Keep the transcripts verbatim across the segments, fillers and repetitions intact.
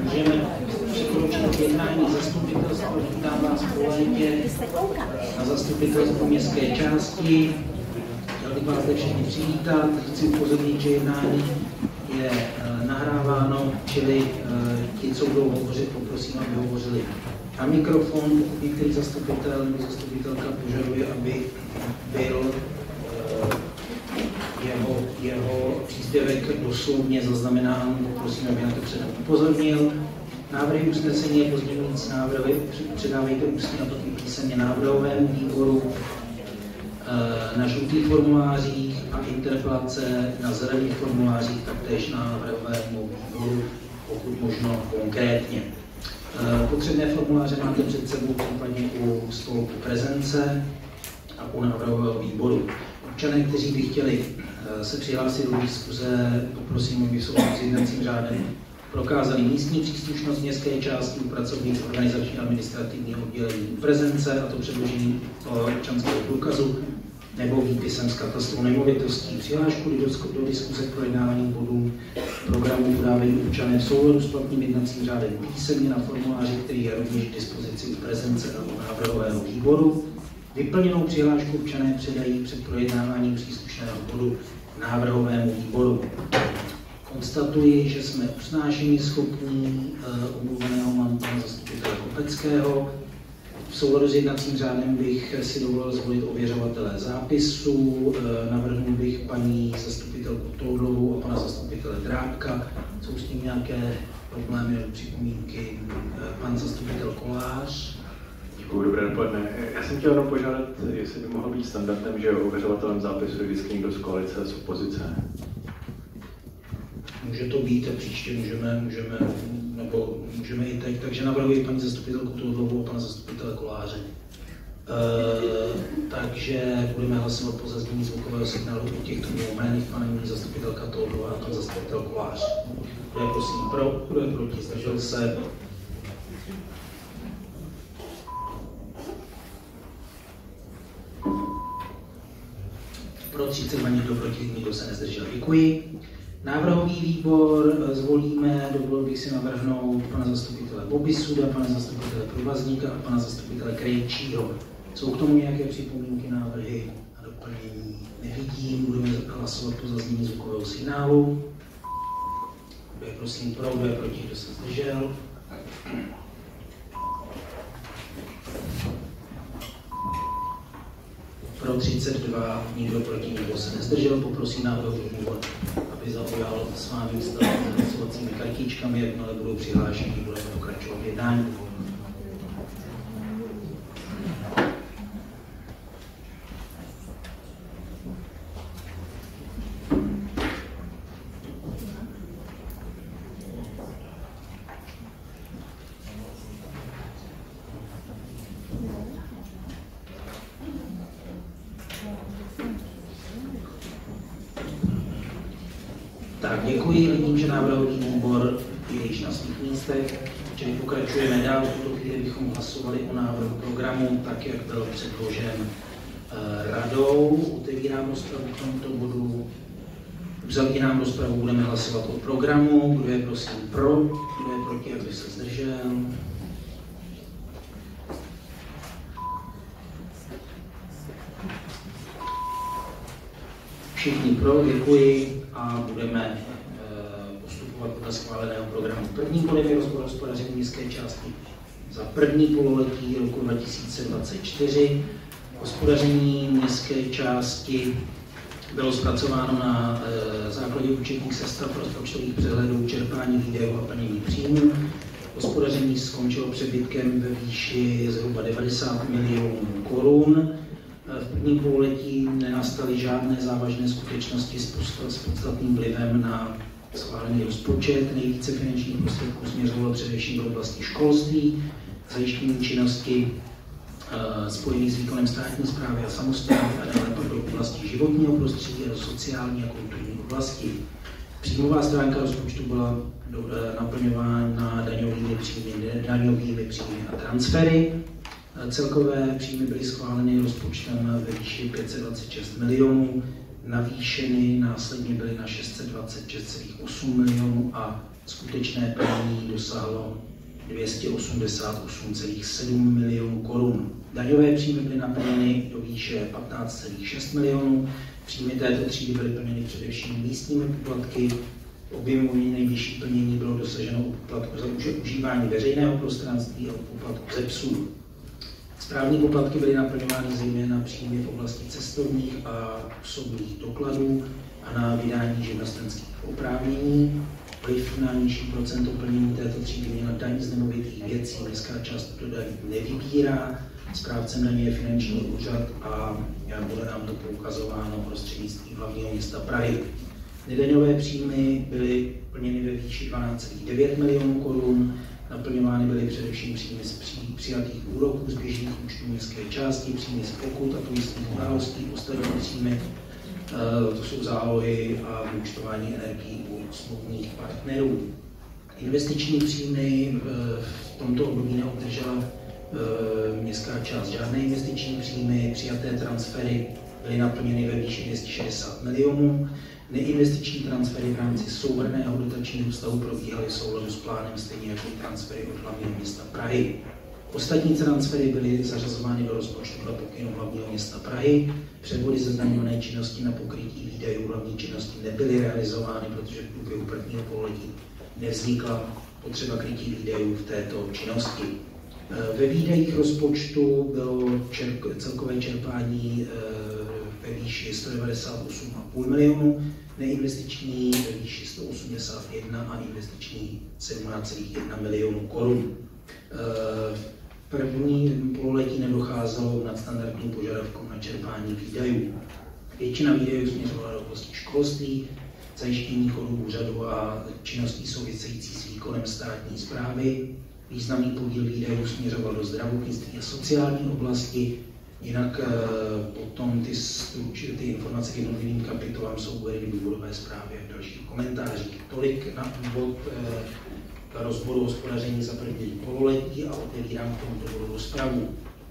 Můžeme překročit jednání zastupitelstva, vítám vás po létě na zastupitelstvu městské části. Chtěl bych vás zde všechny přivítat. Chci upozornit, že jednání je e, nahráváno, čili e, ti, co budou hovořit, poprosím, aby hovořili na mikrofon. Pokud některý zastupitel nebo zastupitelka požaduje, aby byl e, jeho, jeho příspěvek doslovně zaznamenán, poprosím, aby na to předem upozornil. Návrhy usnesení a pozměňující návrhy předávejte ústně a potom písemně návrhovému výboru na žlutých formulářích a interpelace na zelených formulářích, taktéž na návrhovému výboru, pokud možno konkrétně. Potřebné formuláře máte před sebou případně u stolku prezence a u návrhového výboru. Občané, kteří by chtěli se přihlásit do diskuze, poprosím, aby jsou s jednacím řádem prokázali místní příslušnost městské části u pracovních organizační administrativního oddělení prezence, a to předložením občanského průkazu nebo výpisem z katastru nemovitostí. Přihlášku do, do diskuze k projednávání bodů programu podávají občané v souladu s platným jednacím řádem písemně na formuláři, který je rovněž k dispozici u prezence a u návrhového výboru. Vyplněnou přihlášku občané předají před projednáváním příslušného bodu návrhovému výboru. Konstatuji, že jsme usnášení schopní uh, omluveného mám pana zastupitele Kopeckého. V souladu s jednacím řádem bych si dovolil zvolit ověřovatele zápisu. Uh, navrhnul bych paní zastupitelku Toudlovou a pana zastupitele Drábka. Jsou s tím nějaké problémy nebo připomínky? Uh, pan zastupitel Kolář. Děkuji, dobré dopoledne. Já jsem chtěl jenom požádat, jestli by mohlo být standardem, že ověřovatelem zápisu je vždycky někdo z koalice a z opozice. Může to být, a příště můžeme, můžeme, nebo můžeme i teď, takže navrhuji paní zastupitelku Toudlovou a pana zastupitele Koláře. E, takže budeme hlasovat po zaznění zvukového signálu o těchto dvou jménech, paní zastupitelka Toudlová a pan zastupitel Kolář. Kdo je prosím pro, kdo je proti, zdržel se. Pro třicet dva, nikdo proti, nikdo se nezdržel. Děkuji. Návrhový výbor zvolíme, dovolil bych si navrhnout pana zastupitele Bobisuda, pana zastupitele Provazníka a pana zastupitele Krejčího. Jsou k tomu nějaké připomínky, návrhy a doplnění? Nevidím, budeme hlasovat po zaznění zvukového signálu. Kdo je prosím pro, kdo je proti, kdo se zdržel? Pro třicet dva, nikdo proti, nikdo se nezdržel. Poprosím návrhový výbor, aby zaujal svá místa s hlasovacími kartičkami, jakmile budou přihlášení, budeme pokračovat v jednání. Tak, děkuji, vidím, že návrhový výbor je již na svých místech, čili pokračujeme dál. V tuto chvíli bychom hlasovali o návrhu programu, tak jak byl předložen uh, radou. Otevírám rozpravu k tomuto bodu. Uzavírám rozpravu, budeme hlasovat o programu. Kdo je prosím pro, kdo je proti, aby se zdržel. Všichni pro, děkuji a budeme postupovat podle schváleného programu. První bodem je rozbor hospodaření městské části za první pololetí roku dva tisíce dvacet čtyři. Hospodaření městské části bylo zpracováno na e, základě účetních sestav rozpočtových přehledů čerpání výdajů a plnění příjmů. Hospodaření skončilo přebytkem ve výši zhruba devadesát milionů korun. V prvním pololetí nenastaly žádné závažné skutečnosti s podstatným vlivem na schválený rozpočet. Nejvíce finančních prostředků směřovalo především do oblasti školství, zajištění činnosti uh, spojených s výkonem státní správy a samosprávy a dále pak do oblasti životního prostředí a do sociální a kulturní oblasti. Příjmová stránka rozpočtu byla do, uh, naplňována daňovými příjmy, daňovými příjmy a transfery. Celkové příjmy byly schváleny rozpočtem ve výši pět set dvacet šest milionů, navýšeny, následně byly na šest set dvacet šest celá osm milionů a skutečné plnění dosáhlo dvě stě osmdesát osm celá sedm milionů korun. Daňové příjmy byly naplněny do výše patnáct celá šest milionů. Příjmy této třídy byly plněny především místními poplatky. Objemově nejvyšší plnění bylo dosaženo u poplatku za užívání veřejného prostranství a u poplatku ze psů. Správní poplatky byly naplňovány zejména příjmy v oblasti cestovních a osobních dokladů a na vydání živnostenských oprávnění. Vliv na nižší procento plnění této třídy měla daň z nemovitých věcí. Městská část tuto daň nevybírá. Správcem daně je finanční úřad a bude nám to poukazováno prostřednictvím hlavního města Prahy. Nedaňové příjmy byly plněny ve výši dvanáct celá devět milionů korun. Naplňovány byly především příjmy z při, přijatých úroků z běžných účtů městské části, příjmy z pokut a pojistných událostí, ostatní příjmy, to jsou zálohy a vyúčtování energií u smluvních partnerů. Investiční příjmy v tomto období neobdržela městská část žádné investiční příjmy, přijaté transfery byly naplněny ve výši dvě stě šedesát milionů. Neinvestiční transfery v rámci souhrnného dotačního vztahu probíhaly v souladu s plánem, stejně jako transfery od hlavního města Prahy. Ostatní transfery byly zařazovány do rozpočtu dle pokynu hlavního města Prahy. Převody ze zdaňované činnosti na pokrytí výdajů hlavní činnosti nebyly realizovány, protože v průběhu prvního pololetí nevznikla potřeba krytí výdajů v této činnosti. Ve výdajích rozpočtu bylo čerp, celkové čerpání ve výši sto devadesát osm celá pět milionů, neinvestiční ve výši sto osmdesát jedna a investiční sedmnáct celá jedna milionů korun. V první pololetí nedocházelo k nadstandardním požadavkům na čerpání výdajů. Většina výdajů směřovala do oblasti školství, zajištění chodu úřadu a činností související s výkonem státní správy. Významný podíl výdajů směřoval do zdravotnictví a sociální oblasti. Jinak potom ty, ty informace k jednotlivým kapitolám jsou uvedeny v důvodové zprávě a v dalších komentářích. Tolik na úvod rozboru hospodaření za první pololetí a otevírám k tomuto bodu rozpravu.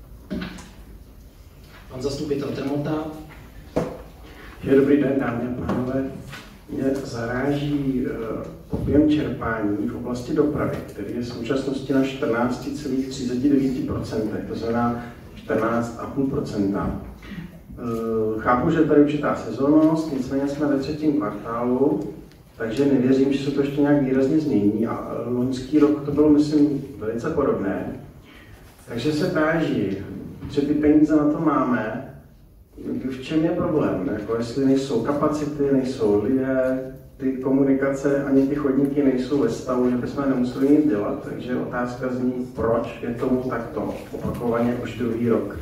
Pan zastupitel Trmota. Dobrý den, dámy a pánové. Mě zaráží objem čerpání v oblasti dopravy, který je v současnosti na čtrnáct celá třicet devět procent, to znamená čtrnáct celá pět procenta. Chápu, že je tady určitá sezónnost, nicméně jsme ve třetím kvartálu, takže nevěřím, že se to ještě nějak výrazně změní a loňský rok to bylo, myslím, velice podobné. Takže se táží, že ty peníze na to máme, v čem je problém? Jako jestli nejsou kapacity, nejsou lidé, ty komunikace, ani ty chodníky nejsou ve stavu, že bychom nemuseli nic dělat, takže otázka zní, proč je tomu takto opakovaně už druhý rok.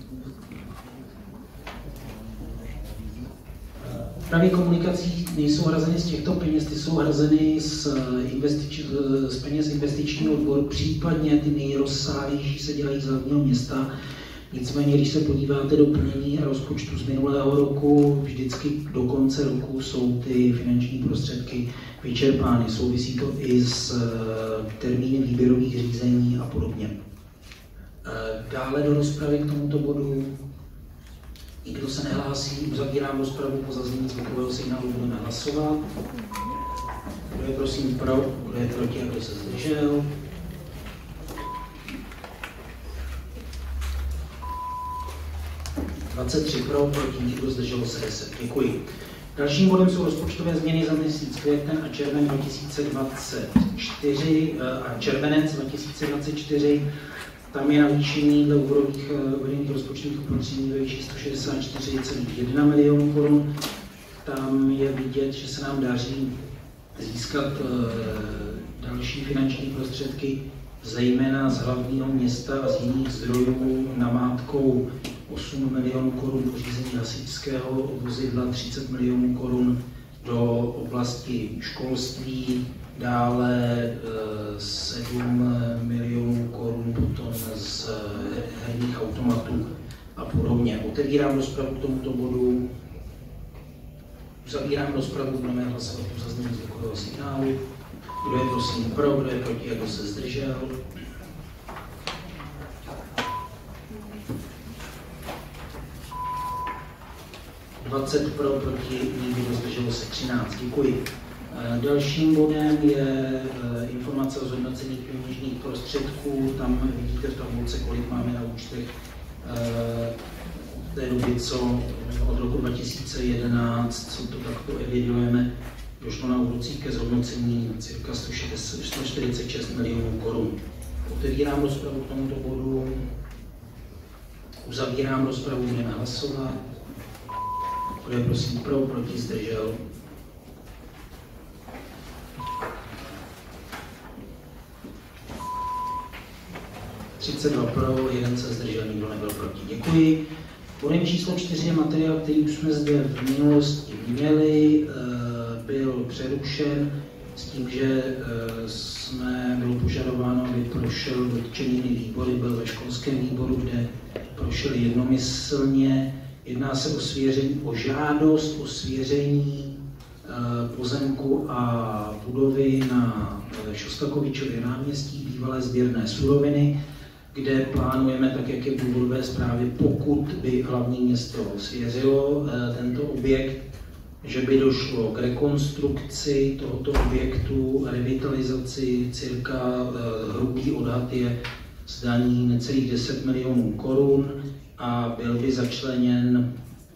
Právě komunikací nejsou hrazeny z těchto peněz, ty jsou hrazeny z, investič, z peněz investičního odboru, případně ty nejrozsáhlejší se dělají z hlavního města. Nicméně, když se podíváte do plnění rozpočtu z minulého roku, vždycky do konce roku jsou ty finanční prostředky vyčerpány. Souvisí to i s termíny výběrových řízení a podobně. Dále do rozpravy k tomuto bodu nikdo se nehlásí, uzavírám rozpravu po zaznění zvukového signálu, budeme hlasovat. Kdo je prosím pro, kdo je proti a kdo se zdržel? dvacet tři pro, proti nikdo, zdrželo se deset. Děkuji. Dalším bodem jsou rozpočtové změny za měsíc květen a červen dva tisíce dvacet čtyři a červenec dva tisíce dvacet čtyři. Tam je navýšení dle úvorových uvedených rozpočtových opatření ve výši sto šedesát čtyři celá jedna milionu korun. Tam je vidět, že se nám daří získat další finanční prostředky, zejména z hlavního města a z jiných zdrojů, namátkou osm milionů korun pořízení hasičského vozidla, třicet milionů korun do oblasti školství, dále sedm milionů korun potom z herních automatů a podobně. Otevírám rozpravu k tomuto bodu. Uzavírám rozpravu, budeme hlasovat po zaznění zvukového signálu. Kdo je prosím pro, kdo je proti a kdo se zdržel? dvacet pro, proti nikdo, zdrželo se třináct. Děkuji. Dalším bodem je informace o zhodnocení peněžních prostředků. Tam vidíte v tabulce, kolik máme na účtech v té době, co od roku dva tisíce jedenáct, co to takto evidujeme, došlo na úrocích ke zhodnocení cirka sto čtyřicet šest milionů korun. Otevírám rozpravu k tomuto bodu. Uzavírám rozpravu, budeme hlasovat. Kdo je prosím pro, proti, zdržel? třicet dva pro, jeden se zdržel, nikdo nebyl proti. Děkuji. Bodem číslo čtyři je materiál, který už jsme zde v minulosti měli, byl přerušen s tím, že jsme, bylo požadováno, aby prošel dotčenými výbory, byl ve školském výboru, kde prošel jednomyslně. Jedná se o svěření, o žádost o svěření pozemku a budovy na Šostakovičově náměstí, bývalé sběrné suroviny, kde plánujeme, tak jak je v důvodové zprávě, pokud by hlavní město svěřilo tento objekt, že by došlo k rekonstrukci tohoto objektu, revitalizaci, cirka hrubý odhad je zdaní necelých deset milionů korun a byl by začleněn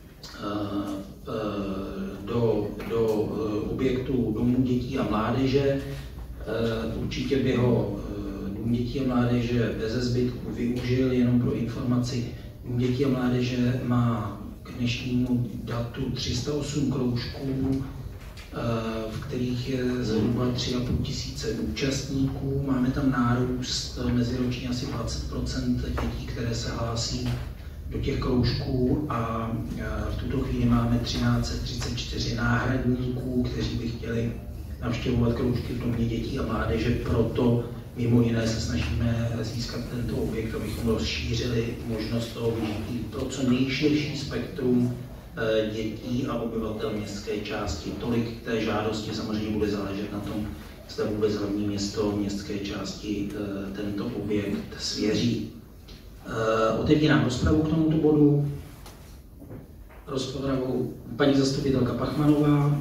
do, do objektu Domu dětí a mládeže. Určitě by ho Dům dětí a mládeže bez zbytku využil. Jenom pro informaci, Dům dětí a mládeže má k dnešnímu datu tři sta osm kroužků, v kterých je zhruba tři a půl tisíce účastníků. Máme tam nárůst meziročně asi dvacet procent dětí, které se hlásí do těch kroužků, a v tuto chvíli máme třináct set třicet čtyři náhradníků, kteří by chtěli navštěvovat kroužky v Domě dětí a mládeže. Proto mimo jiné se snažíme získat tento objekt, abychom rozšířili možnost toho vyžití pro co nejširší spektrum dětí a obyvatel městské části. Tolik k té žádosti, samozřejmě bude záležet na tom, zda vůbec hlavní město městské části tento objekt svěří. Otevírám rozpravu k tomuto bodu. Rozpravu paní zastupitelka Pachmanová.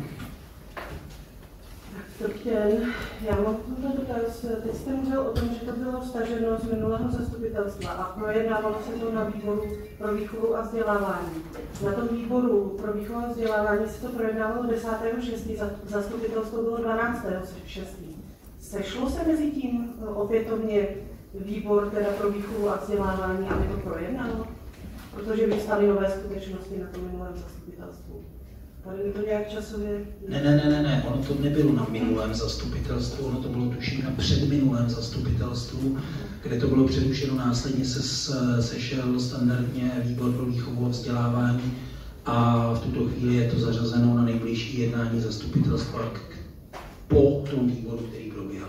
Dobrý den, já mám tohle dotaz. Teď jste mluvil o tom, že to bylo staženo z minulého zastupitelstva a projednávalo se to na výboru pro výchovu a vzdělávání. Na tom výboru pro výchovu a vzdělávání se to projednávalo desátého šestého zastupitelstvo bylo dvanáctého šestého Sešlo se mezi tím opětovně výbor teda pro výchovu a vzdělávání, aby to projednalo? Protože vyvstaly nové skutečnosti na tom minulém zastupitelstvu. Tady by to nějak časově... Ne, ne, ne, ne, ne, ono to nebylo na minulém zastupitelstvu, ono to bylo tuším na předminulém zastupitelstvu, kde to bylo přerušeno, následně se sešel standardně výbor pro výchovu a vzdělávání a v tuto chvíli je to zařazeno na nejbližší jednání zastupitelstva po tom výboru, který proběhl.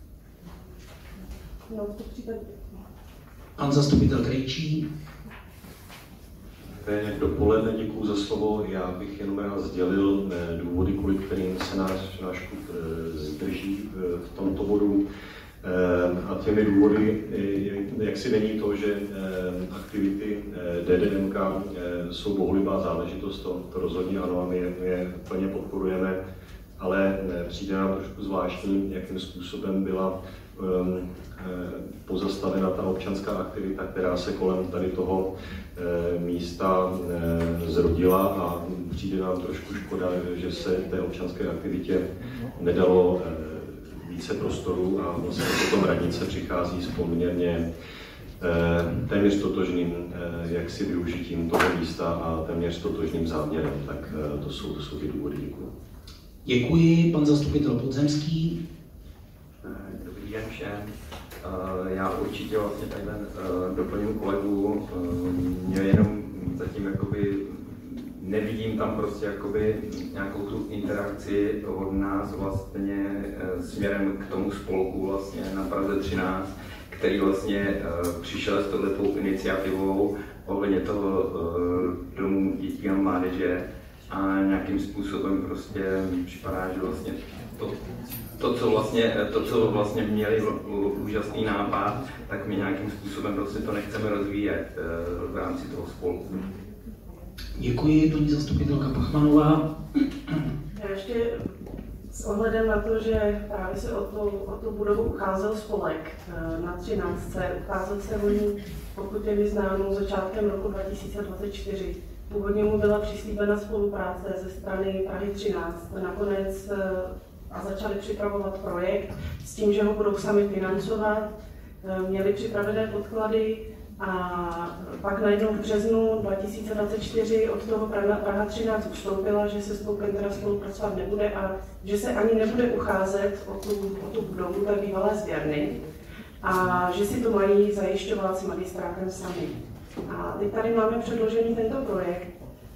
No, v tom případě... Pan zastupitel Krejčí. Dopoledne, děkuji za slovo. Já bych jenom rád sdělil důvody, kvůli kterým se náš, náš klub zdrží v tomto bodu. A těmi důvody, jak si není to, že aktivity D D M K jsou bohulibá záležitost, to, to rozhodně ano a my je plně podporujeme, ale přijde nám trošku zvláštní, jakým způsobem byla um, pozastavena ta občanská aktivita, která se kolem tady toho e, místa e, zrodila, a přijde nám trošku škoda, že se té občanské aktivitě nedalo e, více prostoru a vlastně potom radnice přichází s poměrně e, téměř totožným e, jaksi využitím toho místa a téměř totožným záměrem, tak e, to, jsou, to jsou ty důvody. Děkuji. Děkuji, pan zastupitel Podzemský. Dobrý den všem. Já určitě vlastně takhle doplním kolegu. Mě jenom zatím jakoby nevidím tam prostě jakoby nějakou tu interakci od nás vlastně směrem k tomu spolku vlastně na Praze třináct, který vlastně přišel s touhletou iniciativou ohledně toho Domu dětí a mládeže, a nějakým způsobem prostě mi připadá, že vlastně to, to, co vlastně, to, co vlastně měli úžasný nápad, tak my nějakým způsobem prostě to nechceme rozvíjet v rámci toho spolku. Děkuji, paní zastupitelka Pachmanová. Já ještě s ohledem na to, že právě se o, to, o tu budovu ucházel spolek na třináctce, ucházel se o ní, pokud je mi známo, začátkem roku dva tisíce dvacet čtyři. Původně mu byla přislíbena spolupráce ze strany Prahy třináct. Nakonec a začali připravovat projekt s tím, že ho budou sami financovat. Měli připravené podklady a pak najednou v březnu dva tisíce dvacet čtyři od toho Praha třináct ustoupila, že se spolkem teda spolupracovat nebude a že se ani nebude ucházet o tu, o tu budovu té bývalé sběrny a že si to mají zajišťovat s magistrátem sami. A teď tady máme předložený tento projekt.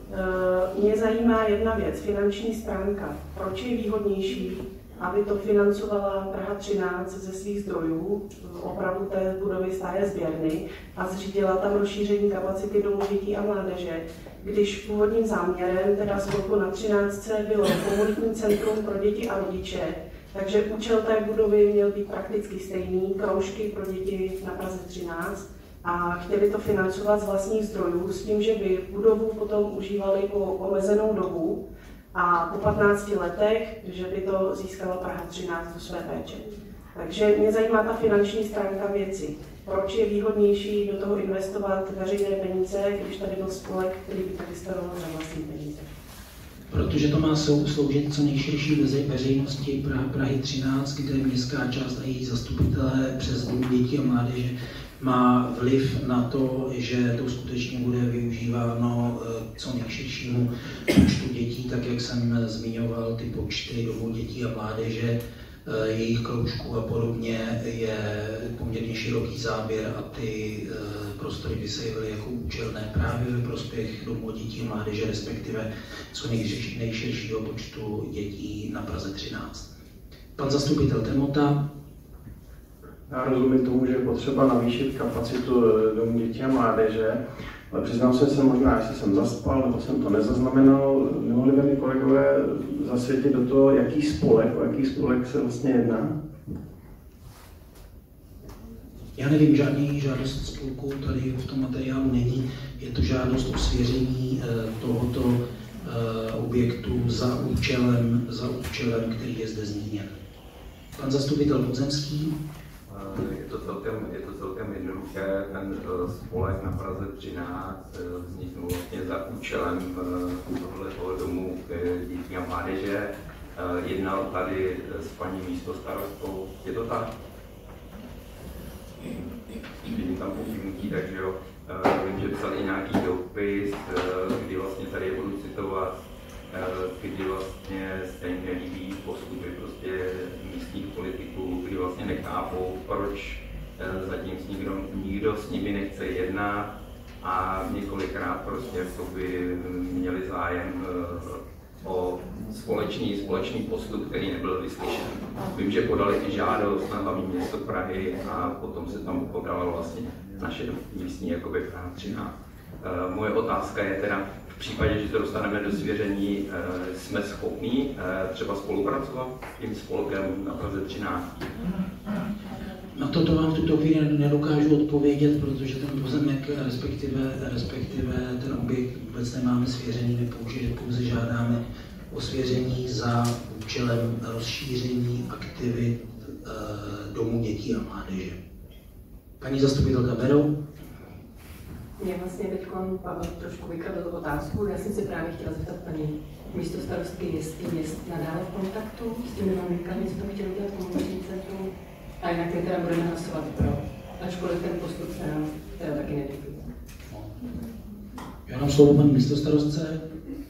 Mě zajímá jedna věc, finanční stránka. Proč je výhodnější, aby to financovala Praha třináct ze svých zdrojů, opravdu té budovy staré sběrny, a zřídila tam rozšíření kapacity domu dětí a mládeže, když původním záměrem, teda spolku na třináctce, bylo komunitní centrum pro děti a rodiče, takže účel té budovy měl být prakticky stejný, kroužky pro děti na Praze třináct, a chtěli to financovat z vlastních zdrojů s tím, že by budovu potom užívali po omezenou dobu a po patnácti letech, že by to získala Praha třináct do své péče. Takže mě zajímá ta finanční stránka věci. Proč je výhodnější do toho investovat veřejné peníze, když tady byl spolek, který by to vystaroval za vlastní peníze? Protože to má sloužit co nejširší veřejnosti Prahy třináct, kde městská část a její zastupitelé přes Dům dětí a mládeže má vliv na to, že to skutečně bude využíváno co nejširšímu počtu dětí, tak jak jsem zmiňoval, ty počty domů dětí a mládeže, jejich kroužků a podobně, je poměrně široký záběr a ty prostory by se jevily jako účelné právě ve prospěch domů dětí a mládeže, respektive co nejširší, nejširšího počtu dětí na Praze třináct. Pan zastupitel Temota. Já rozumím tomu, že je potřeba navýšit kapacitu domů dětí a mládeže, ale přiznám se, jsem možná, jestli jsem zaspal, nebo jsem to nezaznamenal, mohli by mi kolegové zasvětit do toho, jaký spolek, o jaký spolek se vlastně jedná? Já nevím, žádný žádost spolku tady v tom materiálu není. Je to žádost o svěření tohoto objektu za účelem, za účelem, který je zde zmíněn. Pan zastupitel Podzemský. Je to celkem, je to celkem jednoduché. Ten spolek na Praze třináct vzniknul vlastně za účelem tohoto domu dětí a mládeže. Jednal tady s paní místostarostkou. Je to tak? Vidím tam povšimnutí, takže jo. Vím, že psal i nějaký dopis, kdy vlastně tady budu citovat, kdy vlastně se jim nelíbí postupy prostě místních politiků, kdy vlastně nechápou, proč zatím s nikdo, nikdo s nimi nechce jednat a několikrát prostě jakoby měli zájem o společný, společný postup, který nebyl vyslyšen. Vím, že podali i žádost na hlavní město Prahy a potom se tam podala vlastně naše místní jakoby Praha třináct. Moje otázka je teda, v případě, že se dostaneme do svěření, jsme schopní třeba spolupracovat s tím spolkem na Praze třináct? Na toto vám v tuto chvíli nedokážu odpovědět, protože ten pozemek, respektive, respektive ten objekt vůbec nemáme svěřený, my pouze žádáme o svěření za účelem rozšíření aktivit e, domů dětí a mládeže. Paní zastupitelka Bero. Mě vlastně teď Pavel trošku vykradl otázku. Já jsem se právě chtěla zeptat paní místostarostky, jestli je nadále v kontaktu s těmi maminkami, co tam chtěli dělat komunitní centrum. A jinak my teda budeme hlasovat pro, ačkoliv ten postup se nám teda taky nelíbí. Já dám slovo paní místostarostce.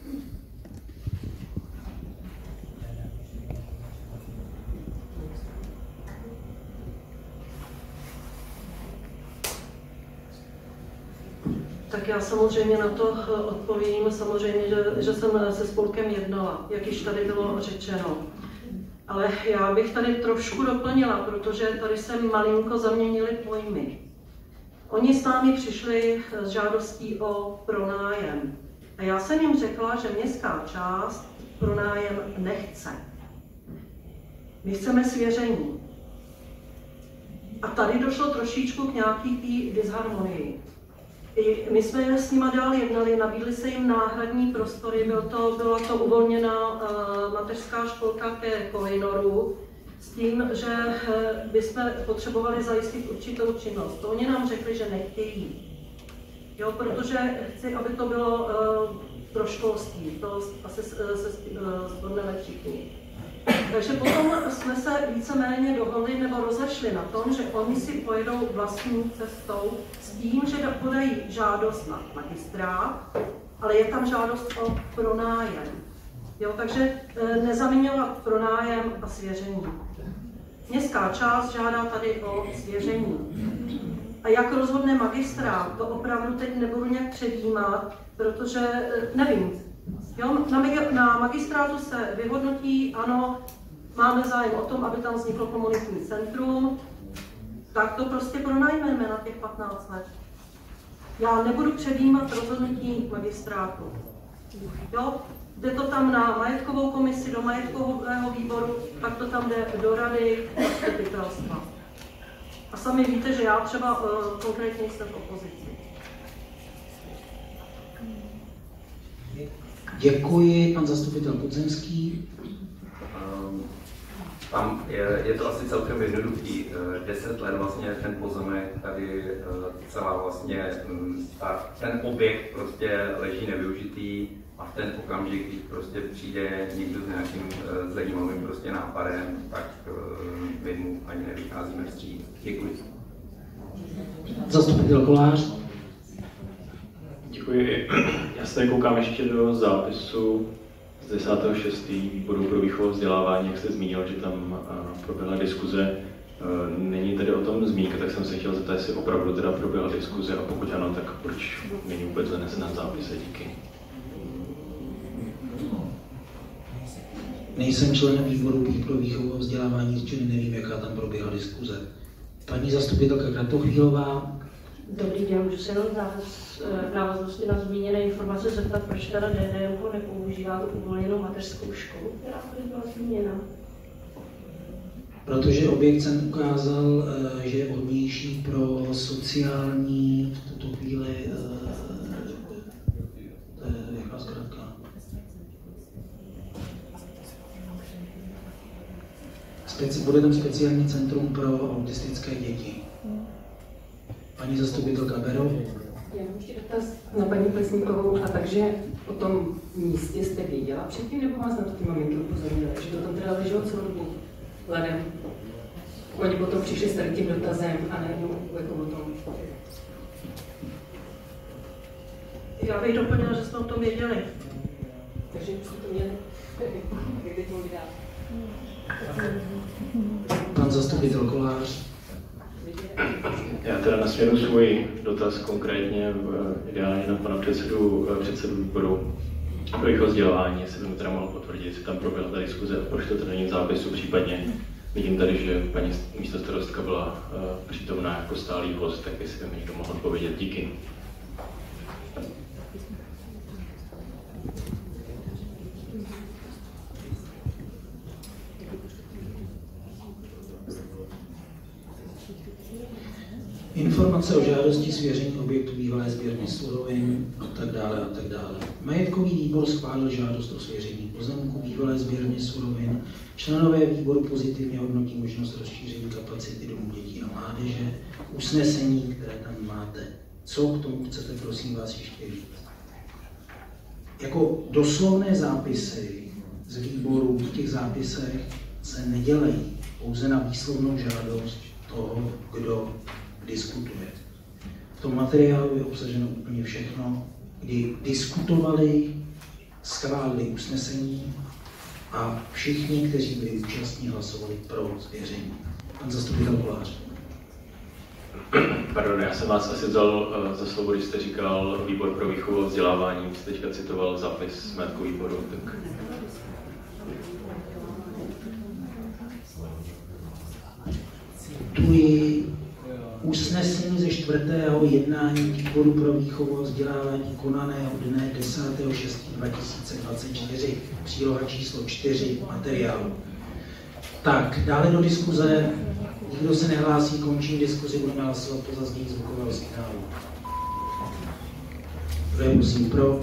Tak já samozřejmě na to odpovím, samozřejmě, že, že jsem se spolkem jednala, jak již tady bylo řečeno. Ale já bych tady trošku doplnila, protože tady se malinko zaměnily pojmy. Oni s námi přišli s žádostí o pronájem. A já jsem jim řekla, že městská část pronájem nechce. My chceme svěření. A tady došlo trošičku k nějaký té disharmonii. I my jsme s nimi dál jednali, nabídli se jim náhradní prostory, byl to, byla to uvolněná uh, mateřská školka ke Koinoru, s tím, že uh, bychom potřebovali zajistit určitou činnost. To oni nám řekli, že nechtějí. Jo, protože chci, aby to bylo uh, pro školství, to asi se shodneme všichni. Takže potom jsme se víceméně dohodli nebo rozešli na tom, že oni si pojedou vlastní cestou s tím, že podají žádost na magistrát, ale je tam žádost o pronájem. Jo, takže nezaměňovat pronájem a svěření. Městská část žádá tady o svěření. A jak rozhodne magistrát, to opravdu teď nebudu nějak předjímat, protože nevím. Jo, na, na magistrátu se vyhodnotí, ano, máme zájem o tom, aby tam vzniklo komunitní centrum, tak to prostě pronajmeme na těch patnáct let. Já nebudu předjímat rozhodnutí magistrátu. Jo, jde to tam na majetkovou komisi, do majetkového výboru, pak to tam jde do rady zastupitelstva. A sami víte, že já třeba uh, konkrétně jsem v opozici. Děkuji, pan zastupitel Podzemský. Um, tam je, je to asi celkem jednoduchý. Deset let vlastně ten pozemek tady celá vlastně, ta, ten objekt prostě leží nevyužitý a v ten okamžik, když prostě přijde někdo s nějakým zajímavým prostě nápadem, tak my mu ani nevycházíme vstříc. Děkuji. Zastupitel Kolář. Děkuji. Já se koukám ještě do zápisu z desátého šestého výboru pro výchovu vzdělávání, jak jste zmínil, že tam proběhla diskuze. Není tedy o tom zmínka, tak jsem se chtěl zeptat, jestli opravdu teda proběhla diskuze a pokud ano, tak proč není vůbec zanesena zápise? Díky. Nejsem členem výboru pro výchovu a vzdělávání, čili nevím, jaká tam proběhla diskuze. Paní zastupitelka Kratochvílová. Dobrý den, můžu se jenom v návaznosti na zmíněné informace zeptat, proč teda D D M nepoužívá tu uvolněnou mateřskou školu, která tady byla zmíněna? Protože objekt jsem ukázal, že je vhodnější pro sociální, v tuto chvíli, to je jaká zkrátka? Speci, bude tam speciální centrum pro autistické děti. Paní zastupitelka Bero. Já mám ještě dotaz na paní Plesníkovou, a takže o tom místě jste věděla předtím, nebo vás na to ty maminky upozornili, že to tam teda leželo celou dobu ledem? Oni potom přišli s tady tím dotazem a najednou jako o tom. Já bych doplnila, že jsme o tom věděli. Takže jsme to měli. Jak teď mohli dát? Pan zastupitel Kolář. Já teda nasměru svůj dotaz konkrétně ideálně na pana předsedu, předsedu výboru pro výchovu vzdělávání, jestli by mi teda mohl potvrdit, jestli tam proběhla ta diskuze a proč to teda není v zápisu, případně vidím tady, že paní místostarostka byla přítomná jako stálý host, tak jestli by mi někdo mohl odpovědět. Díky. Informace o žádosti svěření objektu bývalé sběrny surovin a tak dále a tak dále. Majetkový výbor schválil žádost o svěření pozemku bývalé sběrny surovin. Členové výboru pozitivně hodnotí možnost rozšíření kapacity domů dětí a mládeže. Usnesení, které tam máte. Co k tomu chcete, prosím vás, ještě říct? Jako doslovné zápisy z výboru v těch zápisech se nedělají pouze na výslovnou žádost toho, kdo diskutuje. V tom materiálu je obsaženo úplně všechno, kdy diskutovali, schválili usnesení a všichni, kteří byli účastní, hlasovali pro svěření. Pan zastupitel Kolář. Pardon, já jsem vás asi vzal za slovo, když jste říkal výbor pro výchovu a vzdělávání, jste teďka citoval zápis z majetkového výboru, tak... Cituji usnesení ze čtvrtého jednání výboru pro výchovu a vzdělávání konaného dne desátého šestého dva tisíce dvacet čtyři, příloha číslo čtyři materiálu. Tak, dále do diskuze. Nikdo se nehlásí, končím diskuzi, budeme hlasovat po zaznění zvukového signálu. Kdo je prosím pro?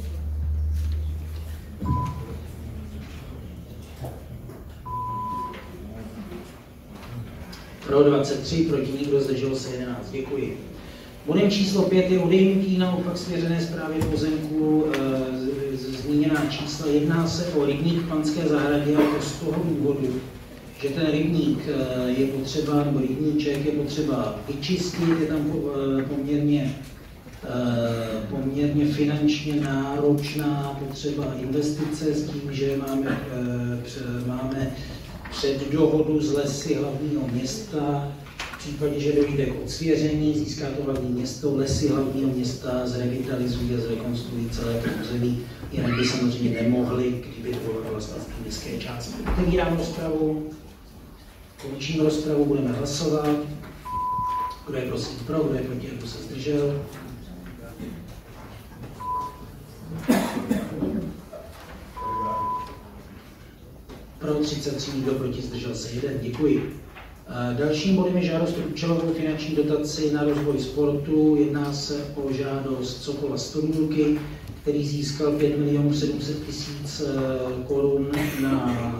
Pro dvacet tři, proti nikdo, zdrželo se jedenáct. Děkuji. Bodem číslo pět je odejmutí naopak svěřené správě pozemku e, zmíněná čísla. Jedná se o rybník v Panské zahradě a to z toho důvodu, že ten rybník e, je potřeba, nebo rybníček je potřeba vyčistit, je tam e, poměrně, e, poměrně finančně náročná potřeba investice s tím, že máme, e, pře, máme před dohodu z Lesy hlavního města. V případě, že dojde k odsvěření, získá to hlavní město, Lesy hlavního města zrevitalizují a zrekonstruují celé to území, jinak by samozřejmě nemohli, kdyby to bylo vlastnictví městské části. Otevírám rozpravu, končím rozpravu, budeme hlasovat. Kdo je prosím pro, kdo je proti, kdo se zdržel? Pro třicet tři, nikdo proti, zdržel se jeden. Děkuji. Dalším bodem je žádost o účelovou finanční dotaci na rozvoj sportu. Jedná se o žádost Sokola Stodůlky, který získal pět milionů sedm set tisíc korun na,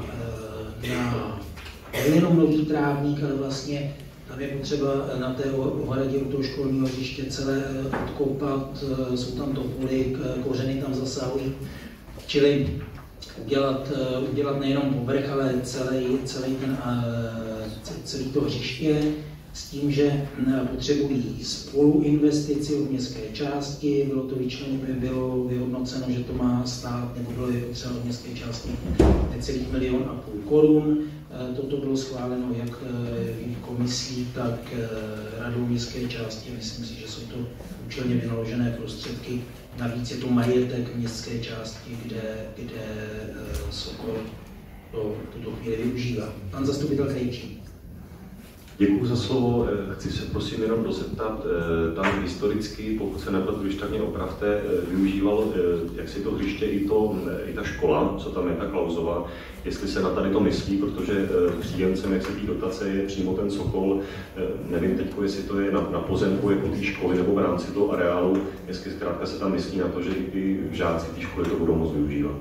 na nejenom nový trávník, ale vlastně tam je potřeba na té ohradě u toho školního hřiště celé odkoupat, jsou tam topoly, kořeny tam zasahují, čili udělat, udělat nejenom povrch, ale celý, celý, ten, celý to hřiště s tím, že potřebují spoluinvestici od městské části, bylo to vyčleněno, bylo vyhodnoceno, že to má stát, nebo bylo potřeba od městské části necelých milion a půl korun. Toto bylo schváleno jak komisí, tak radou městské části. Myslím si, že jsou to účelně vynaložené prostředky. Navíc je to majetek městské části, kde, kde Sokol to v tuto chvíli využívá. Pan zastupitel Krejčí. Děkuji za slovo. Chci se prosím jenom dozeptat, tam historicky, pokud se nepletu, když tak mě opravte, využíval jak si to hřiště i, to, i ta škola, co tam je ta Klausova, jestli se na tady to myslí, protože příjemcem jak se té dotace je přímo ten Sokol, nevím teď, jestli to je na, na pozemku jako té školy nebo v rámci toho areálu, jestli zkrátka se tam myslí na to, že i žáci té školy to budou moct využívat.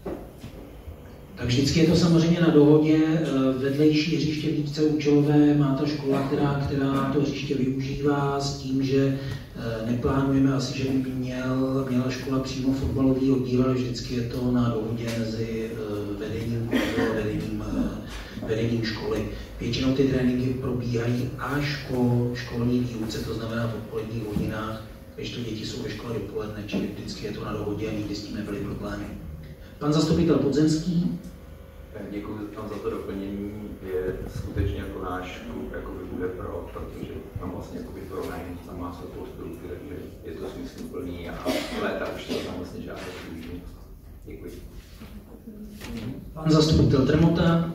Tak vždycky je to samozřejmě na dohodě. Vedlejší hřiště víceúčelové má ta škola, která, která to hřiště využívá s tím, že neplánujeme asi, že by měl, měla škola přímo fotbalový oddíl, ale vždycky je to na dohodě mezi vedením, vedením, vedením školy. Většinou ty tréninky probíhají až po školní výuce, to znamená v odpoledních hodinách, když to děti jsou ve škole dopoledne, čili vždycky je to na dohodě a nikdy s tím nebyly problémy. Pan zastupitel Podzemský. Děkuji tam za to doplnění. Je skutečně jako náš klub jako bude pro, protože tam vlastně jako porovnání, tam má Sokol Stodůlky, takže je to smysluplný a léta už to tam vlastně žádné využít. Děkuji. Pan zastupitel Trmota.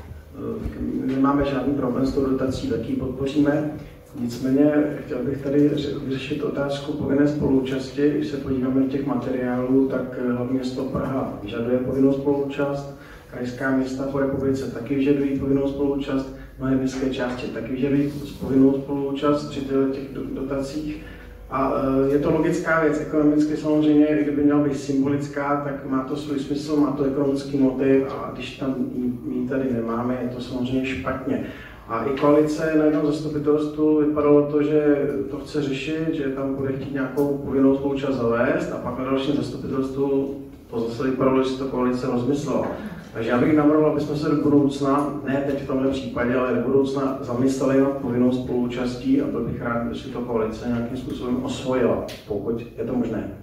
Nemáme žádný problém s tou dotací, tak ji podpoříme. Nicméně chtěl bych tady vyřešit otázku povinné spoluúčasti. Když se podíváme do těch materiálů, tak hlavní město Praha vyžaduje povinnou spoluúčast, krajská města po republice taky vyžadují povinnou spoluúčast, mnohé městské části taky vyžadují povinnou spoluúčast při těch dotacích. A je to logická věc, ekonomicky samozřejmě, kdyby měla být symbolická, tak má to svůj smysl, má to ekonomický motiv a když tam my tady nemáme, je to samozřejmě špatně. A i koalice na jednom zastupitelstvu vypadalo to, že to chce řešit, že tam bude chtít nějakou povinnou spoluúčast zavést a pak na dalším zastupitelstvu to zase vypadalo, že si to koalice rozmyslela. Takže já bych navrhoval, abychom se do budoucna, ne teď v tomhle případě, ale do budoucna zamysleli nad povinnou spoluúčastí a byl bych rád, když si to koalice nějakým způsobem osvojila, pokud je to možné.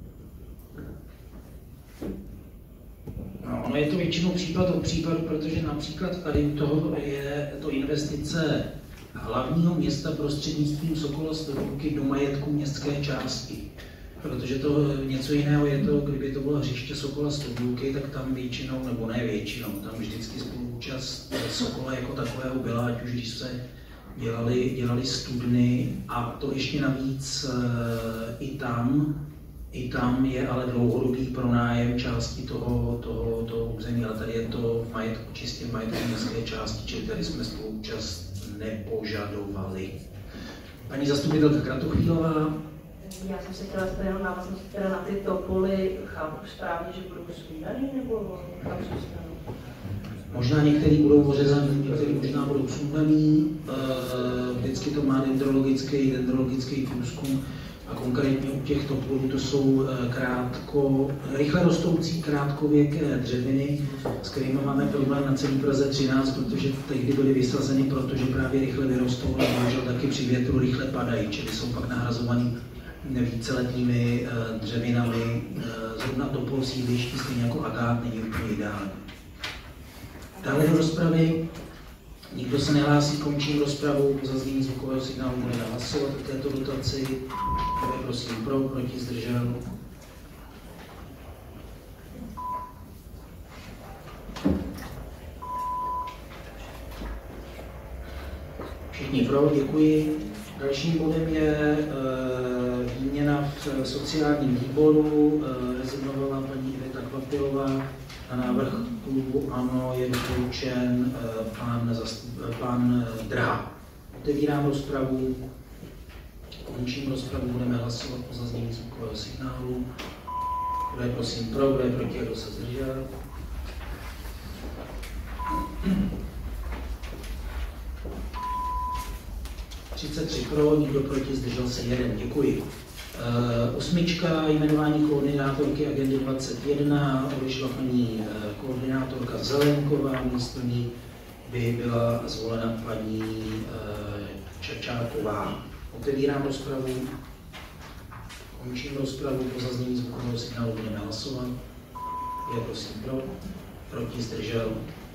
No, ono je to většinou případ od případu, protože například tady u toho je to investice hlavního města prostřednictvím Sokola Stodůlky do majetku městské části. Protože to něco jiného je to, kdyby to bylo hřiště Sokola Stodůlky, tak tam většinou, nebo ne většinou, tam vždycky spoluúčast Sokola jako takového byla, ať už když se dělali, dělali studny a to ještě navíc i tam, I tam je ale dlouhodobý pronájem části toho, toho, toho území, ale tady je to v majetku, čistě v majetku městské části, čili tady jsme spoluúčast nepožadovali. Paní zastupitelka Kratochvílová. Já jsem se chtěla zeptat jenom návaznost teda na ty topoly, chápu správně, že budou sundaný, nebo kam zůstanou? Možná některý budou ořezaný, některý možná budou sundaný. Vždycky to má dendrologický, dendrologický průzkum a konkrétně u těch topolů to jsou krátko, rychle rostoucí krátkověké dřeviny, s kterými máme problém na celý Praze třináct, protože tehdy byly vysazeny, protože právě rychle vyrostou a bohužel taky při větru rychle padají, čili jsou pak nahrazovaný víceletými dřevinami. Zrovna topol sídliští, stejně jako agát, není úplně ideální. Dále do rozpravy. Nikdo se nehlásí, končím rozpravu. Po zaznění zvukového signálu budeme hlasovat o této dotaci. Kdo je prosím pro, proti, zdržel. Všichni pro, děkuji. Dalším bodem je e, výměna v sociálním výboru. E, rezignovala paní Iveta Kvapilová. Na návrh klubu ANO je doporučen pan, pan Drha. Otevírám rozpravu, končím rozpravu, budeme hlasovat po zaznění zvukového signálu. Kdo je prosím pro, kdo je proti a kdo se zdržel. třicet tři pro, nikdo proti, zdržel se jeden. Děkuji. Uh, osmička, jmenování koordinátorky agendy dvacet jedna, odešla paní uh, koordinátorka Zelenková, místo ní by byla zvolena paní uh, Čačáková. Otevírám rozpravu, končím rozpravu, po zaznění zvukového signálu budeme hlasovat. Je prosím pro, proti, zdržel.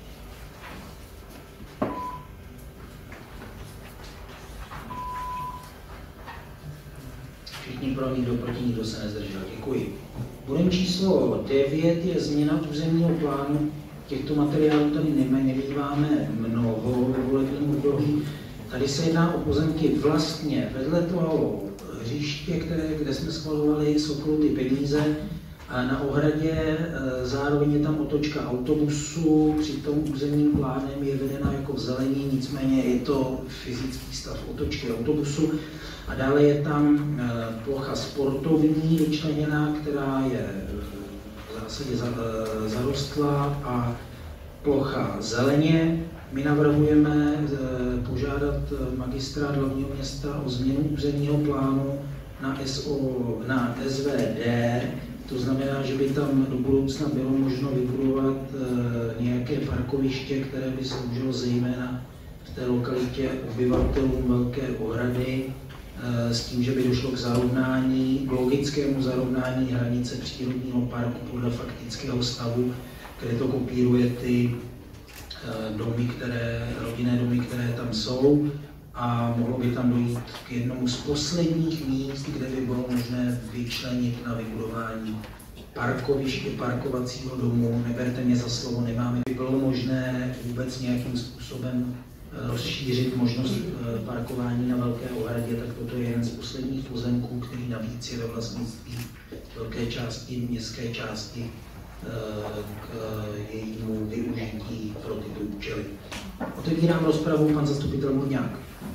Všichni pro, nikdo proti, nikdo se nezdržel. Děkuji. Bodem číslo devět je změna územního plánu. Těchto materiálů tady nemýváme mnoho ve volebním období. Tady se jedná o pozemky vlastně vedle toho hřiště, které, kde jsme schvalovali Sokolu ty peníze. A na ohradě zároveň je tam otočka autobusu, při tom územním plánem je vedena jako v zelení, nicméně je to fyzický stav otočky autobusu. A dále je tam plocha sportovní vyčleněná, která je v zásadě zarostlá, a plocha zeleně. My navrhujeme požádat magistrát hlavního města o změnu územního plánu na, S O, na S V D. To znamená, že by tam do budoucna bylo možno vybudovat nějaké parkoviště, které by sloužilo zejména v té lokalitě obyvatelům Velké Ohrady, s tím, že by došlo k zarovnání, k logickému zarovnání hranice přírodního parku podle faktického stavu, kde to kopíruje ty domy, které, rodinné domy, které tam jsou, a mohlo by tam dojít k jednomu z posledních míst, kde by bylo možné vyčlenit na vybudování parkoviště, parkovacího domu. Neberte mě za slovo, nemáme, by bylo možné vůbec nějakým způsobem rozšířit možnost parkování na Velké Ohradě, tak toto je jeden z posledních pozemků, který navíc je ve vlastnictví velké části, městské části, k jejímu využití pro tyto účely. Otevírám rozpravu, pan zastupitel Murňák.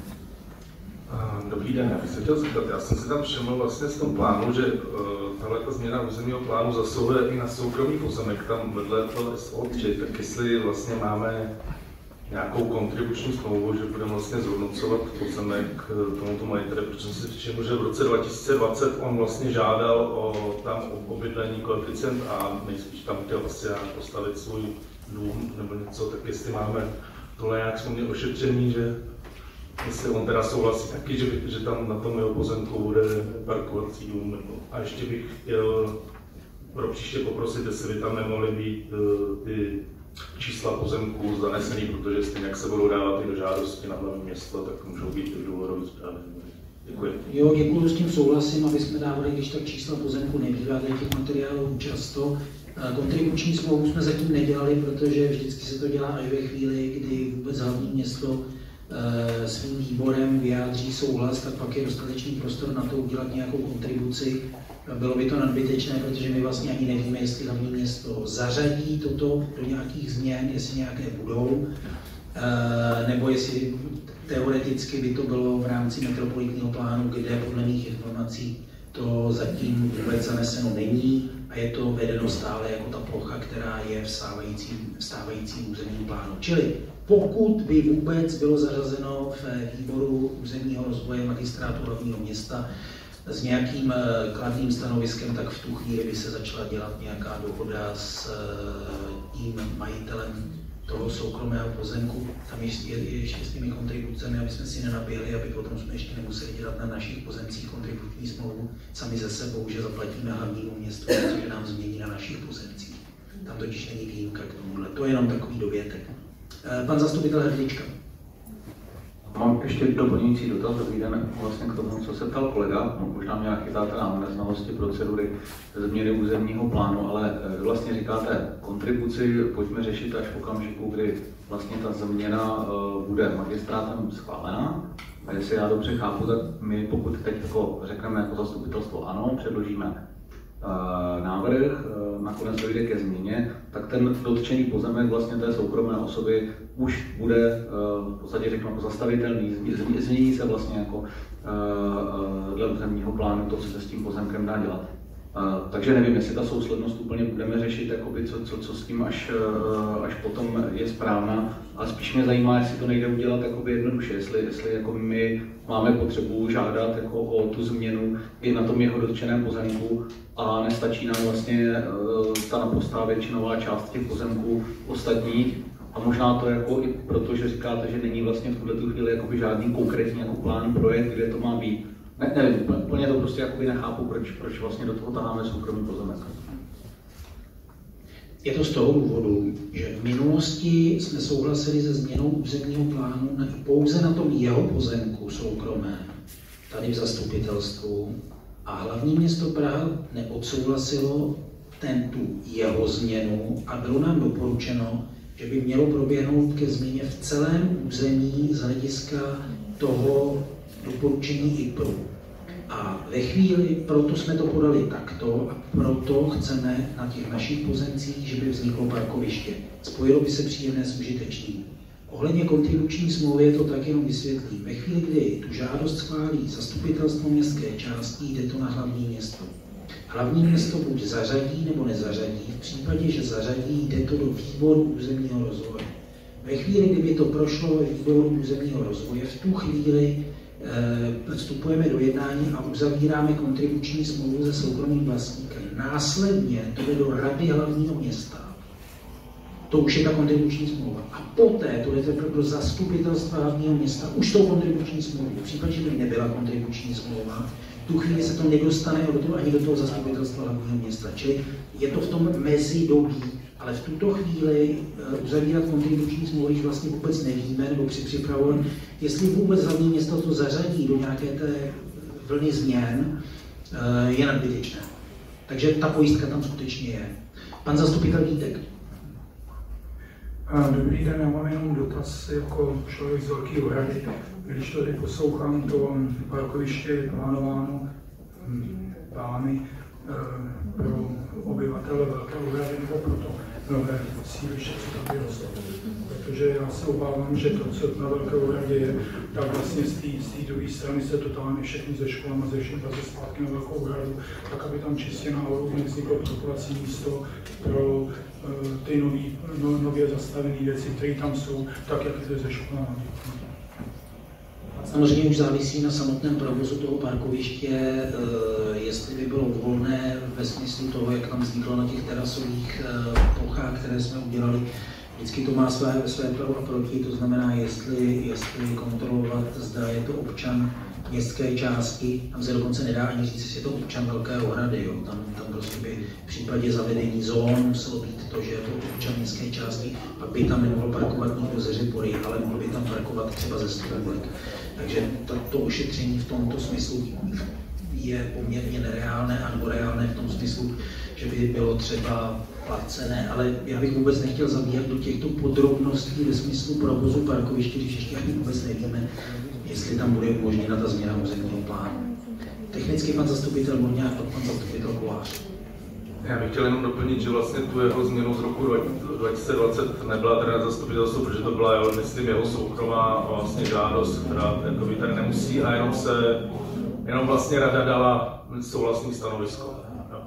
Dobrý den, já bych se chtěl zeptat, já jsem si tam všiml vlastně z tom plánu, že uh, tahle ta změna územního plánu zasahuje i na soukromý pozemek, tam vedle toho S O tři, tak jestli vlastně máme nějakou kontribuční smlouvu, že budeme vlastně zhodnocovat pozemek tomuto majiteli, protože jsem si všiml, že v roce dva tisíce dvacet on vlastně žádal o tam o obydlení koeficient A, nejspíš tam chtěl asi postavit svůj dům nebo něco, tak jestli máme tohle nějak smluvně ošetření, že jestli on teda souhlasí taky, že, že tam na tom jeho pozemku bude parkovací dům. A ještě bych chtěl pro příště poprosit, jestli by tam nemohly být uh, ty čísla pozemků zanesený, protože stejně jak se budou dávat i do žádosti na hlavní město, tak můžou být i v důvodové zprávě. Děkuji. Jo, děkuji, s tím souhlasím, aby jsme dávali, když tak čísla pozemku nebývá těch materiálů často. Kontribuční smlouvu jsme zatím nedělali, protože vždycky se to dělá až ve chvíli, kdy vůbec hlavní město svým výborem vyjádří souhlas, tak pak je dostatečný prostor na to udělat nějakou kontribuci. Bylo by to nadbytečné, protože my vlastně ani nevíme, jestli hlavní město zařadí toto do nějakých změn, jestli nějaké budou, nebo jestli teoreticky by to bylo v rámci metropolitního plánu, kde podle mých informací to zatím vůbec zaneseno není a je to vedeno stále jako ta plocha, která je v stávajícím, v stávajícím územním plánu. Čili pokud by vůbec bylo zařazeno v výboru územního rozvoje magistrátu hlavního města s nějakým kladným stanoviskem, tak v tu chvíli by se začala dělat nějaká dohoda s tím majitelem toho soukromého pozemku. Tam ještě, ještě s těmi kontribucemi, aby jsme si nenaběhli, aby potom jsme ještě nemuseli dělat na našich pozemcích kontribuční smlouvu sami ze sebou, že zaplatíme hlavnímu městu, což nám změní na našich pozemcích. Tam totiž není výjimka k tomuhle. To je jenom takový dovětek. Pan zastupitel Hrdlička. Mám ještě doplňující dotaz, dobrý den, vlastně k tomu, co se ptal kolega. Možná mě chytáte na neznalosti procedury změny územního plánu, ale vlastně říkáte kontribuci, pojďme řešit až v okamžiku, kdy vlastně ta změna bude magistrátem schválena. A jestli já dobře chápu, tak my pokud teď jako řekneme jako zastupitelstvo ano, předložíme návrh, nakonec dojde ke změně, tak ten dotčený pozemek vlastně té soukromé osoby už bude v podstatě řeknu jako zastavitelný, změní se vlastně jako dle územního plánu to, co se s tím pozemkem dá dělat. Takže nevím, jestli ta souslednost úplně budeme řešit, jakoby, co, co, co s tím až, až potom je správná, ale spíš mě zajímá, jestli to nejde udělat jakoby jednoduše, jestli, jestli jako my máme potřebu žádat jako o tu změnu i na tom jeho dotčeném pozemku a nestačí nám vlastně ta naprostá většinová část těch pozemků ostatních. A možná to jako i proto, že říkáte, že není vlastně v tuto chvíli jakoby žádný konkrétní jako plán, projekt, kde to má být. Ne, nevím, úplně to prostě jakoby nechápu, proč, proč vlastně do toho taháme soukromý pozemek. Je to z toho důvodu, že v minulosti jsme souhlasili se změnou územního plánu pouze na tom jeho pozemku soukromé, tady v zastupitelstvu, a hlavní město Praha neodsouhlasilo ten tu jeho změnu a bylo nám doporučeno, že by mělo proběhnout ke změně v celém území z hlediska toho doporučení I P R U. A ve chvíli, proto jsme to podali takto a proto chceme na těch našich pozemcích, že by vzniklo parkoviště. Spojilo by se příjemné s užitečným. Ohledně kontribuční smlouvy je to tak, jenom vysvětlím. Ve chvíli, kdy tu žádost schválí zastupitelstvo městské části, jde to na hlavní město. Hlavní město buď zařadí nebo nezařadí. V případě, že zařadí, jde to do výboru územního rozvoje. Ve chvíli, kdyby to prošlo ve výboru územního rozvoje, v tu chvíli e, vstupujeme do jednání a uzavíráme kontribuční smlouvu se soukromým vlastníkem. Následně to jde do rady hlavního města. To už je ta kontribuční smlouva. A poté to jde do zastupitelstva hlavního města už tou kontribuční smlouvou. V případě, že by nebyla kontribuční smlouva, v tu chvíli se to nedostane do toho, ani do toho zastupitelstva hlavního města. Čili je to v tom mezidobí, ale v tuto chvíli uzavírat kontribuční smlouvy vlastně vůbec nevíme, nebo při připravování, jestli vůbec hlavní město to zařadí do nějaké té vlny změn, je nadbytečné. Takže ta pojistka tam skutečně je. Pan zastupitel Vítek. Dobrý den, já mám jenom dotaz jako člověk z Velké Hrady. Když tady poslouchám, to parkoviště je plánováno plány pro obyvatele Velké Hrady nebo pro to nové sídliště, co tam vyrostlo. Protože já se obávám, že to, co na Velké Hradě je, tak vlastně z té druhé strany se totálně všechny ze školama, ze všem zase zpátky na Velkou Hradu, tak aby tam čistě náhodou nevzniklo parkovací místo pro uh, ty nový, no, nově zastavené věci, které tam jsou, tak jak je ze školama. Samozřejmě už závisí na samotném provozu toho parkoviště, jestli by bylo volné ve smyslu toho, jak tam vzniklo na těch terasových plochách, které jsme udělali. Vždycky to má své, své pro a proti, to znamená, jestli, jestli kontrolovat, zda je to občan městské části, tam se dokonce nedá ani říct, jestli je to občan Velkého Hrady. Jo. Tam, tam prostě by v případě zavedení zón muselo být to, že je to občan městské části, pak by tam nemohl parkovat nikdo ze Řepory, ale mohl by tam parkovat třeba ze Stůlek. Takže to, to ošetření v tomto smyslu je poměrně nereálné, anebo reálné v tom smyslu, že by bylo třeba placené, ale já bych vůbec nechtěl zabíhat do těchto podrobností ve smyslu provozu parkoviště, když ještě ani vůbec nevíme, jestli tam bude umožněna ta změna územního plánu. Technicky pan zastupitel Morňák a pan zastupitel Kolář. Já bych chtěl jenom doplnit, že vlastně tu jeho změnu z roku dva tisíce dvacet nebyla teda zastupitelstvo, protože to byla, myslím, jeho soukromá vlastně žádost, která tady nemusí a jenom se jenom vlastně rada dala souhlasné stanovisko. No.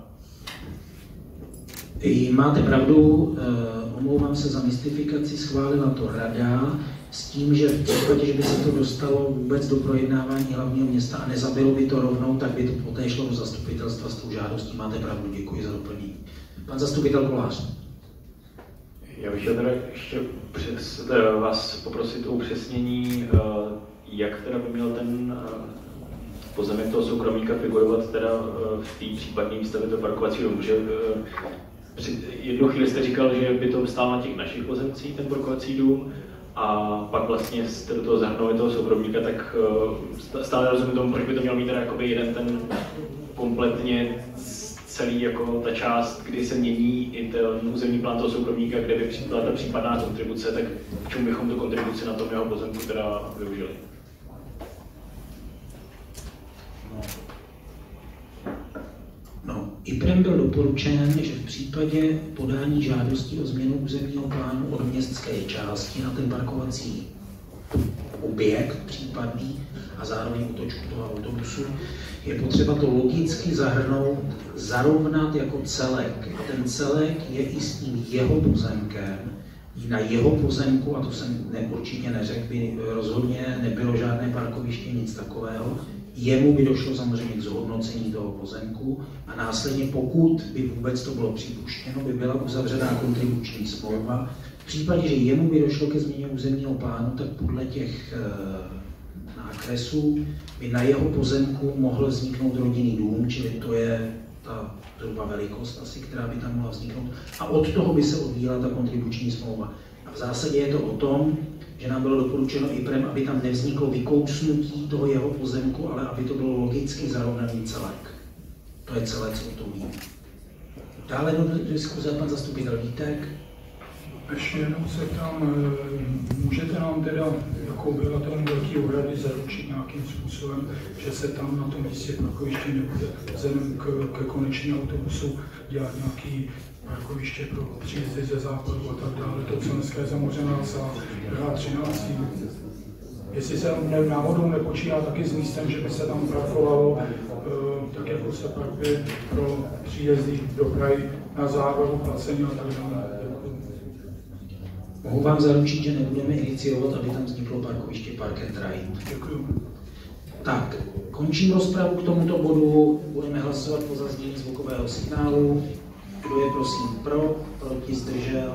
Máte pravdu, omlouvám se za mystifikaci, schválila to rada s tím, že v případě, že by se to dostalo vůbec do projednávání hlavního města a nezabilo by to rovnou, tak by to poté šlo do zastupitelstva s tou žádostí. Máte pravdu, děkuji za doplnění. Pan zastupitel Kolář. Já bych chtěl teda ještě přes, teda vás poprosit o upřesnění, jak teda by měl ten pozemek toho soukromníka figurovat teda v té případné výstavě toho parkovacího domu, že jednu chvíli jste říkal, že by to stál na těch našich pozemcích, ten parkovací dům, a pak vlastně jste do toho zahrnuli toho soukromníka, tak stále rozumím tomu, proč by to měl mít teda jakoby jeden ten kompletně celý jako ta část, kdy se mění i ten územní plán toho soukromníka, kde by byla ta případná kontribuce, tak k čemu bychom tu kontribuci na tom jeho pozemku teda využili? No, IPREM byl doporučen, že v případě podání žádosti o změnu územního plánu od městské části na ten parkovací objekt případný a zároveň útočku toho autobusu, je potřeba to logicky zahrnout, zarovnat jako celek. Ten celek je i s tím jeho pozemkem, i na jeho pozemku, a to jsem ne, určitě neřekl, by rozhodně nebylo žádné parkoviště, nic takového. Jemu by došlo samozřejmě k zhodnocení toho pozemku a následně, pokud by vůbec to bylo připuštěno, by byla uzavřená kontribuční smlouva. V případě, že jemu by došlo ke změně územního plánu, tak podle těch e, nákresů by na jeho pozemku mohl vzniknout rodinný dům, čili to je ta zhruba velikost asi, která by tam mohla vzniknout. A od toho by se odvíjela ta kontribuční smlouva. A v zásadě je to o tom, že nám bylo doporučeno IPREM, aby tam nevzniklo vykousnutí toho jeho pozemku, ale aby to bylo logicky zarovnaný celek. To je celé, co o tom vím. Dále do diskuze pan zastupitel Vítek. Ještě jenom se tam, můžete nám teda, jako obyvatelům Velké Ohrady, zaručit nějakým způsobem, že se tam na tom místě parkoviště nebude vzhledem k, k konečnému autobusu dělat nějaký parkoviště pro příjezdy ze západu a tak dále, to, co dneska je zamořená za H třináct. Jestli se náhodou nepočítá taky s místem, že by se tam parkovalo, tak jako se parkuje pro příjezdy do Prahy na závodu, placení a tak dále. Mohu vám zaručit, že nebudeme iniciovat, aby tam vzniklo parkoviště Park and Ride. Děkuji. Tak, končím rozpravu k tomuto bodu. Budeme hlasovat po zaznění zvukového signálu. Kdo je prosím pro, proti, zdržel?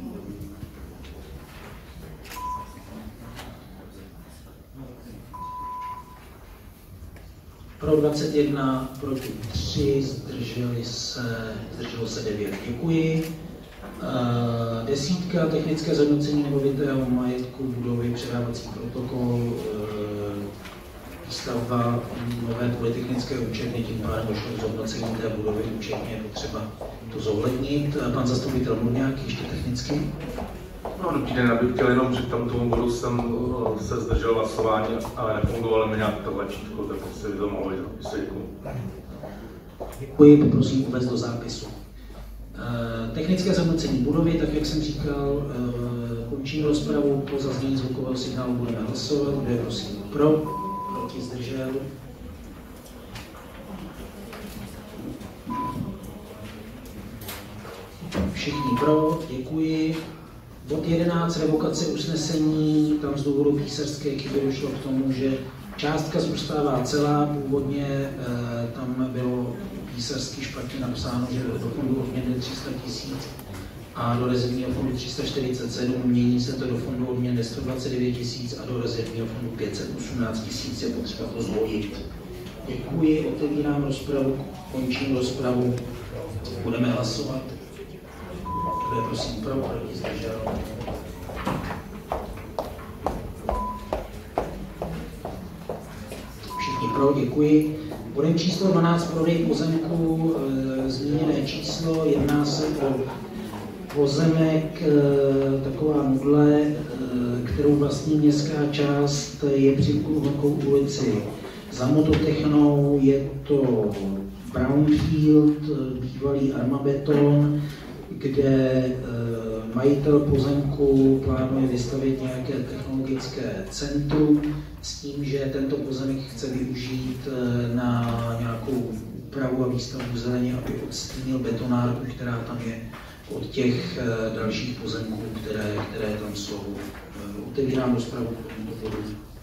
Pro dvacet jedna, proti tři, zdrželi se, zdrželo se devět. Děkuji. Uh, desítka, technické zhodnocení nemovitého majetku budovy, předávací protokol, uh, výstavba nové polytechnické učebny, tím pádem došlo k zhodnocení té budovy, účetně je potřeba to zohlednit. Pan zastupitel Murňák, ještě technicky. No, dobrý den, já bych chtěl jenom, že k tomuto bodu jsem se zdržel hlasování, ale nefungovalo mi nějak to tlačítko, tak si to mohli zapisat. Děkuji, poprosím uvést do zápisu. Technické zhodnocení budovy, tak jak jsem říkal, končím rozpravu, po zaznění zvukového signálu budeme hlasovat. Kdo je prosím pro, proti, zdržel? Všichni pro, děkuji. Bod jedenáct, revokace usnesení, tam z důvodu písařské chyby došlo k tomu, že částka zůstává celá, původně e, tam bylo písařsky špatně napsáno, že do fondu odměny tři sta tisíc a do rezervního fondu tři sta čtyřicet sedm, mění se to do fondu odměny sto dvacet devět tisíc a do rezervního fondu pět set osmnáct tisíc, je potřeba to zvolit. Děkuji, otevírám rozpravu, končím rozpravu, budeme hlasovat. Kdo je prosím pro, proti, zdržel? Všichni pro, děkuji. Bodem číslo dvanáct, prodej pozemku, e, zmíněné číslo, jedná se o pozemek, e, taková mudle, e, kterou vlastní městská část, je při Kulhokou ulici za Mototechnou, je to Brownfield, bývalý Armabeton, kde e, majitel pozemku plánuje vystavit nějaké technologické centrum s tím, že tento pozemek chce využít na nějakou úpravu a výstavbu zeleně, aby odstínil betonárku, která tam je od těch dalších pozemků, které, které tam jsou. Otevírám rozpravu k tomuto bodu.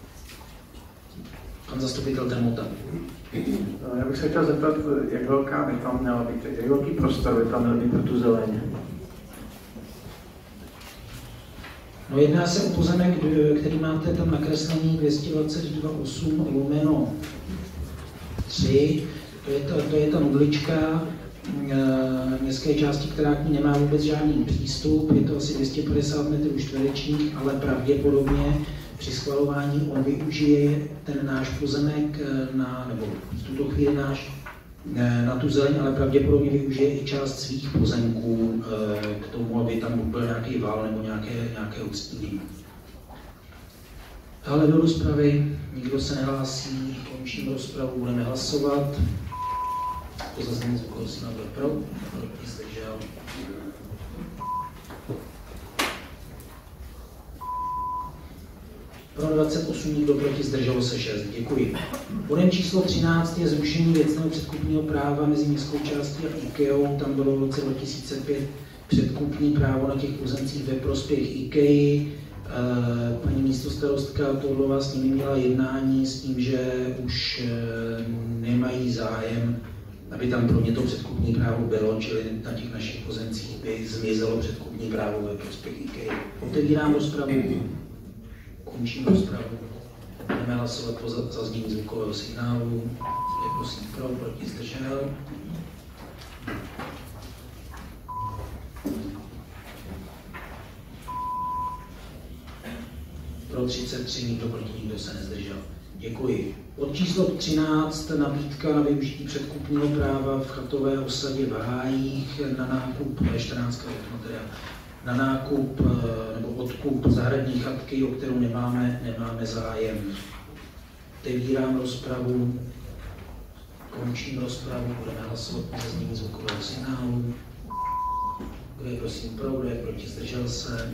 Pan zastupitel Termota. Já bych se chtěl zeptat, jak velká by tam měla být, jak velký prostor by tam měl být pro tu zeleně? No, jedná se o pozemek, který máte tam nakreslený dvě stě dvacet dva osm lomeno tři. To je ta, to je ta nudlička městské části, která k ní nemá vůbec žádný přístup. Je to asi dvě stě padesát metrů čtverečních, ale pravděpodobně při schvalování on využije ten náš pozemek, na, nebo v tuto chvíli náš, na tu zeleň, ale pravděpodobně využije i část svých pozemků k tomu, aby tam byl nějaký val nebo nějaké, nějaké odstínění. Ale do rozpravy nikdo se nehlásí, končím rozpravu, budeme hlasovat. To zazní zvukov si na pro, proti zdržel. Pro dvacet osm, nikdo proti, zdrželo se šest. Děkuji. Bodem číslo třináct je zrušení věcného předkupního práva mezi městskou částí a IKEA. Tam bylo v roce dva tisíce pět předkupní právo na těch pozemcích ve prospěch IKEA. Paní místostarostka Toudlová s nimi měla jednání s tím, že už nemají zájem, aby tam pro ně to předkupní právo bylo, čili na těch našich pozemcích by zmizelo předkupní právo ve prospěch IKEA. Otevírám rozpravu. Končím rozpravu. Budeme hlasovat po zaznění zvukového signálu. Je prosím pro, proti zdržel. Pro třicet tři, nikdo proti, nikdo se nezdržel. Děkuji. Od číslo třináct nabídka na využití předkupního práva v chatové osadě v Hájích na nákup čtrnáct materiál. Na nákup nebo odkup zahradní chatky, o kterou nemáme, nemáme zájem. Otevírám rozpravu, končím rozpravu, budeme hlasovat po zaznění zvukového signálu. Kdo je prosím pro, kdo je proti, zdržel se.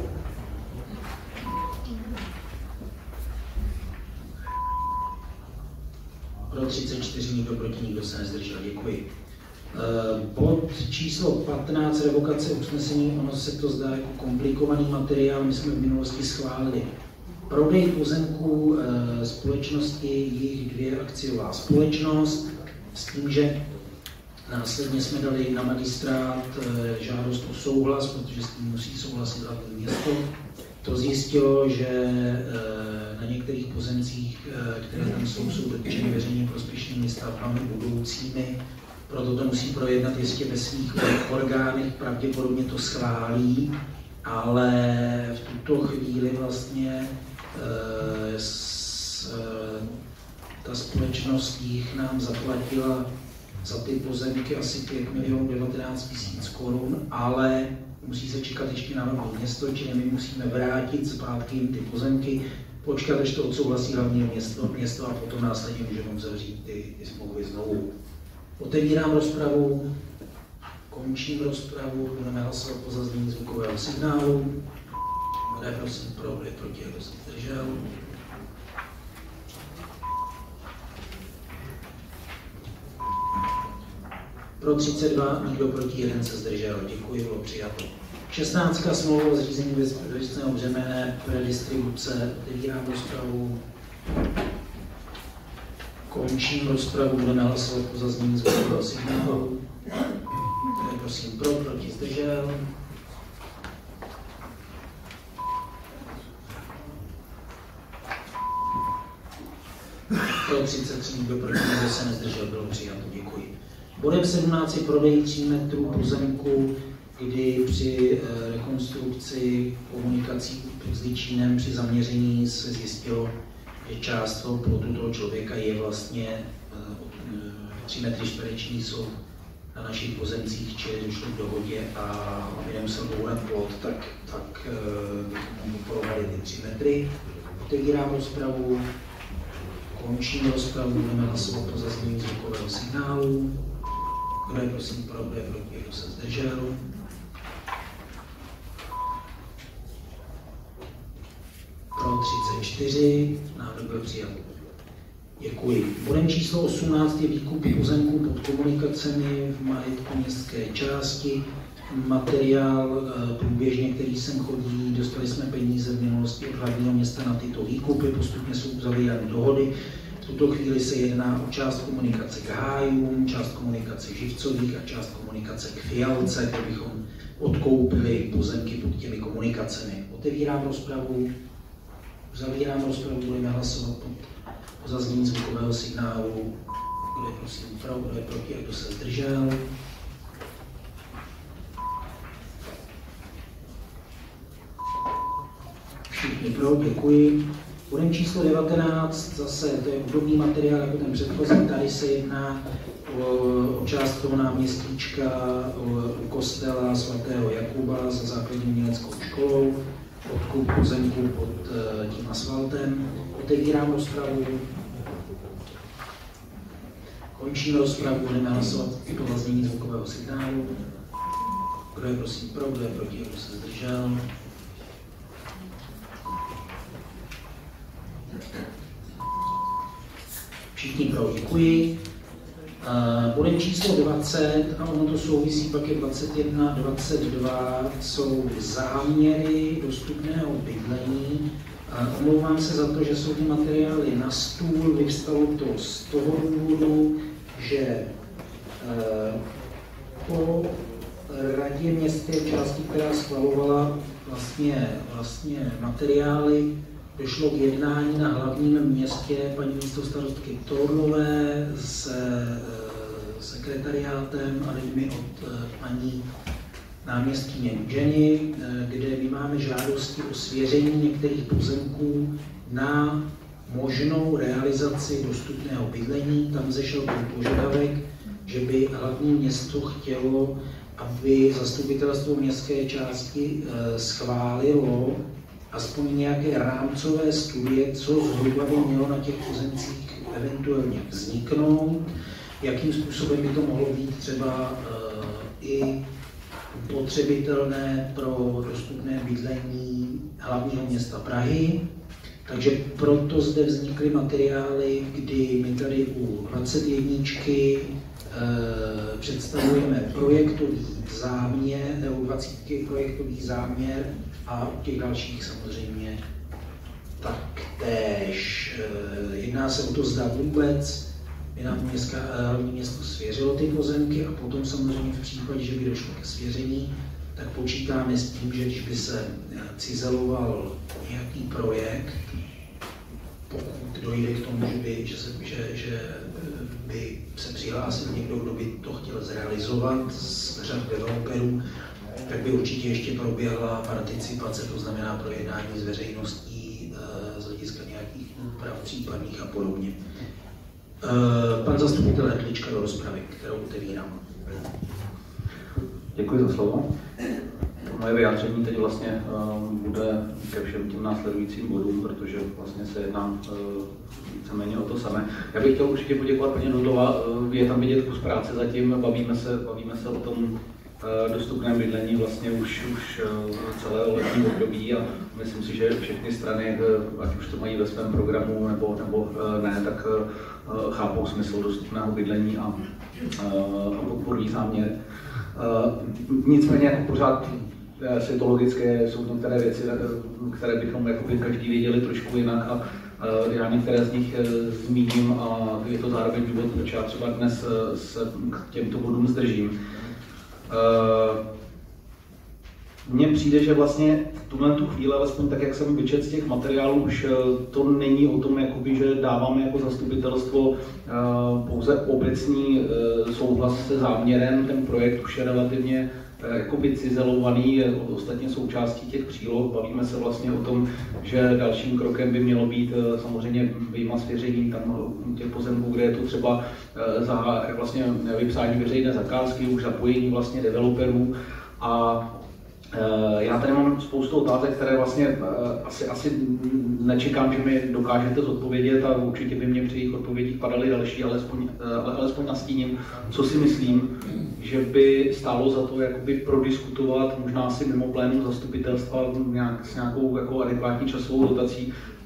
Pro třicet čtyři, nikdo proti, nikdo se nezdržel. Děkuji. Bod číslo patnáct, revokace usnesení, ono se to zdá jako komplikovaný materiál, my jsme v minulosti schválili prodej pozemků společnosti jejich dvě akciová společnost, s tím, že následně jsme dali na magistrát žádost o souhlas, protože s tím musí souhlasit hlavní město. To zjistilo, že na některých pozemcích, které tam jsou, jsou dotčeny veřejně prospěšnými stavbami budoucími. Proto to musí projednat ještě ve svých orgánech, pravděpodobně to schválí, ale v tuto chvíli vlastně e, s, e, ta společnost jich nám zaplatila za ty pozemky asi pět milionů devatenáct tisíc korun, ale musí se čekat ještě na nové město, čili my musíme vrátit zpátky jim ty pozemky, počkat, až to odsouhlasí hlavní město, město a potom následně můžeme uzavřít ty, ty smlouvy znovu. Otevírám rozpravu, končím rozpravu, budeme hlasovat po zaznění zvukového signálu. Kdo je prosím pro, kdo je proti, kdo se zdržel. Pro třicet dva, nikdo proti, jeden se zdržel. Děkuji, bylo přijato. šestnáctka smlouva o zřízení věcného břemene, redistribuce. Otevírám rozpravu. Končím rozpravu, budeme hlasovat po zaznění zvukového signálu. Tady prosím pro, proti, zdržel. Pro třicet tři, nikdo proti, nikdo se nezdržel, bylo přijato, děkuji. Bodem sedmnáct je prodej tří metrů pozemku, kdy při rekonstrukci komunikací s Ličínem při zaměření se zjistilo, že část toho plotu toho člověka je vlastně tři metry čtvereční jsou na našich pozemcích, čili došlo k dohodě a aby nemusel bourat plot, tak, tak bychom porovnali ty tři metry. Otevírám rozpravu, končím rozpravu, budeme hlasovat po zaznění zvukového signálu. Kdo je prosím pro, kdo je proti, kdo se zdržel. třicet čtyři, návrh byl přijat. Děkuji. Bodem číslo osmnáct je výkup pozemků pod komunikacemi v majetku městské části. Materiál průběžně, který sem chodí, dostali jsme peníze v minulosti od hlavního města na tyto výkupy, postupně jsou uzavírány dohody. V tuto chvíli se jedná o část komunikace k Hájům, část komunikace Živcových a část komunikace k Fialce, kde bychom odkoupili pozemky pod těmi komunikacemi. Otevírám rozpravu, uzavírám rozpravu, budeme hlasovat pod po zaznění zvukového signálu. Kdo je prosím pro, kdo je proti a kdo se zdržel. Všichni pro, děkuji. Bodem číslo devatenáct, zase to je obdobný materiál jako ten předchozí, tady se jedná o, o část toho náměstíčka u kostela svatého Jakuba za základní uměleckou školou, odkup pozemku pod tím asfaltem. Otevírám rozpravu. Končím rozpravu, budeme hlasovat po zaznění zvukového signálu. Kdo je prosím pro, kdo je proti, kdo se zdržel. Všichni pro, děkuji. Bodem číslo dvacet, a ono to souvisí, pak je dvacet jedna, dvacet dva, jsou záměry dostupného bydlení. Omlouvám se za to, že jsou ty materiály na stůl, vyvstalo to z toho důvodu, že po radě městské části, která schvalovala vlastně, vlastně materiály, došlo k jednání na hlavním městě paní místostarostky Torlové s sekretariátem a lidmi od paní náměstkyně Jenny, kde my máme žádosti o svěření některých pozemků na možnou realizaci dostupného bydlení. Tam zešel ten požadavek, že by hlavní město chtělo, aby zastupitelstvo městské části schválilo aspoň nějaké rámcové studie, co zhruba by mělo na těch pozemcích eventuálně vzniknout, jakým způsobem by to mohlo být třeba uh, i potřebitelné pro dostupné bydlení hlavního města Prahy. Takže proto zde vznikly materiály, kdy my tady u dvacet jedna e, představujeme projektový záměr, nebo dvacítky projektový záměr a u těch dalších samozřejmě taktéž. E, jedná se o to, zda vůbec by nám městská, hlavní město svěřilo ty pozemky a potom samozřejmě v případě, že by došlo ke svěření, tak počítáme s tím, že když by se cizeloval nějaký projekt, pokud dojde k tomu, že by, že se, že, že by se přihlásil někdo, kdo by to chtěl zrealizovat z řad developerů, tak by určitě ještě proběhla participace, to znamená projednání s veřejností z hlediska nějakých úprav případných a podobně. Pan zastupitel Hrdlička do rozpravy, kterou otevírám. Děkuji za slovo. Moje vyjádření teď vlastně uh, bude ke všem těm následujícím bodům, protože vlastně se jedná uh, víceméně o to samé. Já bych chtěl určitě poděkovat paní Dudlová, uh, je tam vidět kus práce zatím, bavíme se, bavíme se o tom uh, dostupném bydlení vlastně už, už uh, celé letní období a myslím si, že všechny strany, uh, ať už to mají ve svém programu nebo, nebo uh, ne, tak uh, chápou smysl dostupného bydlení a, uh, a podporují záměr. Uh, nicméně jako pořád je to logické, jsou to některé věci, které bychom jakoby každý věděli trošku jinak a uh, já některé z nich uh, zmíním a je to zároveň důvod, proč já třeba dnes uh, se k těmto bodům zdržím. Uh, Mně přijde, že vlastně v tuhle tu chvíli, alespoň tak, jak jsem vyčetl z těch materiálů, už to není o tom, jakoby, že dáváme jako zastupitelstvo pouze obecný souhlas se záměrem. Ten projekt už je relativně jakoby cizelovaný, je ostatně součástí těch příloh. Bavíme se vlastně o tom, že dalším krokem by mělo být samozřejmě vyjma svěření tam těch pozemků, kde je to třeba za vlastně vypsání veřejné zakázky, už zapojení vlastně developerů. A já tady mám spoustu otázek, které vlastně asi, asi nečekám, že mi dokážete zodpovědět a určitě by mě při jejich odpovědích padaly další, alespoň, ale alespoň nastíním, co si myslím, že by stálo za to jakoby prodiskutovat, možná si mimo plénum zastupitelstva nějak, s nějakou jako adekvátní časovou dotací,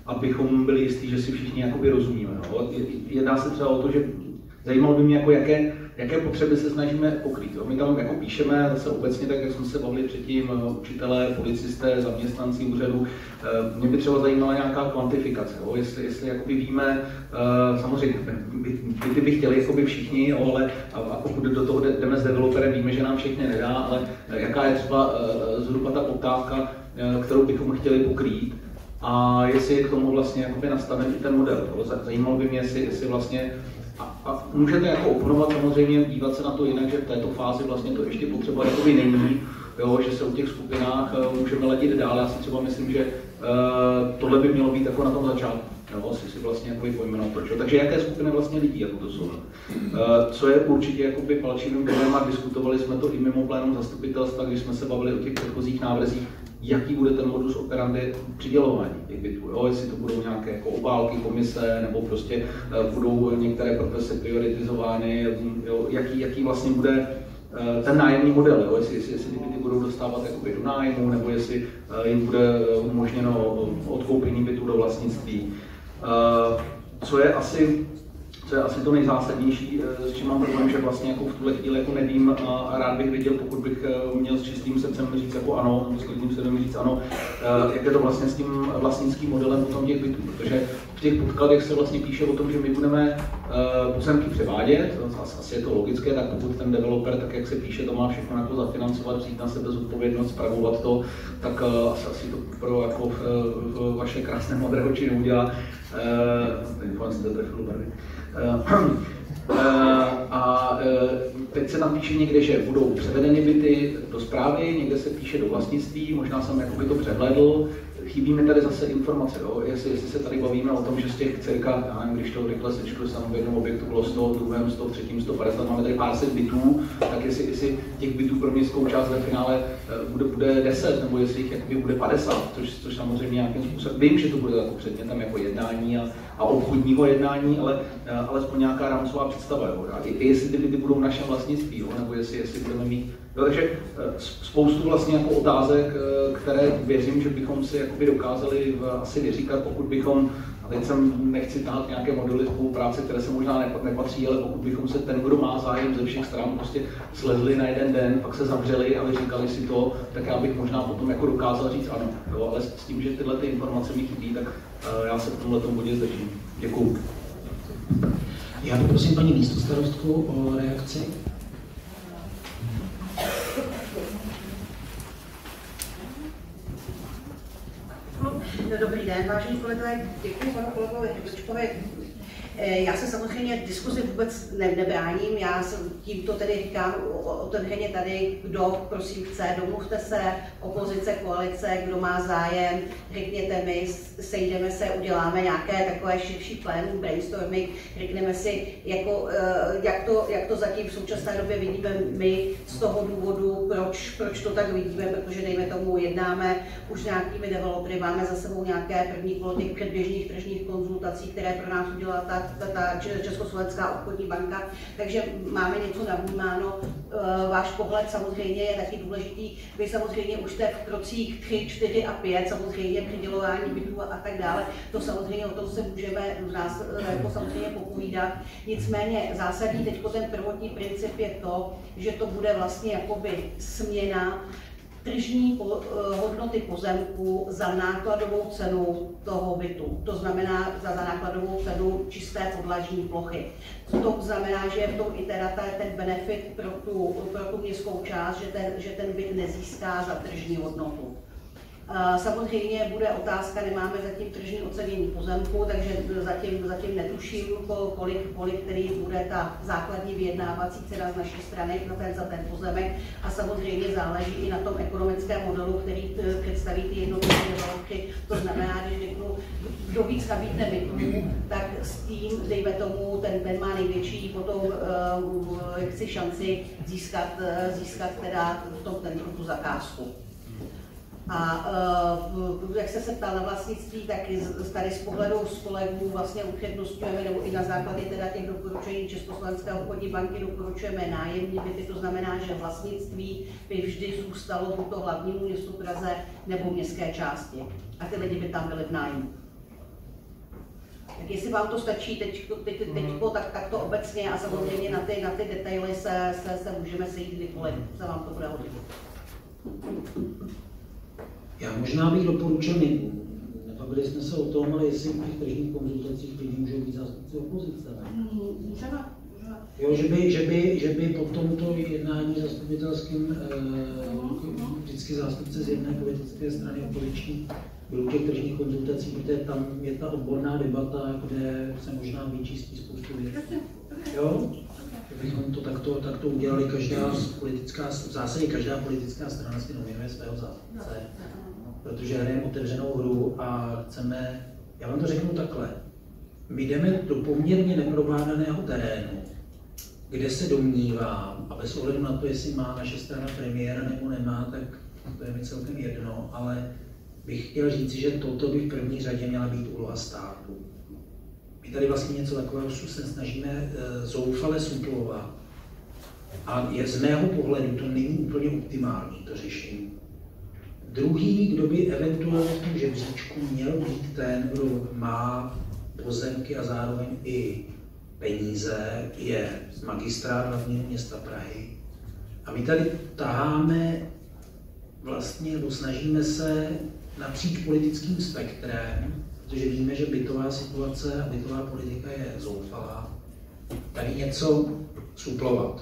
abychom byli jistí, že si všichni jakoby rozumíme. No. Jedná se třeba o to, že zajímalo by mě, jako jaké, jaké potřeby se snažíme pokrýt. Jo. My tam jako píšeme zase obecně, tak jak jsme se bavili předtím, učitelé, policisté, zaměstnanci úřadu. Mě by třeba zajímala nějaká kvantifikace, jo. jestli, jestli jakoby víme, samozřejmě by, by, by chtěli jakoby všichni, jo, ale a, a pokud do toho jdeme s developerem, víme, že nám všechny nedá, ale jaká je třeba zhruba ta poptávka, kterou bychom chtěli pokrýt. A jestli je k tomu vlastně jakoby nastaven i ten model. Jo. Zajímalo by mě, jestli, jestli vlastně A, a můžete jako oponovat samozřejmě, dívat se na to jinak, že v této fázi vlastně to ještě potřeba jakoby není, jo, že se o těch skupinách uh, můžeme ladit dál. Já si třeba myslím, že uh, tohle by mělo být jako na tom začátku, jo, si si vlastně jakoby pojmenovat proč. Takže jaké skupiny vlastně lidí jako to jsou. Uh, co je určitě jakoby palčivým bodem a diskutovali jsme to i mimo plénum zastupitelstva, když jsme se bavili o těch předchozích návrzích, jaký bude ten modus operandi přidělování těch bytů, jo? Jestli to budou nějaké jako obálky, komise, nebo prostě uh, budou některé profese prioritizovány, jo? Jaký, jaký vlastně bude uh, ten nájemní model, jo? Jestli, jestli, jestli ty byty budou dostávat jakoby do nájmu, nebo jestli uh, jim bude umožněno odkoupení bytů do vlastnictví. Uh, co je asi Co je asi to nejzásadnější, s čím mám problém, že vlastně jako v tuhle chvíli jako nevím a rád bych viděl, pokud bych měl s čistým srdcem říct jako ano, nebo s klidným srdcem říct ano, jak je to vlastně s tím vlastnickým modelem potom těch bytů, protože v těch podkladech se vlastně píše o tom, že my budeme pozemky převádět, asi je to logické, tak pokud ten developer, tak jak se píše, to má všechno jako zafinancovat, vzít na sebe zodpovědnost, spravovat to, tak asi, asi to pro jako v, v vaše krásné modré oči neudělá. Doufám, že to trefilo barvy. A teď se tam píše někde, že budou převedeny byty do správy, někde se píše do vlastnictví, možná jsem jakoby to přehlédl. Chybí mi tady zase informace, jo? Jestli, jestli se tady bavíme o tom, že z těch cirka, já nevím, když to rychle sečtu, jsem v jednom objektu bylo sto, v druhém sto, v třetím sto padesát, máme tady pár set bytů, tak jestli, jestli těch bytů pro městskou část ve finále bude, bude deset, nebo jestli jich jakoby bude padesát, což, což samozřejmě nějakým způsobem, vím, že to bude jako předmětem jako jednání a, a obchodního jednání, ale alespoň nějaká rámcová představa, jo? A i, i jestli ty byty budou v našem vlastnictví, jo? Nebo jestli, jestli budeme mít. No, takže spoustu vlastně jako otázek, které věřím, že bychom si jakoby dokázali asi vyříkat, pokud bychom, a teď jsem nechci tahat nějaké modely spolupráce, které se možná nepatří, ale pokud bychom se ten, kdo má zájem ze všech stran, prostě slezli na jeden den, pak se zavřeli a vyříkali si to, tak já bych možná potom jako dokázal říct ano, jo, ale s tím, že tyhle ty informace mi chybí, tak já se v tomhletom bodě zdržím. Děkuju. Já poprosím paní místostarostku o reakci. Dobrý den, vážení kolegové, děkuji panu kolegovi Hrdličkovi. Já se samozřejmě diskuzi vůbec ne, nebráním, já tímto tedy říkám otevřeně tady, kdo prosím chce, domluvte se, opozice, koalice, kdo má zájem, řekněte mi, sejdeme se, uděláme nějaké takové širší plénum, brainstorming, řekneme si, jako, jak, to, jak to zatím v současné době vidíme my z toho důvodu, proč, proč to tak vidíme, protože dejme tomu jednáme už s nějakými developery, máme za sebou nějaké první kolo těch předběžných tržních konzultací, které pro nás udělala ta Ta, ta Československá obchodní banka, takže máme něco navnímáno. Váš pohled samozřejmě je taky důležitý. Vy samozřejmě už jste v krocích tři, čtyři a pět, samozřejmě přidělování bytů a tak dále. To samozřejmě o tom se můžeme v nás jako samozřejmě popovídat. Nicméně zásadní teď ten prvotní princip je to, že to bude vlastně jakoby směna tržní po, hodnoty pozemku za nákladovou cenu toho bytu. To znamená za, za nákladovou cenu čisté podlažní plochy. To znamená, že je v tom i teda ten benefit pro tu, pro tu městskou část, že ten, že ten byt nezíská za tržní hodnotu. Samozřejmě bude otázka, nemáme zatím tržní ocenění pozemku, takže zatím, zatím netuším, kolik, kolik který bude ta základní vyjednávací cena z naší strany na ten, za ten pozemek. A samozřejmě záleží i na tom ekonomickém modelu, který představí ty jednotlivé developery. To znamená, když řeknu, kdo víc nabídne bytů, tak s tím, dejme tomu, ten, ten má největší potom uh, chci šanci získat, uh, získat teda v tom tendru tu zakázku. A uh, jak jste se ptal na vlastnictví, tak tady z pohledu z kolegů vlastně upřednostňujeme, nebo i na základě teda těch doporučení Československé obchodní banky doporučujeme nájemní byty, to znamená, že vlastnictví by vždy zůstalo buď to hlavnímu městu Praze nebo městské části. A ty lidi by tam byli v nájmu. Tak jestli vám to stačí teď, teď, teď tak, tak to obecně a samozřejmě na ty, na ty detaily se, se, se můžeme sejít kdykoliv, se vám to bude hodit. Já možná bych doporučil, nebavili jsme se o tom, ale jestli v těch tržních konzultacích lidi můžou být zástupci opozice. Můžeme. Jo, že by, že, by, že by po tomto jednání zastupitelským eh, vždycky zástupce z jedné politické strany opoziční byl u těch tržních konzultací, protože tam je ta odborná debata, kde se možná vyčistí spoustu věcí. Jo? Kdybychom to takto, takto udělali, každá politická, v zásadě každá politická strana si nominuje svého zástupce, protože hrajeme otevřenou hru a chceme, já vám to řeknu takhle, my jdeme do poměrně neprovládaného terénu, kde se domnívám, a bez ohledu na to, jestli má naše strana premiéra nebo nemá, tak to je mi celkem jedno, ale bych chtěl říct, že toto by v první řadě měla být úloha státu. My tady vlastně něco takového se snažíme zoufale suplovat a je, z mého pohledu to není úplně optimální, to řešení. Druhý, kdo by eventuálně v tom žebříčku měl být ten, kdo má pozemky a zároveň i peníze, je magistrát hlavního města Prahy. A my tady taháme vlastně, nebo snažíme se napříč politickým spektrem, protože víme, že bytová situace a bytová politika je zoufalá, tady něco suplovat.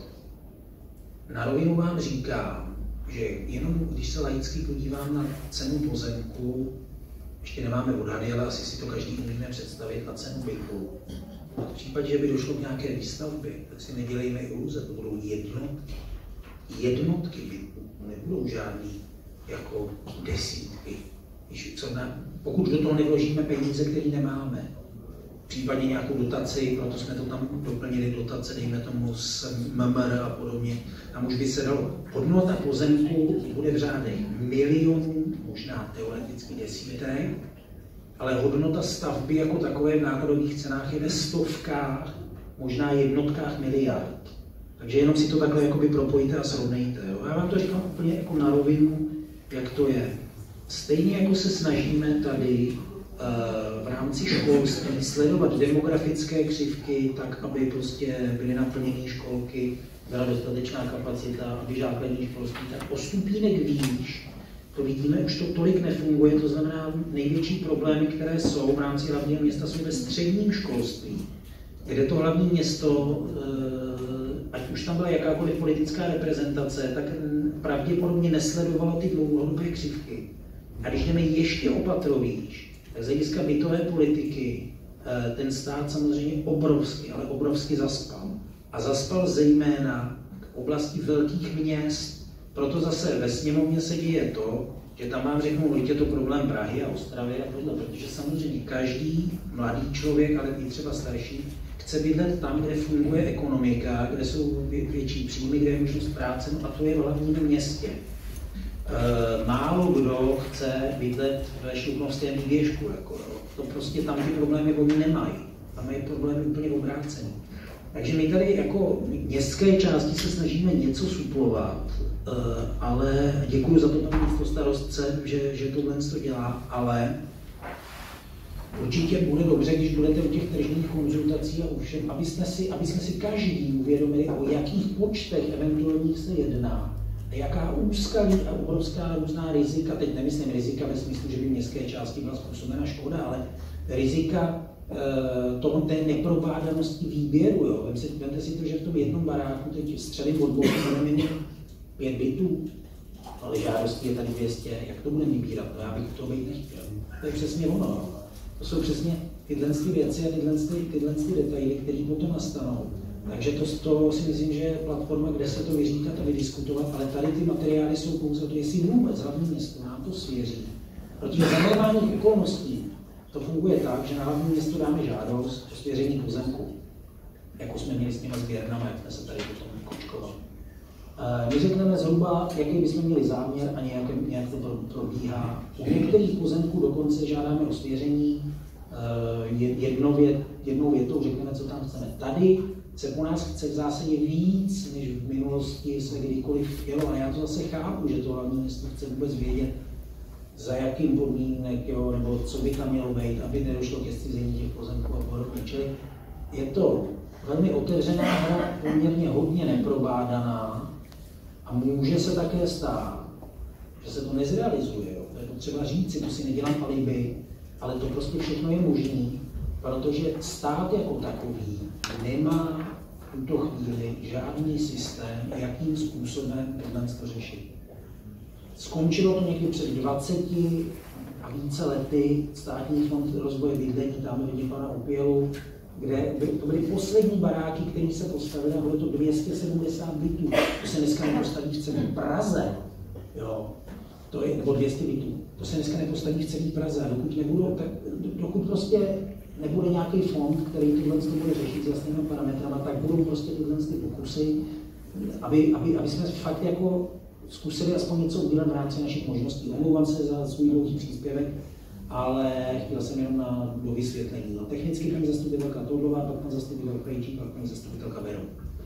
Na rovinu vám říkám, že jenom když se laicky podívám na cenu pozemku, ještě nemáme odhady, ale asi si to každý umíme představit na cenu bytu. V případě, že by došlo k nějaké výstavbě, tak si nedělejme iluze, to budou jednotky. Jednotky bytů, nebudou žádný jako desítky. Co na, pokud do toho nevložíme peníze, které nemáme, případně nějakou dotaci, proto jsme to tam doplnili, dotace, dejme tomu z M M R a podobně, tam už by se dalo. Hodnota pozemku bude v řádech milionů, možná teoreticky desítek, ale hodnota stavby jako takové v nákladových cenách je ve stovkách, možná jednotkách miliard. Takže jenom si to takhle jakoby propojíte a srovnejte. Jo? Já vám to říkám úplně jako na rovinu, jak to je. Stejně jako se snažíme tady uh, v rámci školství sledovat demografické křivky, tak aby prostě byly naplněné školky, byla dostatečná kapacita, aby základní školství, tak o stupínek výš, to vidíme, už to tolik nefunguje, to znamená největší problémy, které jsou v rámci hlavního města, jsou ve středním školství, kde to hlavní město, ať už tam byla jakákoliv politická reprezentace, tak pravděpodobně nesledovalo ty dlouhodobé křivky. A když jdeme ještě opatrovýš, tak z hlediska bytové politiky ten stát samozřejmě obrovsky, ale obrovsky zaspal. A zaspal zejména v oblasti velkých měst. Proto zase ve sněmovně se děje to, že tam vám řeknou, že je to problém Prahy a Ostravy a tohle, protože samozřejmě každý mladý člověk, ale i třeba starší, chce bydlet tam, kde funguje ekonomika, kde jsou větší příjmy, kde je možnost práce, no a to je v hlavním městě. E, málo kdo chce bydlet ve Šluknovském výběžku, jako, to prostě tam ty problémy oni nemají, tam je problémy úplně obrácený. Takže my tady jako městské části se snažíme něco suplovat, ale děkuji za to panu místostarostce, že, že tohle to dělá, ale určitě bude dobře, když budete u těch tržních konzultací a u všem, aby jsme si, aby jsme si každý uvědomili, o jakých počtech eventuálních se jedná a jaká úskalí a obrovská různá rizika, teď nemyslím rizika ve smyslu, že by městské části byla způsobena škoda, ale rizika toho té neprovládanosti výběru. Jo. Vemte si to, že v tom jednom baráku teď střelím od boku, budeme mít pět bytů, ale žádostí je tady dvě stě, jak to budeme vybírat? No, já bych to být nechtěl. To je přesně ono. No. To jsou přesně tyhle věci a tyhle, tyhle detaily, které potom nastanou. Takže to, to si myslím, že je platforma, kde se to vyříkat a vydiskutovat, ale tady ty materiály jsou pouze to, jestli vůbec hlavní město nám to svěří. Protože za normálních okolností to funguje tak, že na hlavní město dáme žádost o svěření pozemku, jako jsme měli s těma sběrnama, jak jsme se tady potom kočkovali. My řekneme zhruba, jaký bychom měli záměr a nějak, nějak to probíhá. U některých pozemků dokonce žádáme o svěření, jednou, vět, jednou větou řekneme, co tam chceme. Tady se po nás chce v zásadě víc, než v minulosti se kdykoliv chtělo. A já to zase chápu, že to hlavní město chce vůbec vědět, za jakým podmínek, jo, nebo co by tam mělo být, aby nedošlo ke zcizení těch pozemků a podobně. Čili je to velmi otevřená hra, poměrně hodně neprobádaná a může se také stát, že se to nezrealizuje. Jo. To je potřeba říct, to si nedělám alibi, ale to prostě všechno je možné, protože stát jako takový nemá v tuto chvíli žádný systém, jakým způsobem tohle to řešit. Skončilo to někdy před dvaceti a více lety Státní fond rozvoje bydlení, tam vidím pana Opělu, kde by, to byly poslední baráky, které se postavily, a bylo to dvě stě sedmdesát bytů. To se dneska nepostaví v celé Praze, jo. To je, nebo dvě stě bytů. To se dneska nepostaví v celé Praze. A dokud, nebudou, tak, dokud prostě nebude nějaký fond, který tyhle to bude řešit s jasnými parametrama, tak budou prostě tyhle ty pokusy, aby, aby, aby jsme fakt jako zkusili aspoň něco udělat v rámci našich možností. Omlouvám se za svůj dlouhý příspěvek, ale chtěl jsem jenom na do vysvětlení. No, technicky paní zastupitelka Toudlová, pak pan zastupitel Krejčík, pak paní zastupitelka Bero.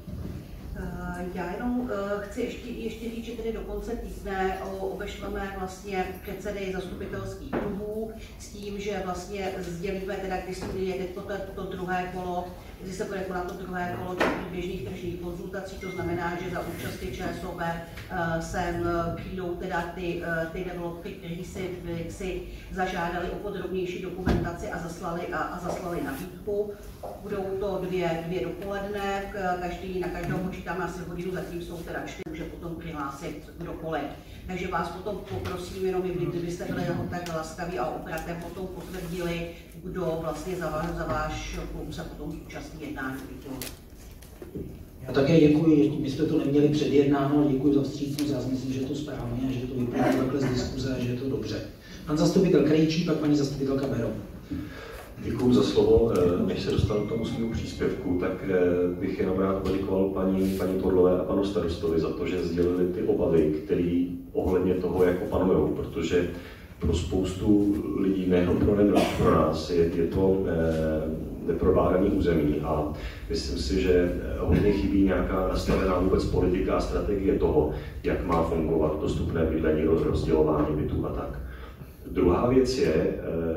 Já jenom uh, chci ještě, ještě říct, že tedy do konce týdne obešleme vlastně předsedy zastupitelských klubů s tím, že vlastně sdělíme, teda, když se bude to, to, to druhé kolo, když se bude konat to druhé kolo do běžných tržních konzultací, to znamená, že za účasti ČSOB uh, sem přijdou teda ty, uh, ty developery, kteří si, si zažádali o podrobnější dokumentaci a zaslali, a, a zaslali nabídku. Budou to dvě, dvě dopoledne, každý, na každého počítáme asi hodinu, zatím jsou teda čtyři, může potom přihlásit kdokoliv. Takže vás potom poprosím, jenom kdybyste byli tak laskaví a opratem potom potvrdili, kdo vlastně za váš, za váš klub se potom zúčastní jednání. Já také děkuji, my jsme to neměli předjednáno, děkuji za vstřícnost, já si myslím, že je to správně a že to vypadá takhle z diskuze, že je to dobře. Pan zastupitel Krejčí, pak paní zastupitelka Bero. Děkuji za slovo. Než se dostanu k tomu svému příspěvku, tak bych jenom rád poděkoval paní, paní Toudlové a panu starostovi za to, že sdělili ty obavy, které ohledně toho, jak opanují, protože pro spoustu lidí, nejenom pro, pro nás, je, je to neprobádaný území a myslím si, že hodně chybí nějaká nastavená vůbec politika a strategie toho, jak má fungovat dostupné bydlení, rozdělování bytů a tak. Druhá věc je,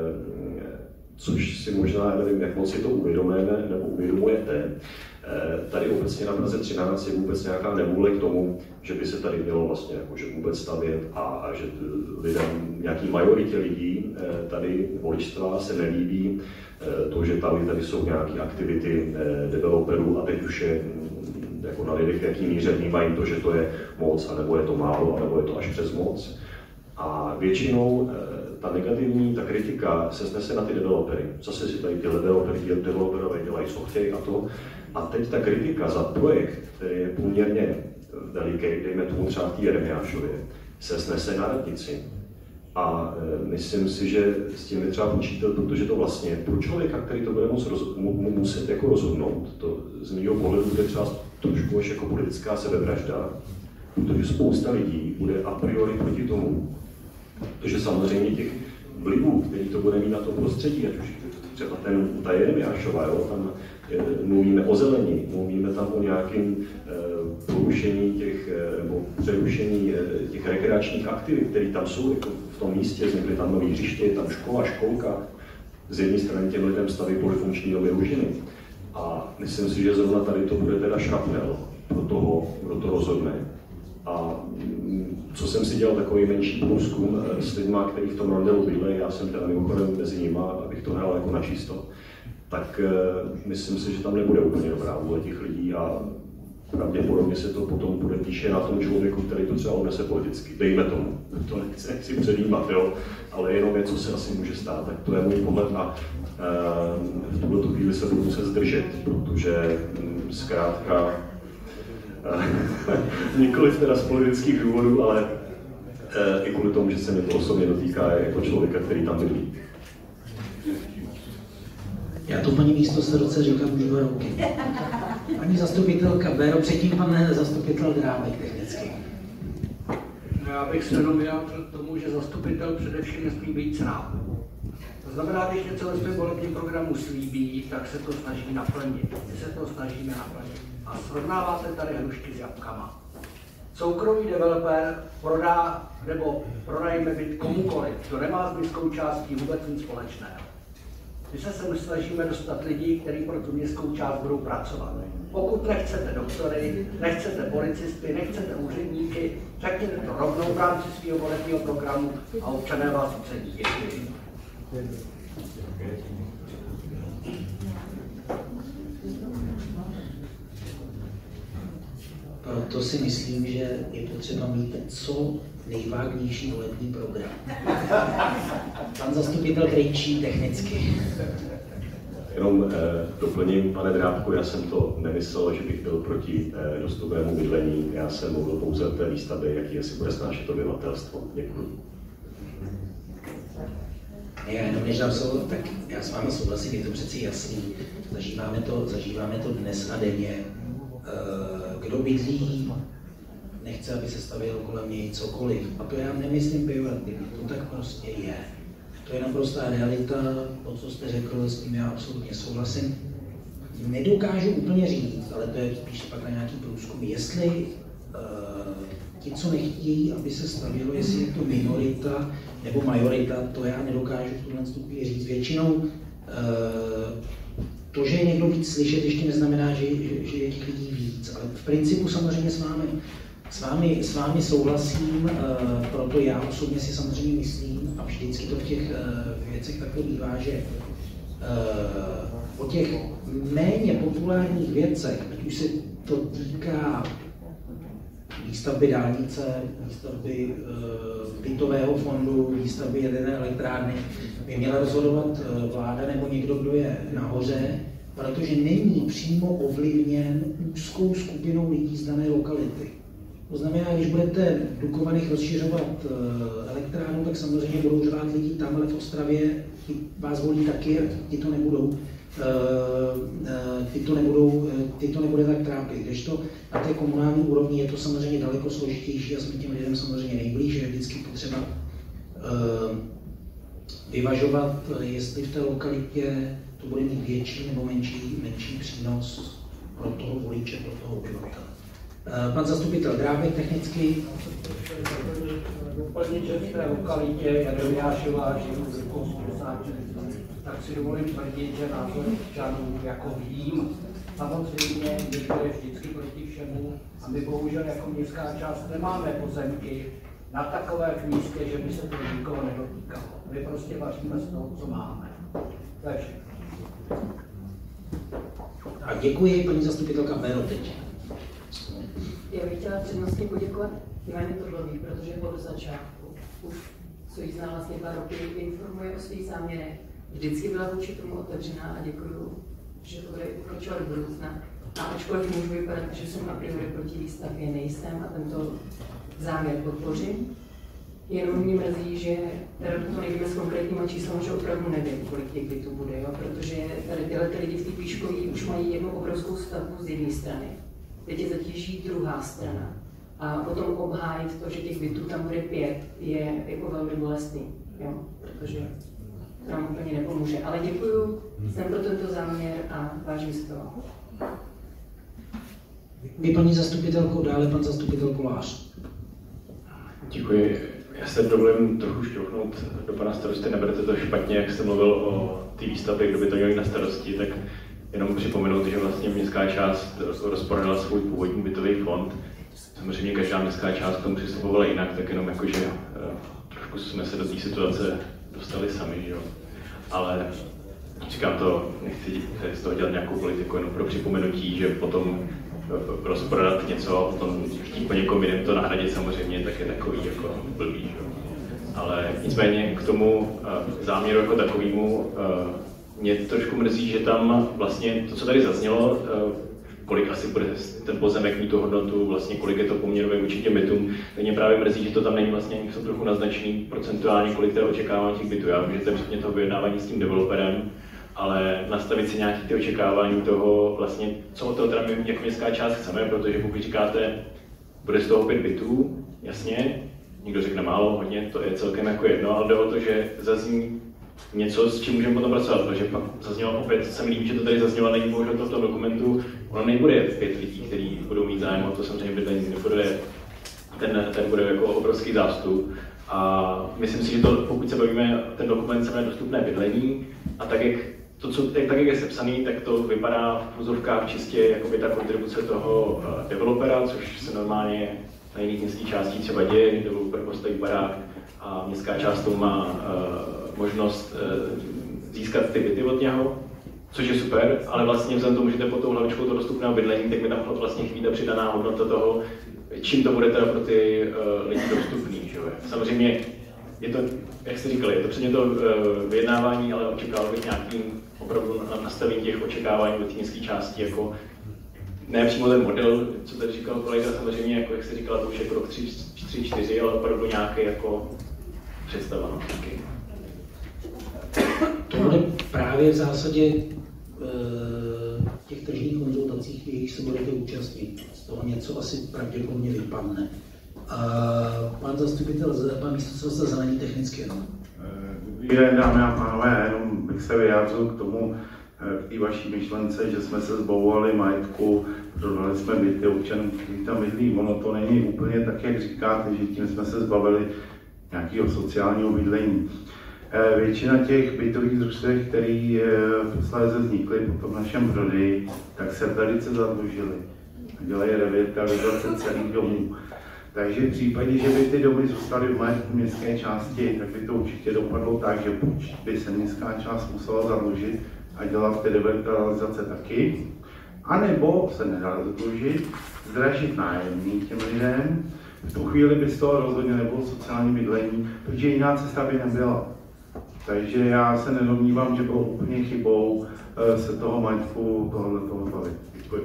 což si možná, nevím, jak moc si to uvědomujeme nebo uvědomujete, tady obecně na Praze třináct je vůbec nějaká nevůle k tomu, že by se tady mělo vlastně jako, že vůbec stavět a, a že lidem, nějaký majoritě lidí tady voličstva se nelíbí to, že tady, tady jsou nějaké aktivity developerů a teď už je jako na lidech, jaký míře vnímají to, že to je moc, anebo je to málo, anebo je to až přes moc. A většinou ta negativní, ta kritika se snese na ty developery. Zase si tady ty developery, developerové dělají, co chtějí a to. A teď ta kritika za projekt, který je poměrně veliký, dejme tomu třeba v té Jeremiášově, se snese na radnici. A e, myslím si, že s tím je třeba počítat, protože to vlastně pro člověka, který to bude moc roz, mu, mu muset jako rozhodnout, to z mého pohledu bude třeba trošku až jako politická sebevražda, protože spousta lidí bude a priori proti tomu. Protože samozřejmě těch vlivů, který to bude mít na to prostředí, ať už třeba ten, ta Jeremiášová, jo, tam je, mluvíme o zelení, mluvíme tam o nějakém e, porušení těch, e, nebo přerušení e, těch rekreačních aktivit, které tam jsou jako v tom místě, vznikly tam nový hřiště, je tam škola, školka, z jedné strany těm lidem staví polifunkční nové ružiny. A myslím si, že zrovna tady to bude teda šrapnel pro toho, kdo to rozhodne. A co jsem si dělal takový menší průzkum s lidmi, kteří v tom rondelu bydlejí, já jsem teda mimochodem mezi nimi, abych to hrál jako na čisto, tak myslím si, že tam nebude úplně dobrá vůle těch lidí a pravděpodobně se to potom bude píše na tom člověku, který to třeba odnese politicky. Dejme tomu, to nechci, nechci předjímat, jo, ale jenom je, co se asi může stát. Tak to je můj pohled a v tuto chvíli se budu muset zdržet, protože zkrátka nikoliv teda z politických důvodů, ale e, i kvůli tomu, že se mě to osobně dotýká jako člověka, který tam bydlí. Já to paní místostarostce říkám už dva roky. Paní zastupitelka Bero, předtím pan zastupitel Drábek technicky. Já bych se jenom vyjádřil k tomu, že zastupitel především nesmí být sám. To znamená, když něco ve svém volebním programu slíbí, tak se to snaží naplnit. My se to snažíme naplnit. A srovnáváte tady hrušky s jabkama. soukromý developer prodá nebo prodajme byt komukoliv, kdo nemá s městskou částí vůbec nic společného. My se sem snažíme dostat lidi, kteří pro tu městskou část budou pracovat. Pokud nechcete doktory, nechcete policisty, nechcete úředníky, řekněte to rovnou v rámci svého volebního programu a občané vás ocení. Děkuji. Proto si myslím, že je potřeba mít co nejvágnější volební program. Pan zastupitel Krejčí technicky. Jenom eh, doplním, pane Drábku, já jsem to nemyslel, že bych byl proti eh, dostupnému bydlení. Já jsem mluvil pouze o té výstavbě, jaký asi bude snášet obyvatelstvo. Děkuji. Já jenom než dám slovo, tak já s vámi souhlasím, je to přeci jasný. Zažíváme to, zažíváme to dnes a denně. Kdo bydlí, nechce, aby se stavělo kolem něj cokoliv. A to já nemyslím pejorativně, to tak prostě je. To je naprostá realita, to, co jste řekl, s tím já absolutně souhlasím. Nedokážu úplně říct, ale to je spíš pak na nějaký průzkum, jestli uh, ti, co nechtějí, aby se stavělo, jestli je to minorita nebo majorita, to já nedokážu v tuhle chvíli říct. Většinou uh, to, že je někdo víc slyšet, ještě neznamená, že, že, že je těch lidí víc, ale v principu samozřejmě s vámi, s vámi, s vámi souhlasím, uh, proto já osobně si samozřejmě myslím, a vždycky to v těch uh, věcech takhle bývá, že uh, o těch méně populárních věcech, ať už se to týká výstavby dálnice, výstavby uh, bytového fondu, výstavby jedné elektrárny, by měla rozhodovat uh, vláda nebo někdo, kdo je nahoře, protože není přímo ovlivněn úzkou skupinou lidí z dané lokality. To znamená, když budete v Dukovanech rozšiřovat uh, elektrárnu, tak samozřejmě budou řvát lidi tam, ale v Ostravě vás volí taky, ti to nebudou. Uh, uh, ty, to nebudou, uh, ty to nebude tak trápit. Kdežto na té komunální úrovni je to samozřejmě daleko složitější a jsme těm lidem samozřejmě nejblíž, je vždycky potřeba uh, vyvažovat, jestli v té lokalitě to bude mít větší nebo menší, menší přínos pro toho voliče, pro toho obyvatele. Uh, pan zastupitel Drábek technicky. Doplnit, že v té lokalitě Jaroměřova žiju v osmdesát, tak si dovolím tvrdit, že názor občanů jako vím. Samozřejmě někdo je vždycky proti všemu a my bohužel jako městská část nemáme pozemky na takové místě, že by se to nikoho nedotýkalo. My prostě vaříme z toho, co máme. Takže. A děkuji, paní zastupitelka Béro teď. Já bych chtěla přednostně poděkovat Ivaně Turlový, protože od začátku, už co jí znám vlastně dva roky, informuje o svých záměrech. Vždycky byla vůči tomu otevřená a děkuju, že to bude pokračovat do budoucna. A ačkoliv můžu vypadat, že jsem a priori proti výstavbě, nejsem a tento záměr podpořím. Jenom mě mrzí, že teda to nejde s konkrétníma číslama, že opravdu nevím, kolik těch bytů bude, jo? Protože tady tyhle ty lidi v té Píškové už mají jednu obrovskou stavbu z jedné strany. Teď je zatíží druhá strana. A potom obhájit to, že těch bytů tam bude pět, je jako velmi bolestný, jo? Protože nám úplně nepomůže. Ale děkuju, jsem pro tento záměr a vážím si toho. Děkuji, paní zastupitelko, dále pan zastupitel Kolář. Děkuji. Já se dovolím trochu šťouchnout do pana starosty, neberte to špatně, jak jste mluvil o té výstavbě, kdo by to měl na starosti, tak jenom připomenout, že vlastně městská část rozporala svůj původní bytový fond. Samozřejmě každá městská část k tomu přistupovala jinak, tak jenom jakože trošku jsme se do té situace dostali sami, že jo. Ale říkám to, nechci z toho dělat nějakou politiku, jenom pro připomenutí, že potom rozprodat něco a potom chtít po někom jiném to nahradit samozřejmě, tak je takový jako blbý, že jo. Ale nicméně k tomu záměru jako takovému mě trošku mrzí, že tam vlastně to, co tady zaznělo, kolik asi bude ten pozemek mít tu hodnotu, vlastně kolik je to poměrové vůči těm bytům, tak mě právě mrzí, že to tam není vlastně něco trochu naznačený procentuálně, kolik to očekávání těch bytů. Já vím, že to je předmět toho vyjednávání s tím developerem, ale nastavit si nějaké ty očekávání toho, vlastně, co od toho teda my jako městská část chceme, protože pokud říkáte, bude z toho pět bytů, jasně, někdo řekne málo, hodně, to je celkem jako jedno, ale jde o to, že zazní něco, s čím můžeme potom pracovat, protože pak zaznělo opět, se mi líbí, že to tady zaznělo, není bohužel to v tom dokumentu, ono nebude pět lidí, kteří budou mít zájem o to samozřejmě bydlení, nebude ten, ten bude jako obrovský zástup. A myslím si, že to, pokud se bavíme, ten dokument se jmenuje dostupné bydlení a tak jak, to, co, tak, tak jak je sepsaný, tak to vypadá v průzovkách čistě jakoby ta kontribuce toho uh, developera, což se normálně na jiných městských částí třeba děje, developer postaví barák a městská část tomu má uh, možnost uh, získat ty byty od něho, což je super, ale vlastně vzhledem tomu, že jde pod tou hlavičkou toho dostupného bydlení, tak mi tam vlastně chybí ta přidaná hodnota toho, čím to bude teda pro ty uh, lidi dostupný. Že? Samozřejmě je to, jak jste říkali, je to předmět to uh, vyjednávání, ale očekával bych nějakým opravdu nastavení těch očekávání do té městské části, jako ne přímo ten model, co tady říkal kolega, samozřejmě, jako jak jste říkala, to už je krok tři čtyři, ale opravdu nějaký jako představa. No, taky. To bude právě v zásadě těch tržních konzultacích, jejich se budete účastnit. Z toho něco asi pravděpodobně vypadne. A pan zastupitel, pan místopředseda Zelený technicky jenom. Dobrý den, dámy a pánové, jenom bych se vyjádřil k tomu, k té vaší myšlence, že jsme se zbavovali majetku, prodali jsme byty občanům, kteří tam bydlí. Ono to není úplně tak, jak říkáte, že tím jsme se zbavili nějakého sociálního bydlení. Většina těch bytových družstev, které posléze vznikly po tom našem prodeji, tak se velice zadlužily. Dělají revitalizace celých domů. Takže v případě, že by ty domy zůstaly v majetku městské části, tak by to určitě dopadlo tak, že buď by se městská část musela zadlužit a dělat ty revitalizace taky, anebo se nedá zadlužit, zdražit nájemní těm lidem. V tu chvíli by z toho rozhodně nebylo sociální bydlení, protože jiná cesta by nebyla. Takže já se nedomnívám, že bylo úplně chybou se toho majetku tohoto bavit. Děkuji.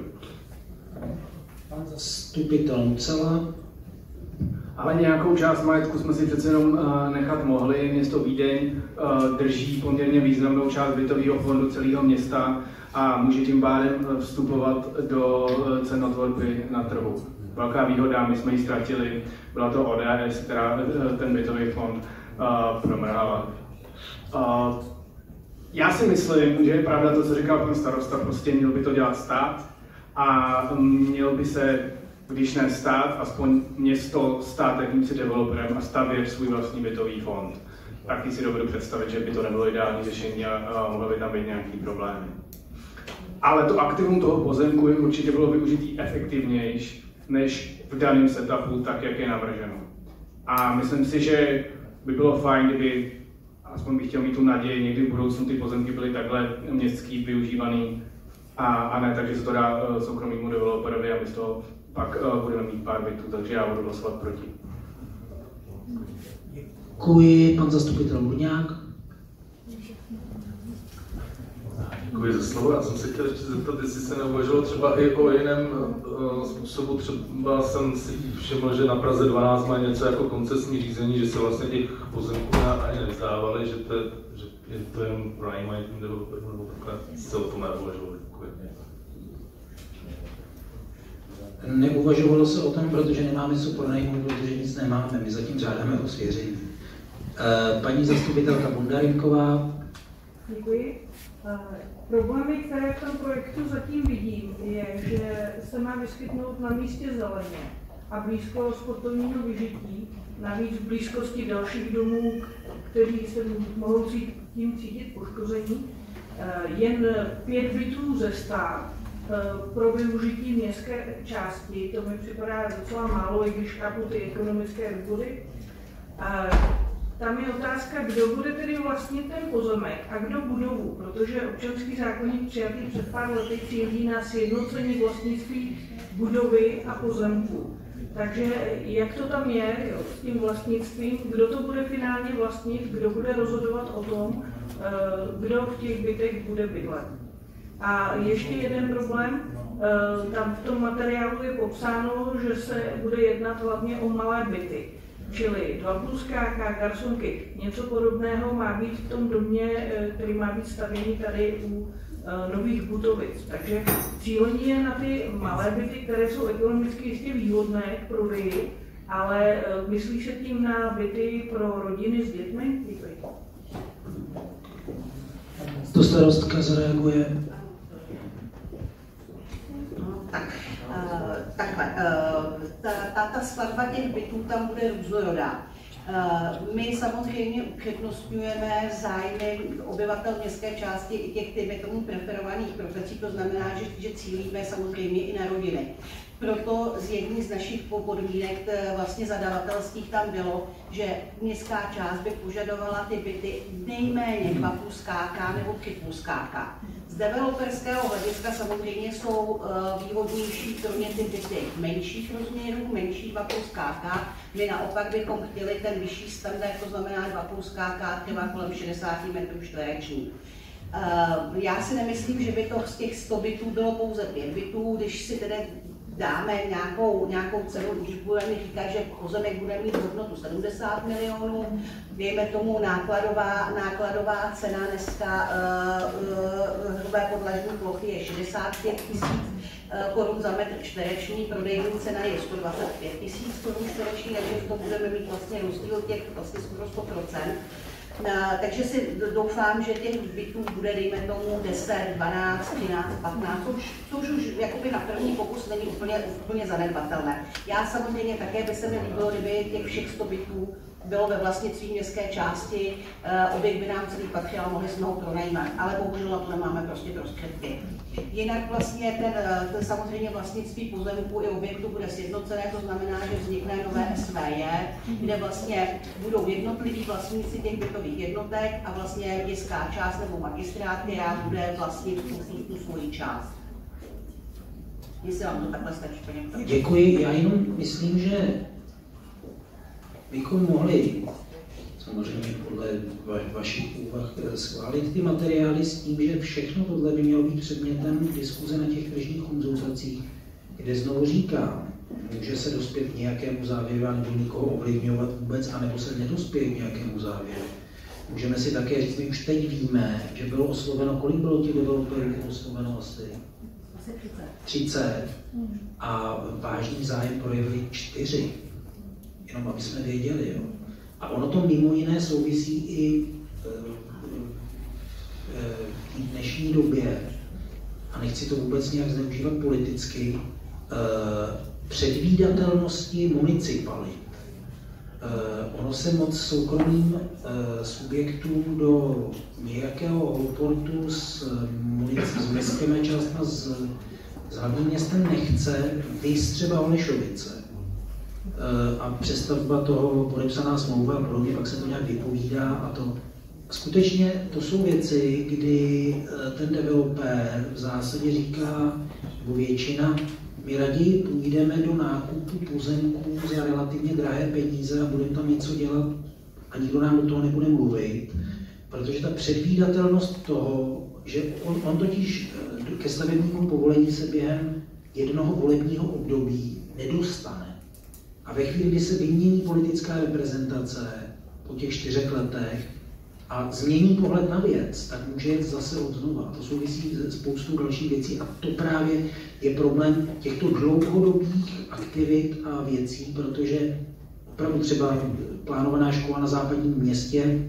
Pan zastupitel Mucela. Ale nějakou část majetku jsme si přece jenom uh, nechat mohli. Město Vídeň uh, drží poměrně významnou část bytového fondu celého města a může tím pádem vstupovat do uh, cenotvorby na trhu. Velká výhoda, my jsme ji ztratili, byla to O D S, která uh, ten bytový fond uh, promrhala. Uh, já si myslím, že je pravda to, co říkal pan starosta, prostě měl by to dělat stát a měl by se, když ne stát, aspoň město stát jakýmsi developerem a stavět svůj vlastní bytový fond. Taky si dovedu představit, že by to nebylo ideální řešení a, a mohly by tam být nějaký problémy. Ale to aktivum toho pozemku by určitě bylo využitý efektivnější než v daném setupu, tak jak je navrženo. A myslím si, že by bylo fajn, kdyby, aspoň bych chtěl mít tu naději, někdy v budoucnu ty pozemky byly takhle městský využívaný a, a ne tak, že se to dá uh, soukromému developerovi a my z toho pak uh, budeme mít pár bytů, takže já budu hlasovat proti. Děkuji, pan zastupitel Murňák. Děkuji za slovo. Já jsem se chtěl ještě zeptat, jestli se neuvažovalo třeba i o jiném uh, způsobu. Třeba jsem si všiml, že na Praze dvanáct má něco jako koncesní řízení, že se vlastně těch pozemků ani nevzdávali, že to je, že je to jen pronajímají tím developerům, nebo takhle se o tom neuvažovali. Neuvažovalo se o tom, protože nemáme co pronajmout, protože nic nemáme. My zatím žádáme o svěření. Paní zastupitelka Bondarinková. Děkuji. Problémy, které v tom projektu zatím vidím, je, že se má vyskytnout na místě zeleně a blízko sportovního vyžití, navíc v blízkosti dalších domů, kteří se mohou tím cítit poškození. Jen pět bytů ze sta pro využití městské části, to mi připadá docela málo, i když chápu ty ekonomické důvody. Tam je otázka, kdo bude tedy vlastnit ten pozemek a kdo budovu, protože občanský zákoník přijatý před pár lety cílí na sjednocení vlastnictví budovy a pozemku. Takže jak to tam je jo, s tím vlastnictvím, kdo to bude finálně vlastnit, kdo bude rozhodovat o tom, kdo v těch bytech bude bydlet. A ještě jeden problém, tam v tom materiálu je popsáno, že se bude jednat hlavně o malé byty. Čili dva pluskáka, garsonky, něco podobného má být v tom domě, který má být stavěný tady u nových Butovic. Takže cílení je na ty malé byty, které jsou ekonomicky jistě výhodné k prodeji, ale myslí se tím na byty pro rodiny s dětmi? Děkuji. To starostka zareaguje. Tak, uh, takhle. Uh, ta, ta, ta skladba těch bytů tam bude různorodá. My samozřejmě upřednostňujeme zájmy obyvatel městské části i těch, těch tomu preferovaných profesí, to znamená, že, že cílíme samozřejmě i na rodiny. Proto z jedných z našich podmínek vlastně zadavatelských tam bylo, že městská část by požadovala ty byty nejméně dva plus K K nebo tři plus K K. Z developerského hlediska samozřejmě jsou výhodnější kromě ty byty menších rozměrů, menší dva plus K K. My naopak bychom chtěli ten vyšší standard, to znamená dva plus K K, třeba kolem šedesát metrů čtverečních. Já si nemyslím, že by to z těch sto bytů bylo pouze pět bytů, když si tedy dáme nějakou, nějakou cenu, když budeme říkat, že pozemek bude mít hodnotu sedmdesát milionů, dejme tomu nákladová, nákladová cena dneska uh, hrubé podlažní plochy je šedesát pět tisíc korun za metr čtvereční, prodejní cena je sto dvacet pět tisíc korun čtvereční, takže to budeme mít vlastně rozdíl těch vlastně skoro sto procent. Takže si doufám, že těch bytů bude, dejme tomu, deset, dvanáct, třináct, patnáct, což, což už jakoby na první pokus není úplně, úplně zanedbatelné. Já samozřejmě také by se mi líbilo, kdyby těch všech sto bytů bylo ve vlastnictví městské části, objekt by nám celý patřil a mohli jsme ho pronajímat, ale bohužel na to nemáme prostě prostředky. Jinak vlastně ten, ten samozřejmě vlastnictví pozemku i objektu bude sjednocené, to znamená, že vznikne nové S V J, kde vlastně budou jednotliví vlastníci těch bytových jednotek a vlastně městská část nebo magistrát, která bude vlastnit tu svoji část. Jestli vám to takhle stačí, paní. Děkuji, já jenom myslím, že bychom mohli samozřejmě podle va vašich úvah schválit ty materiály s tím, že všechno tohle by mělo být předmětem diskuze na těch tržních konzultacích, kde znovu říkám, může se dospět k nějakému závěru a nebo nikoho ovlivňovat vůbec, anebo se nedospěje k nějakému závěru. Můžeme si také říct, my už teď víme, že bylo osloveno, kolik bylo těch developerů osloveno asi? Asi třicet. třicet. A vážný zájem projevili čtyři. Jenom aby jsme věděli. Jo. A ono to mimo jiné souvisí i v dnešní době, a nechci to vůbec nějak zneužívat politicky, předvídatelnosti municipalit. Ono se moc soukromým subjektům do nějakého reportu s, s městskými částmi s, s hlavním městem nechce, víc třeba Holešovice. A přestavba toho, podepsaná smlouva a podobně, pak se to nějak vypovídá a to. Skutečně to jsou věci, kdy ten developer v zásadě říká, nebo většina, my raději půjdeme do nákupu pozemků za relativně drahé peníze a budeme tam něco dělat a nikdo nám do toho nebude mluvit, protože ta předvídatelnost toho, že on, on totiž ke stavebnímu povolení se během jednoho volebního období nedostane. A ve chvíli, kdy se vymění politická reprezentace po těch čtyřech letech a změní pohled na věc, tak může jet zase od znova. To souvisí se spoustou dalších věcí a to právě je problém těchto dlouhodobých aktivit a věcí, protože opravdu třeba plánovaná škola na západním městě,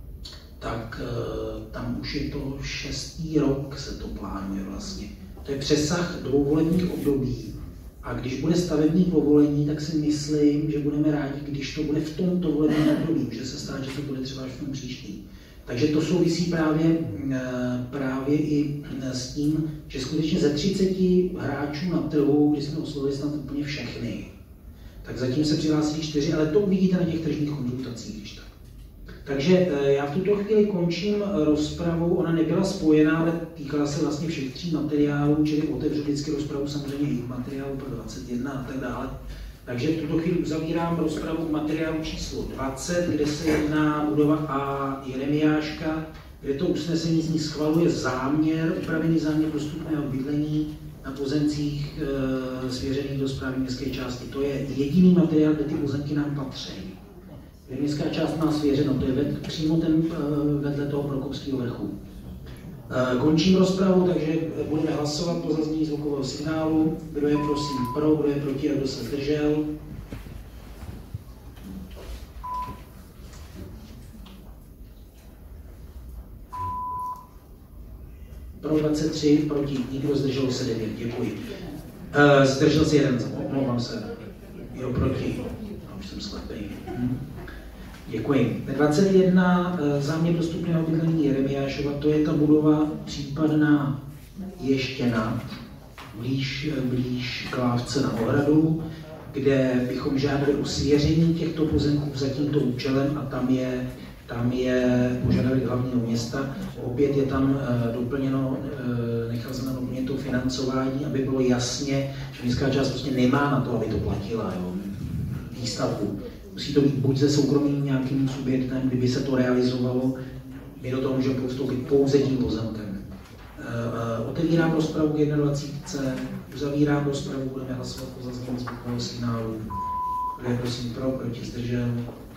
tak tam už je to šestý rok se to plánuje vlastně. To je přesah dvou volebních období. A když bude stavební povolení, tak si myslím, že budeme rádi, když to bude v tomto volebním období. Může se stát, že to bude třeba až v tom příštím. Takže to souvisí právě, právě i s tím, že skutečně ze třiceti hráčů na trhu, kdy jsme oslovili snad úplně všechny, tak zatím se přihlásili čtyři, ale to uvidíte na těch tržních konzultacích, když tak. Takže já v tuto chvíli končím rozpravu, ona nebyla spojená, ale týkala se vlastně všech tří materiálů, čili otevřu vždycky rozpravu samozřejmě i materiálu pro dvacet jedna a tak dále. Takže v tuto chvíli uzavírám rozpravu materiálu číslo dvacet, kde se jedná budova A Jeremiáška, kde to usnesení z ní schvaluje záměr, upravený záměr dostupného bydlení na pozemcích e, svěřených do správy městské části. To je jediný materiál, kde ty pozemky nám patří. Městská část má svěřeno, to je ved, přímo ten vedle toho Prokopského vrchu. Končím rozpravu, takže budeme hlasovat po zaznění zvukového signálu. Kdo je prosím pro, kdo je proti a kdo se zdržel. Pro dvacet tři, proti nikdo, zdrželo se devět. Děkuji. Zdržel se jeden, omlouvám se. Jo, proti. No, už jsem slepý. Hm. Děkuji. dvacet jedna záměr dostupného bydlení Jeremiášova, to je ta budova případná Ještěna, blíž, blíž k Lávce na Ohradu, kde bychom žádali o svěření těchto pozemků za tímto účelem a tam je, tam je požadavek hlavního města. Opět je tam uh, doplněno, uh, nechal jsem tam doplnit to financování, aby bylo jasně, že městská část prostě nemá na to, aby to platila, jo, výstavbu. Musí to být buď se soukromým nějakým subjektem, kdyby se to realizovalo, my do toho můžeme postoupit pouze tím pozemkem. Uh, otevírám rozpravu k jednadvacítce, uzavírám rozpravu, budeme hlasovat po zaznění zvukového signálu. Kdo je prosím pro, proti, zdržel?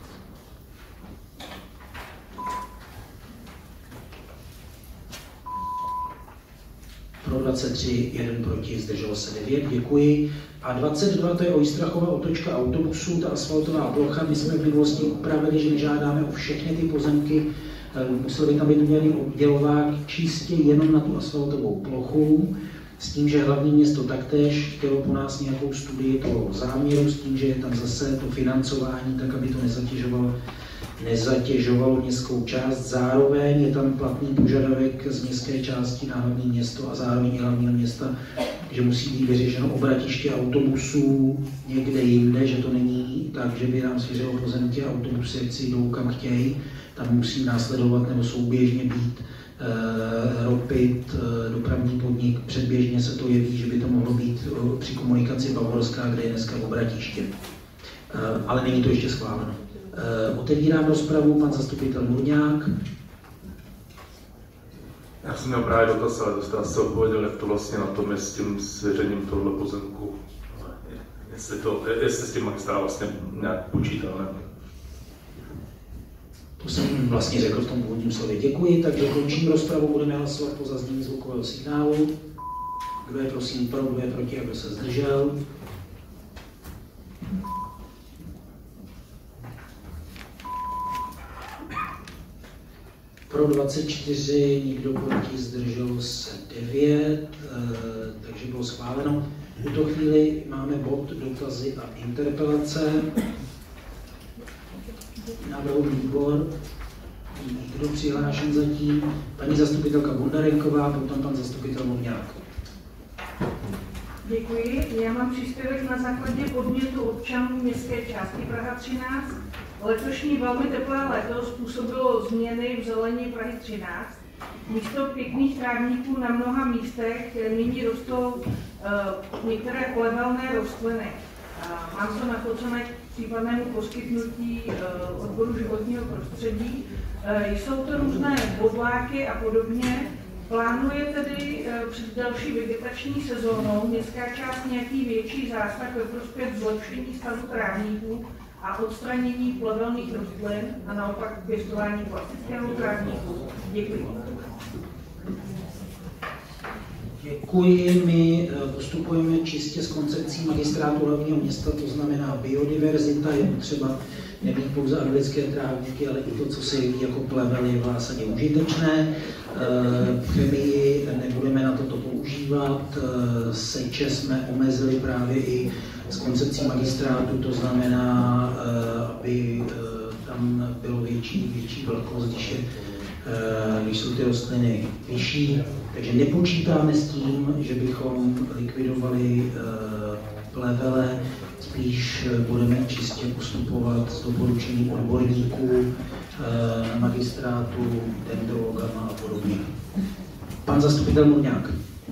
Pro dvacet tři, jeden proti, zdrželo se devět, děkuji. A dvacet dva, to je Ojstrachova otočka autobusů, ta asfaltová plocha. My jsme v minulosti upravili, že nežádáme o všechny ty pozemky, musel by tam být udělaný oddělovák čistě jenom na tu asfaltovou plochu, s tím, že hlavní město taktéž chtělo po nás nějakou studii toho záměru, s tím, že je tam zase to financování, tak aby to nezatěžovalo, nezatěžovalo městskou část. Zároveň je tam platný požadavek z městské části na hlavní město a zároveň i hlavního města, že musí být vyřešeno obratiště autobusů někde jinde, že to není tak, že by nám svěřilo pozemky a autobusy, jak si jdou kam chtějí. Tam musí následovat nebo souběžně být e, Ropit, e, dopravní podnik. Předběžně se to jeví, že by to mohlo být e, při komunikaci Bavorská, kde je dneska obratiště. E, ale není to ještě schváleno. E, otevírám rozpravu, pan zastupitel Murňák. Já jsem měl právě dotaz, ale dostal se odpověděl, jak to vlastně na tom je s tím svěřením tohle pozemku. Jestli, to, jestli s tím magistrát vlastně nějak počítal, ne? To jsem vlastně řekl v tom původním slově. Děkuji, takže končím rozpravu, budeme hlasovat po zaznění zvukového signálu. Kdo je prosím pro, kdo je proti a kdo se zdržel? Pro dvacet čtyři, nikdo proti, zdrželo se devět, takže bylo schváleno. V tuto chvíli máme bod dotazy a interpelace. Návrhový výbor, kdo přihlášen zatím, paní zastupitelka Bondarenková, potom pan zastupitel Murňák. Děkuji. Já mám příspěvek na základě podnětu občanů městské části Praha třináct. Letošní velmi teplé léto způsobilo změny v zelení Prahy třináct. Místo pěkných trávníků na mnoha místech nyní rostou uh, některé plevelné rostliny. Uh, mám to nafocené k případnému poskytnutí uh, odboru životního prostředí. Uh, jsou to různé bodláky a podobně. Plánuje tedy uh, před další vegetační sezónou městská část nějaký větší zásah ve prospěch zlepšení stavu trávníků a odstranění plevelných rostlin a naopak pěstování klasického trávníku. Děkuji. Děkuji. My postupujeme čistě s koncepcí magistrátu hlavního města, to znamená biodiverzita, je potřeba nebýt pouze anglické trávníky, ale i to, co se jeví jako plevel, je v zásadě užitečné. Chemii nebudeme na toto používat, seče jsme omezili právě i s koncepcí magistrátu, to znamená, aby tam bylo větší, větší vlhkost, když, je, když jsou ty rostliny vyšší. Takže nepočítáme s tím, že bychom likvidovali plevele, spíš budeme čistě postupovat s doporučením odborníků na magistrátu, dendrologama a podobně. Pan zastupitel Murňák.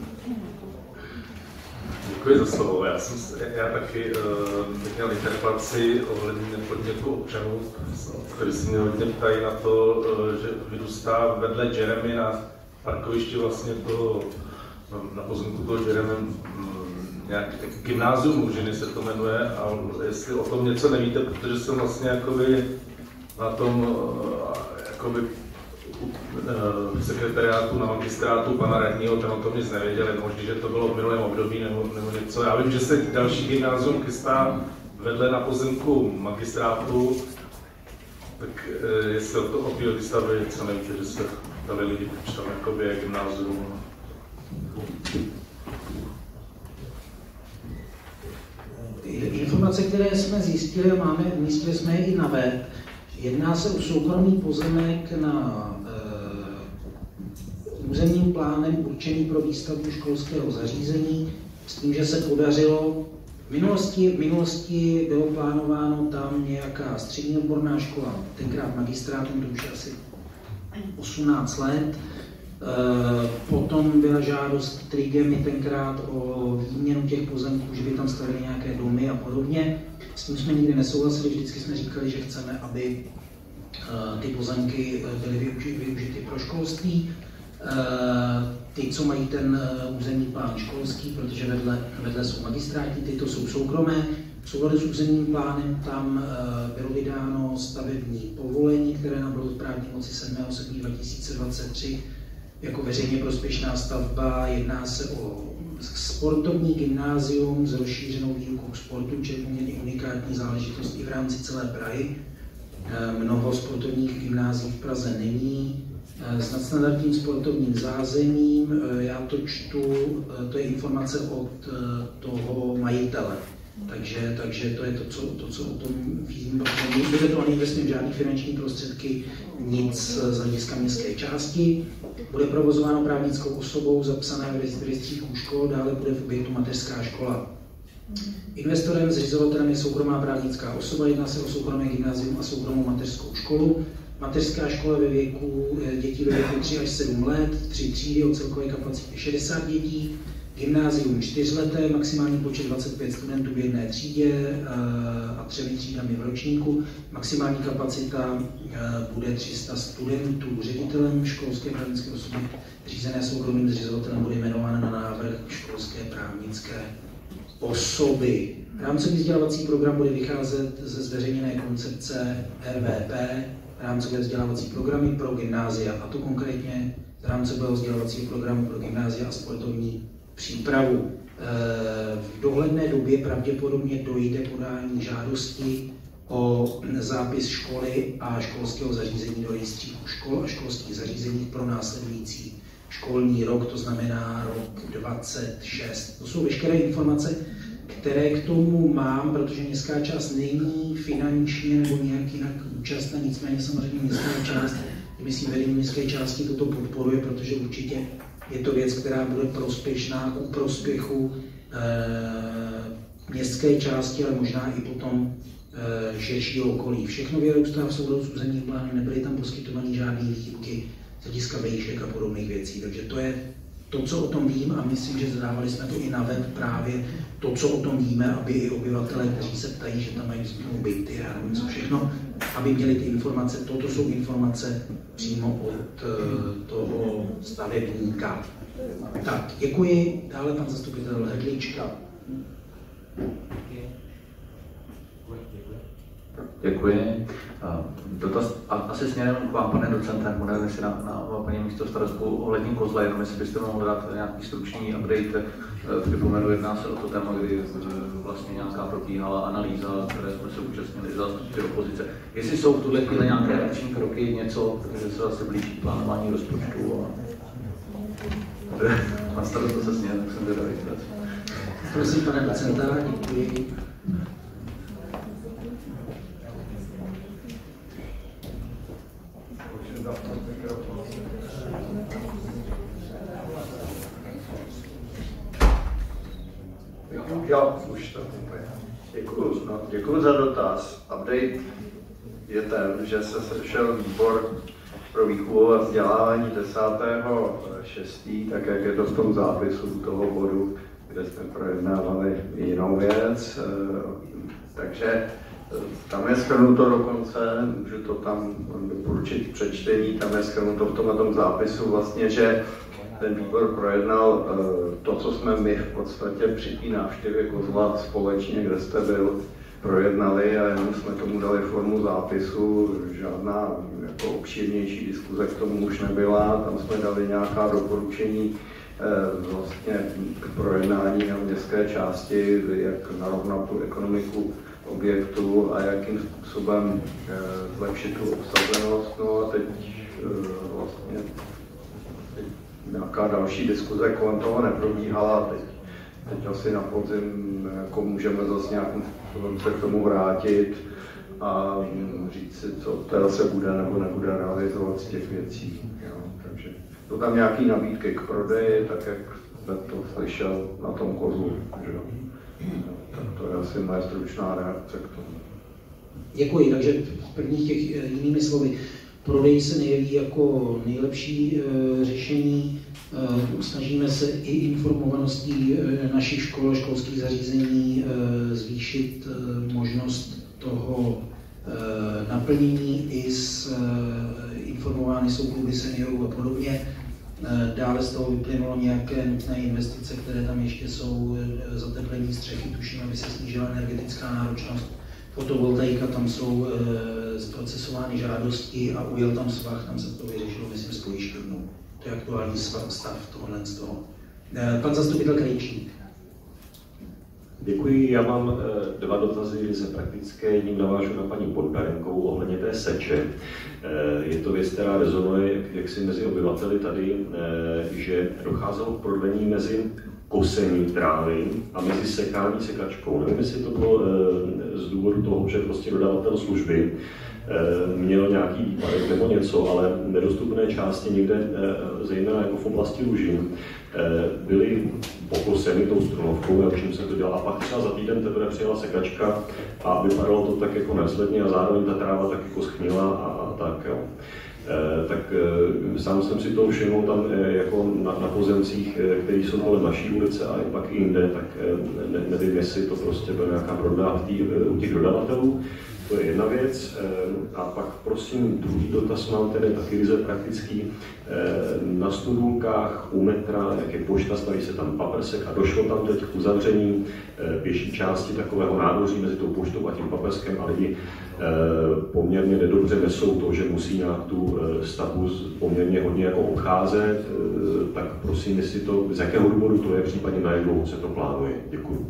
Děkuji za slovo. Já, jsem, já taky uh, bych měl interpelaci ohledně podnětu občanů, kteří se mě hodně ptají na to, uh, že vyrůstá vedle Jeremy na parkovišti vlastně toho, na pozemku toho Jeremy um, nějak gymnázium Mužiny se to jmenuje, a jestli o tom něco nevíte, protože jsem vlastně jakoby na tom uh, jakoby v sekretariátu na magistrátu pana radního, ten o tom nic nevěděl, možná, že to bylo v minulém období nebo, nebo něco. Já vím, že se další gymnázium chystá vedle na pozemku magistrátu, tak jestli o to o té výstavě něco nevíte, že se dali lidi, proč tam jakoby je gymnázium. Informace informace, které jsme zjistili, máme, umístili jsme je i na web. Jedná se o soukromý pozemek na e, územním plánem určený pro výstavbu školského zařízení, s tím, že se podařilo. V minulosti, v minulosti bylo plánováno tam nějaká střední odborná škola, tenkrát magistrátum, to už je asi osmnáct let. Potom byla žádost Trigemy tenkrát o výměnu těch pozemků, že by tam stavili nějaké domy a podobně. S tím jsme nikdy nesouhlasili, vždycky jsme říkali, že chceme, aby ty pozemky byly využity pro školství. Ty, co mají ten územní plán školský, protože vedle, vedle jsou magistráti, tyto jsou soukromé. V souladu s územním plánem tam bylo vydáno stavební povolení, které nabylo správní moci sedmého srpna dva tisíce dvacet tři jako veřejně prospěšná stavba. Jedná se o sportovní gymnázium s rozšířenou výukou sportu, čili poměrně unikátní záležitost i v rámci celé Prahy. Mnoho sportovních gymnázií v Praze není. S nadstandardním sportovním zázemím, já to čtu, to je informace od toho majitele. Takže, takže to je to, co, to, co o tom vím, protože nebude to neinvestujeme žádné finanční prostředky, nic z hlediska městské části. Bude provozováno právnickou osobou zapsané v rejstříku škol, dále bude v objektu mateřská škola. Investorem, zřizovatelem je soukromá právnická osoba, jedná se o soukromé gymnázium a soukromou mateřskou školu. Mateřská škola ve věku dětí ve věku tři až sedm let, tři třídy o celkové kapacitě šedesát dětí, gymnázium čtyřleté, maximální počet dvacet pět studentů v jedné třídě a třemi třídami v ročníku. Maximální kapacita bude tři sta studentů. Ředitelem školské právnické osoby řízené soukromým zřizovatelem bude jmenován na návrh školské právnické osoby. Rámcový vzdělávací program bude vycházet ze zveřejněné koncepce R V P, rámcové vzdělávací programy pro gymnázia, a to konkrétně z rámcového vzdělávacího programu pro gymnázia a sportovní přípravu. V dohledné době pravděpodobně dojde podání žádosti o zápis školy a školského zařízení do rejstříku škol a školských zařízení pro následující školní rok, to znamená rok dvacet šest. To jsou veškeré informace, které k tomu mám, protože městská část není finančně nebo nějak jinak účastná, nicméně samozřejmě městská část, myslím vedení městské části toto podporuje, protože určitě je to věc, která bude prospěšná ku prospěchu e, městské části, ale možná i potom e, širšího okolí. Všechno vyrůstá v souladu s územním plánem, nebyly tam poskytovány žádné výjimky z hlediska vejšek a podobných věcí, takže to je to, co o tom vím, a myslím, že zadávali jsme to i na web právě, to, co o tom víme, aby i obyvatelé, kteří se ptají, že tam mají byty a nevím co všechno, aby měli ty informace. Toto jsou informace přímo od uh, toho stavebníka. Tak, děkuji. Dále pan zastupitel Hedlička. Děkuji. Dotaz asi směrem k vám, pane docente, nebo nevím, jestli na, na paní místo starostku ohledně kozla, jenom jestli byste mohl dát nějaký stručný update. Připomenu, jedná se o to téma, kdy vlastně nějaká probíhala analýza, které jsme se účastnili zástupci opozice. Jestli jsou v tuhle chvíli nějaké akční kroky, něco, že se zase blíží plánování rozpočtu. Pan starosta se směje, tak jsem vědavý. Prosím, pane docenta, děkuji. Jo, už to děkuju, no, děkuju za dotaz. Update je ten, že se sešel výbor pro výchovu a vzdělávání desátého šestého tak jak je to v tom zápisu toho bodu, kde jsme projednávali jinou věc. Takže tam je shrnuto dokonce, můžu to tam doporučit přečtení, tam je shrnuto v tomhle tom zápisu vlastně, že ten výbor projednal to, co jsme my v podstatě při té návštěvě Kozla společně, kde jste byl, projednali, a jenom jsme tomu dali formu zápisu, žádná jako obšírnější diskuze k tomu už nebyla, tam jsme dali nějaká doporučení vlastně k projednání na městské části, jak narovnat tu ekonomiku objektu a jakým způsobem zlepšit tu obsazenost. No a teď vlastně teď nějaká další diskuze kolem toho neprobíhala. Teď teď asi na podzim jako můžeme zase nějakým způsobem se k tomu vrátit a říct si, co teda se bude nebo nebude realizovat z těch věcí. Jo. Takže to tam nějaký nabídky k prodeji, tak jak jste to slyšel na tom kozlu. Že? Tak to je asi moje stručná reakce k tomu. Děkuji, takže v prvních těch jinými slovy, prodej se nejeví jako nejlepší e, řešení. E, snažíme se i informovaností e, našich škol, školských zařízení e, zvýšit e, možnost toho e, naplnění i s e, informovány jsou kluby seniorů a podobně. E, dále z toho vyplynulo nějaké nutné investice, které tam ještě jsou, e, zateplení střechy, tuším, aby se snížila energetická náročnost. Fotovoltaika, tam jsou e, zprocesovány žádosti a ujel tam svah, tam se to vyřešilo, myslím, s pojišťovnou. To je aktuální stav tohohle z toho. E, pan zastupitel Krejčík. Děkuji, já mám e, dva dotazy ze praktické, jedním navážu na paní Bondarenkovou ohledně té seče. E, je to věc, která rezonuje jaksi mezi obyvateli tady, e, že docházelo k prodlení mezi kosení trávy a mezi sekání sekačkou. Nevím, jestli to bylo e, z důvodu toho, že prostě dodavatel služby e, měl nějaký výpadek nebo něco, ale nedostupné části někde, e, zejména jako v oblasti Lužin, e, byly pokoseny tou strunovkou, jak čím se to dělá. A pak třeba za týden teprve přijela sekačka a vypadalo to tak jako nevzhledně a zároveň ta tráva tak jako schnila a, a tak. Jo. Eh, tak eh, sám jsem si to všiml tam eh, jako na, na pozemcích, eh, které jsou kolem naší ulice a i pak i jinde, tak eh, ne, nevím, jestli to prostě byla nějaká prodá u těch dodavatelů. To je jedna věc. Eh, a pak prosím, druhý dotaz mám tedy taky ryze praktický. Eh, na studulkách u metra, jak je pošta, staví se tam paprsek a došlo tam teď k uzavření eh, pěší části takového nádoří mezi tou poštou a tím paprskem a lidi poměrně nedobře nesou to, že musí nějak tu stavbu poměrně hodně jako obcházet, tak prosím, jestli to, z jakého důvodu to je, případně na jak dlouho se to plánuje. Děkuji.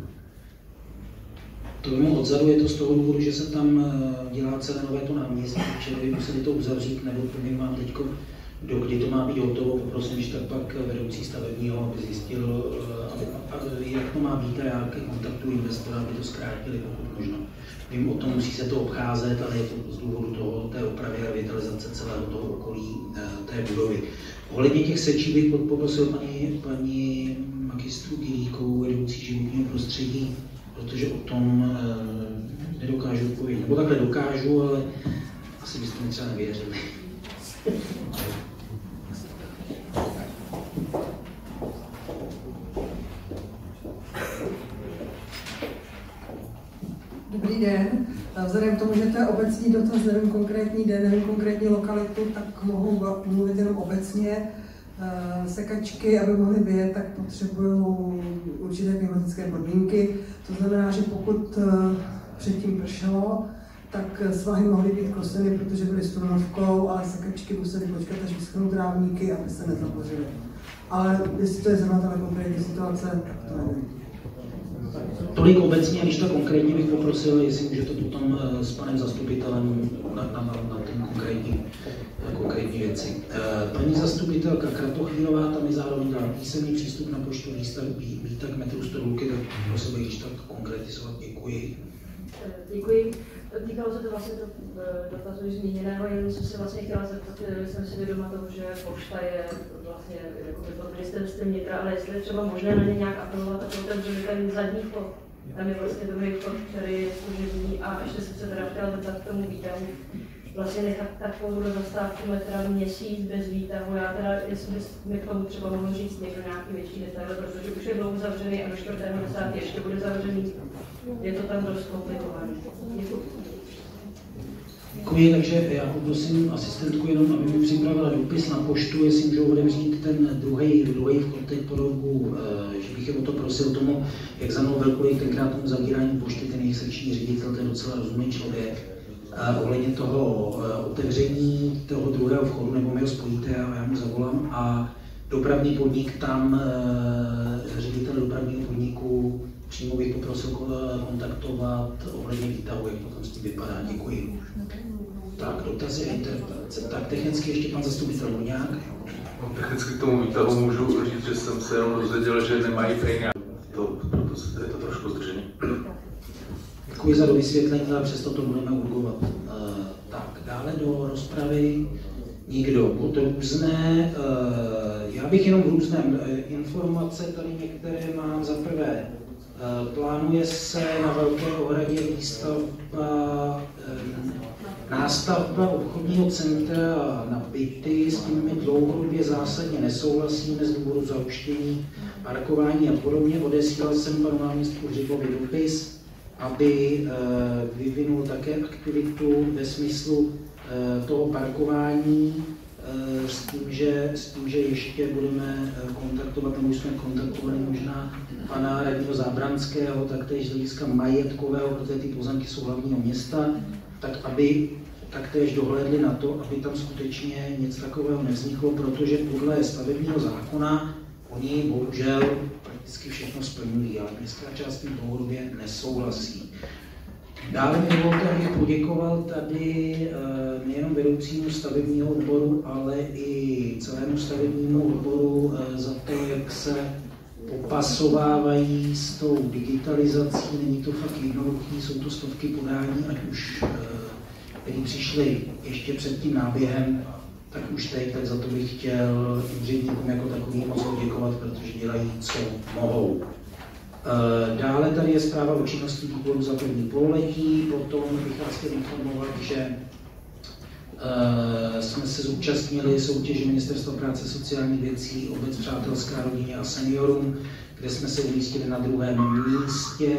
To tomu odzadu je to z toho důvodu, že se tam dělá celé nové to náměstí, čili by museli to uzavřít, nebo povím vám teď, do kdy to má být hotovo, poprosím, když tak pak vedoucí stavebního, aby zjistil, aby, jak to má být a já kontaktuji investora, aby to zkrátili, pokud možno. Vím o tom, musí se to obcházet, ale je to z důvodu toho, té opravy a revitalizace celého toho okolí té budovy. Ohledně těch sečí bych poprosil paní, paní magistru Gilíkovou, vedoucí životního prostředí, protože o tom e, nedokážu odpovědět. Nebo takhle dokážu, ale asi byste mi třeba nevěřili. Dobrý den. Vzhledem k tomu, že to je obecný dotaz, nevím konkrétní den, nevím konkrétní lokalitu, tak mohu mluvit jenom obecně. Sekačky, aby mohly vyjet, tak potřebují určité klimatické podmínky. To znamená, že pokud předtím pršelo, tak svahy mohly být koseny, protože byly strunovkou, ale sekačky musely počkat, až vyschnou trávníky, aby se nezapořily. Ale jestli to je zrovna ta konkrétní situace, tak to nevím. Tolik obecně, když to konkrétně bych poprosil, jestli můžete potom s panem zastupitelem na, na, na, na ten konkrétní, konkrétní věci. Paní zastupitelka Kratochvílová tam je zároveň dá písemný přístup na poštu výstav víta k metru Stodulky, tak prosím, když tak konkretizovat. Děkuji. Děkuji. Týkalo se to vlastně to dotazu zmíněného, jenom jsem se vlastně chtěla zeptat, jsem si vědoma toho, že pošta je vlastně jako pod ministerstvem vnitra, ale jestli je třeba možné na ně nějak apelovat, tak otevřeli ten zadní chod. Tam je vlastně druhý chod, který je služební a ještě jsem se teda chtěla zeptat k tomu výtahu. Vlastně nechat takovou zastávku metra měsíc bez výtahu, já teda, jestli bys mi k tomu třeba mohl říct někdo nějaký větší detail, protože už je dlouho zavřený a do čtvrtého desátého ještě bude zavřený. Je to tam dost komplikované. Děkuji. Děkuji, takže já poprosím asistentku jenom, aby mi připravila dopis na poštu, jestli můžou odemřít ten druhý, druhý vchod teď po dobu, že bych je o to prosil tomu, jak za mnou velkolik tenkrát tomu zavírání pošty, ten jejich sekční ředitel, ten je docela rozumný člověk. A ohledně toho otevření toho druhého vchodu, nebo mi ho spojíte a já mu zavolám. A dopravní podnik tam, ředitel dopravního podniku, přímo bych poprosil kontaktovat ohledně výtahu, jak to tam s tím vypadá. Děkuji. Tak, dotazy a interpelace. Tak technicky ještě pan zastupitel Voňák. No, technicky k tomu výtahu můžu říct, že jsem se jenom dozvěděl, že nemají peníze. To je to trošku zdržení. Děkuji za dovysvětlení, ale přesto to budeme urgovat. Uh, tak, dále do rozpravy nikdo. Bod různé. Uh, já bych jenom v různém uh, informace tady některé mám. Za prvé, uh, plánuje se na Velké Ohradě výstavba, um, nástavba obchodního centra na byty, s tím my dlouhodobě zásadně nesouhlasíme z důvodu zahuštění, parkování a podobně. Odesílal jsem panu náměstku Hřibovi dopis, aby uh, vyvinul také aktivitu ve smyslu uh, toho parkování, uh, s tím, že, s tím, že ještě budeme kontaktovat, nebo už jsme kontaktovali možná pana radního Zábranského, taktéž z hlediska majetkového, protože ty pozemky jsou hlavního města, tak aby taktéž dohlédli na to, aby tam skutečně nic takového nevzniklo, protože podle stavebního zákona oni bohužel prakticky všechno splňují, ale městská část tím dlouhodobě nesouhlasí. Dále mi dovolte, abych poděkoval tady nejenom vedoucímu stavebního odboru, ale i celému stavebnímu odboru za to, jak se popasovávají s tou digitalizací. Není to fakt jednoduché, jsou to stovky podání, ať už který přišli ještě před tím náběhem, tak už teď, tak za to bych chtěl úředníkům jako takovým moc poděkovat, protože dělají, co mohou. Dále tady je zpráva o činnosti výboru za první pololetí, potom bych vás chtěl informovat, že jsme se zúčastnili soutěže Ministerstva práce sociálních věcí, Obec přátelská rodině a seniorům, kde jsme se umístili na druhém místě.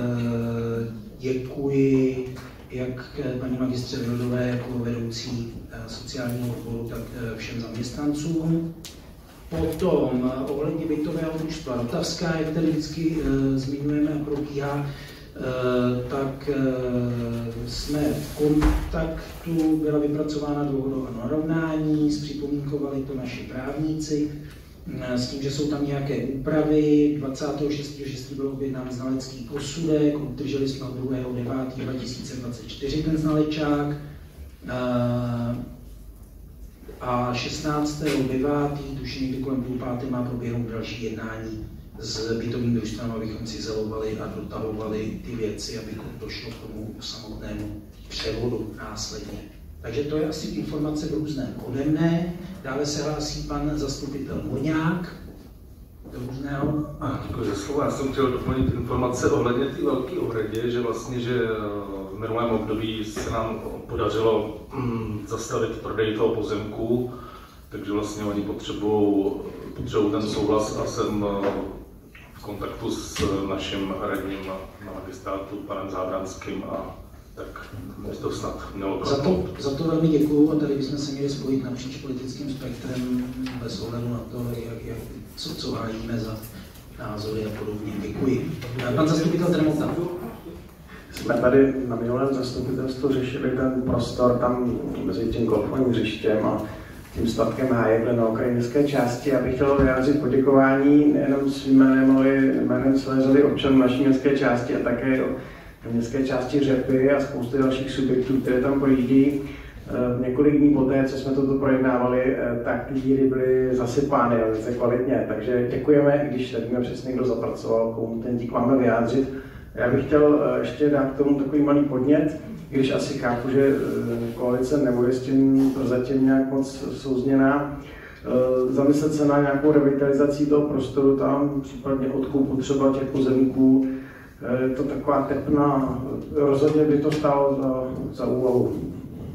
Děkuji jak paní magistře Vildové jako vedoucí sociálního odboru, tak všem zaměstnancům. Potom ohledně bytového družstva Rotavská, jak tady vždycky e, zmiňujeme a probíhá, e, tak e, jsme v kontaktu, byla vypracována dlouhodobá narovnání, zpřipomínkovali to naši právníci, e, s tím, že jsou tam nějaké úpravy. dvacátého šestého šestého byl objednán znalecký posudek, obdrželi jsme od druhého devátého dva tisíce dvacet čtyři ten znalečák. E, A šestnáctého devátého tuším někdy kolem půl páté, má proběhnout další jednání s bytovým družstvem, abychom cizelovali a dotahovali ty věci, aby došlo k tomu samotnému převodu následně. Takže to je asi informace v různém ode mne. Dále se hlásí pan zastupitel Moňák. Do různého. Děkuji za slovo. Já jsem chtěl doplnit informace ohledně té Velké Ohradě, že vlastně, že v minulém období se nám podařilo mm, zastavit prodej toho pozemku, takže vlastně oni potřebují potřebují ten souhlas a jsem v kontaktu s naším radním na magistrátu, panem Zábranským, a tak to snad mělo za to, za to velmi děkuju a tady bychom se měli spojit napříč politickým spektrem bez ohledu na to, jak, jak, co, co hájíme za názory a podobně. Děkuji. Pan zastupitel Tremota. Jsme tady na minulém zastupitelstvu řešili ten prostor tam mezi tím golfovým hřištěm a tím statkem Hájek na okraji městské části. Já bych chtěl vyjádřit poděkování nejenom svým jménem, ale jménem celé řady občanů naší městské části a také do městské části Řepy a spousty dalších subjektů, které tam projíždí. Několik dní poté, co jsme toto projednávali, tak ty díry byly zasypány velice kvalitně. Takže děkujeme, když nevíme přesně, kdo zapracoval, komu ten dík máme vyjádřit. Já bych chtěl ještě dát k tomu takový malý podnět, když asi chápu, že koalice nebude s tím prozatím nějak moc souzněná. Zamyslet se na nějakou revitalizací toho prostoru tam, případně odkupu třeba těch pozemků. Je to taková tepna, rozhodně by to stálo za, za úvahu.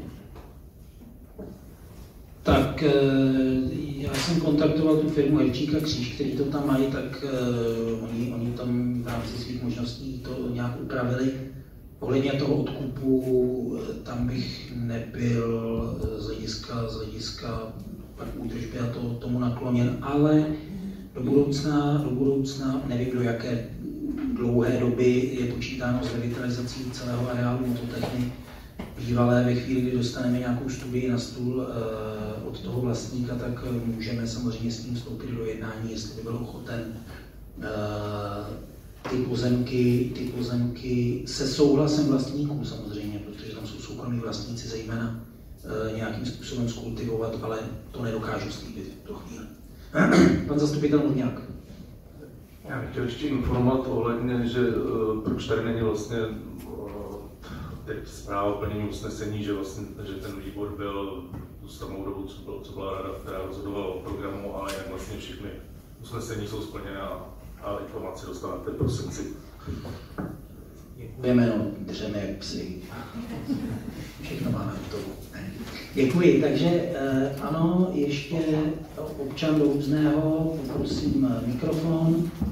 Tak já jsem kontaktoval tu firmu Elčíka Kříž, který to tam mají, tak uh, oni, oni tam v rámci svých možností to nějak upravili. Ohledně toho odkupu, tam bych nebyl z hlediska, z hlediska údržby a to, tomu nakloněn, ale do budoucna, do budoucna nevím, do jaké dlouhé doby je počítáno s revitalizací celého areálu Mototechny bývalé. Ve chvíli, kdy dostaneme nějakou studii na stůl uh, od toho vlastníka, tak můžeme samozřejmě s ním vstoupit do jednání, jestli by byl ochoten uh, ty pozemky, ty pozemky se souhlasem vlastníků samozřejmě, protože tam jsou soukromí vlastníci zejména uh, nějakým způsobem skultivovat, ale to nedokážu slíbit v tu chvíli. Pan zastupitel Mluvňák. Já bych chtěl ještě informovat ohledně, že uh, proč tady není vlastně uh, teď zpráva o plnění usnesení, že, vlastně, že ten výbor byl tu samou dobu, co, byl, co byla rada, která rozhodovala o programu, ale jak vlastně všechny usnesení jsou splněné a, a informaci dostanete v prosinci. Děkujeme, no, dřeme jak psy. Všechno máme v tomu. Děkuji, takže ano, ještě občan do různého, poprosím mikrofon.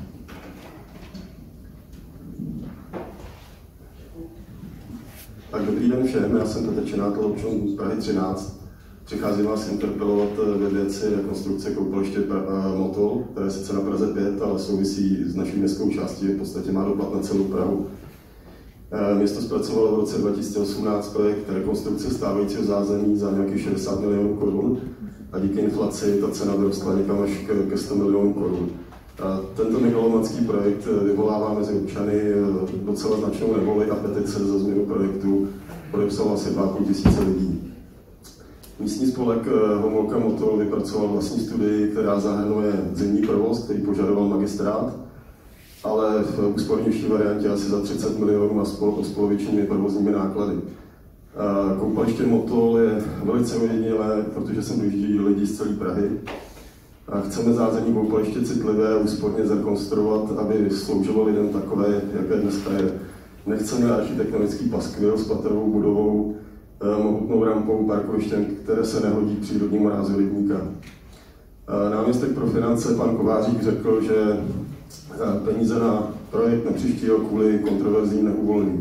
Tak dobrý den všem, já jsem Petr Čenátel, občan z Prahy třináct. Přicházím vás interpelovat ve věci rekonstrukce koupaliště Motol, které je sice na Praze pět, ale souvisí s naší městskou částí, v podstatě má dopad na celou Prahu. Město zpracovalo v roce dva tisíce osmnáct projekt rekonstrukce stávajícího zázemí za nějakých šedesát milionů korun a díky inflaci ta cena vyrostla někam až ke sto milionů korun. A tento megalomanský projekt vyvolává mezi občany docela značnou nevoli a petice za změnu projektu podepsalo asi dva a půl tisíce lidí. Místní spolek Homolka Motol vypracoval vlastní studii, která zahrnuje zimní provoz, který požadoval magistrát, ale v úspornější variantě asi za třicet milionů a spol, s polovičními provozními náklady. Koupaliště Motol je velice ojedinělé, protože sem dojíždí lidi z celé Prahy. A chceme zázemí koupaliště citlivé a úsporně zrekonstruovat, aby sloužilo lidem takové, jaké dneska je. Nechceme architektonický paskvil s patrovou budovou, mohutnou rampou, parkovištěm, které se nehodí přírodnímu rázu rybníka. Náměstek pro finance pan Kovářík řekl, že peníze na projekt na příští rok kvůli kontroverzím neuvolní.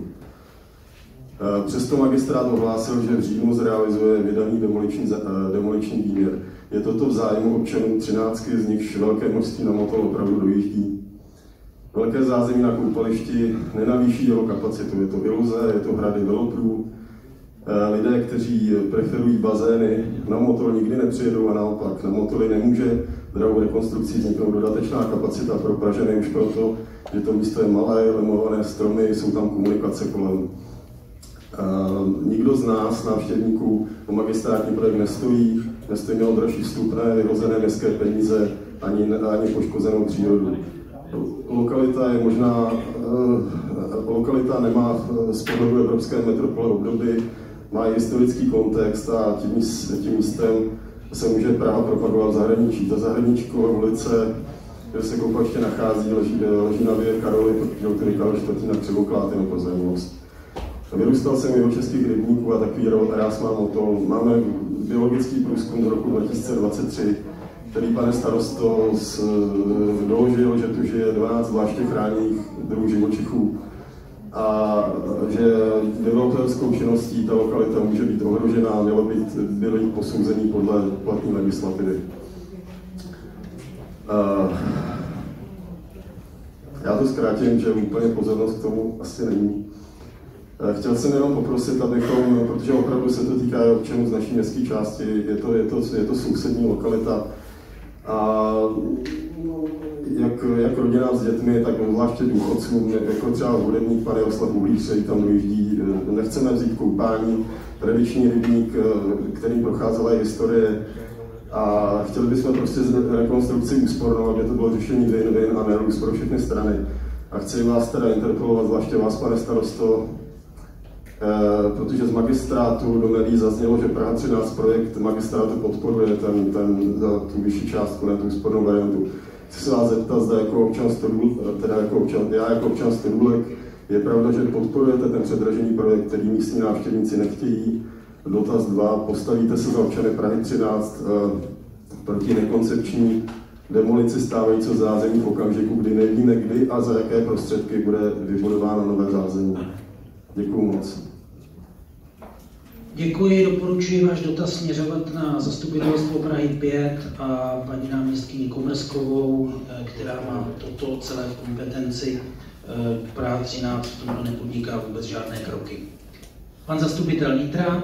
Přesto magistrát ohlásil, že v říjnu zrealizuje vydaný demoliční, demoliční výměr. Je toto v zájmu občanů třináctky, z nichž velké množství na Motol opravdu dojíždí. Velké zázemí na koupališti nenavýší jeho kapacitu. Je to iluze, je to hra developerů. Lidé, kteří preferují bazény, na Motol nikdy nepřijedou a naopak. Na Motoli nemůže drahou rekonstrukcí vzniknout dodatečná kapacita pro Pražany už proto, že to místo je malé, lemované stromy, jsou tam komunikace kolem. Nikdo z nás, návštěvníků, o magistrátní projekt nestojí, nestojí o dražší vstupné, vyhozené městské peníze, ani, ani poškozenou přírodu. Lokalita je možná, lokalita nemá z pohledu evropské metropole obdoby, má historický kontext a tím, tím místem se může Praha propagovat v zahraničí. Ta zahraničková ulice, kde se koupaliště nachází, leží, leží na Via Karoli, protože autor Karol čtvrtý na Křivokláty pro zajímavost. Vyrůstal jsem jeho českých rybníků a takový ráz má Motol. Máme biologický průzkum do roku dva tisíce dvacet tři, který, pane starosto, doložil, že tu žije dvanáct zvláště chráněných druhů živočichů a že developerskou činností ta lokalita může být ohrožená a mělo být, bylo být posouzení podle platné legislativy. Já to zkrátím, že úplně pozornost k tomu asi není. Chtěl jsem jenom poprosit, abychom, protože opravdu se to týká občanů z naší městské části, je to, je to, je to sousední lokalita a jak, jak rodinám s dětmi, tak zvláště důchodcům, jako třeba hudebník pan Jaroslav Uhlíř, který tam dojíždí, nechceme vzít koupání, tradiční rybník, který procházela historie a chtěli bychom prostě rekonstrukci úspornou, aby to bylo řešení win-win a nerůst pro všechny strany. A chci vás teda interpelovat, zvláště vás, pane starosto, Eh, protože z magistrátu do médií zaznělo, že Praha třináct projekt magistrátu podporuje ten, ten, za tu vyšší částku, ne tu úspornou variantu. Chci se vás zeptat, zda jako občan Stodůl, teda jako občan, já jako občan Stodůlek, je pravda, že podporujete ten předražený projekt, který místní návštěvníci nechtějí. Dotaz dva, postavíte se za občany Prahy třináct eh, proti nekoncepční demolici stávajícího zázemí v okamžiku, kdy nevíme, kdy a za jaké prostředky bude vybudováno nové zázemí. Děkuji moc. Děkuji, doporučuji váš dotaz směřovat na zastupitelstvo Prahy pět a paní náměstkyni Komrskovou, která má toto celé v kompetenci. Praha třináct v tomto nepodniká vůbec žádné kroky. Pan zastupitel Nítra.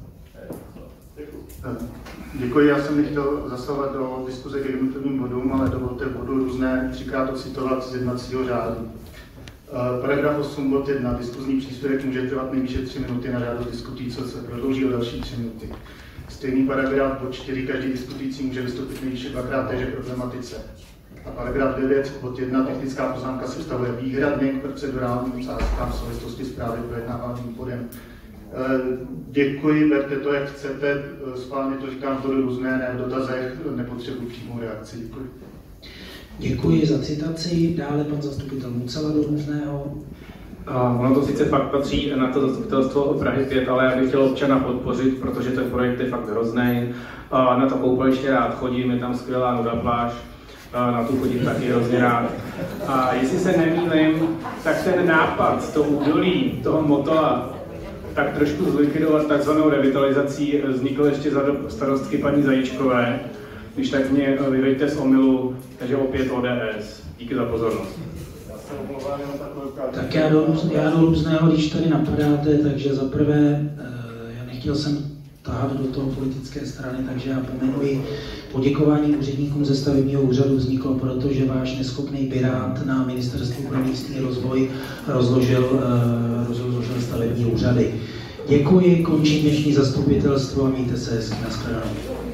Děkuji, já jsem nechtěl zasahovat do diskuze k jednotlivým bodům, ale dovolte v bodu různé třikrát ocitovat z jednacího řádu. Paragraf osm bod jedna. Diskuzní příspěvek může trvat nejvýše tři minuty, na žádost diskutujícího se prodlouží o další tři minuty. Stejný paragraf bod čtyři. Každý diskutující může vystoupit nejvýše dvakrát téže problematice. A paragraf devět bod jedna technická poznámka se vztahuje výhradně k procedurálním sázkám v souvislosti s právě projednávaným bodem. Děkuji, berte to, jak chcete, schválně to říkám v různé, ne v dotazech, nepotřebuji přímou reakci. Děkuji. Děkuji za citaci. Dále pan zastupitel Mucala do různého. Uh, ono to sice fakt patří na to zastupitelstvo Prahy pět, ale já bych chtěl občana podpořit, protože ten projekt je fakt hrozný. Uh, na to koupaliště rád chodím, je tam skvělá nuda pláž, uh, na tu chodím taky hrozně rád. A uh, jestli se nemýlím, tak ten nápad, to údolí toho Motola, tak trošku zlikvidovat takzvanou revitalizací vznikl ještě za dob starostky paní Zajíčkové. Když tak mě vyveďte z omylu, takže opět O D S. Díky za pozornost. Tak já do, já do různého, když tady napadáte, takže za prvé, já nechtěl jsem tahat do toho politické strany, takže já pomenuji, poděkování úředníkům ze stavebního úřadu vzniklo, protože váš neschopný pirát na Ministerstvu pro místní rozvoj rozložil, rozložil stavební úřady. Děkuji, končím dnešní zastupitelstvo a mějte se hezky, nashledanou.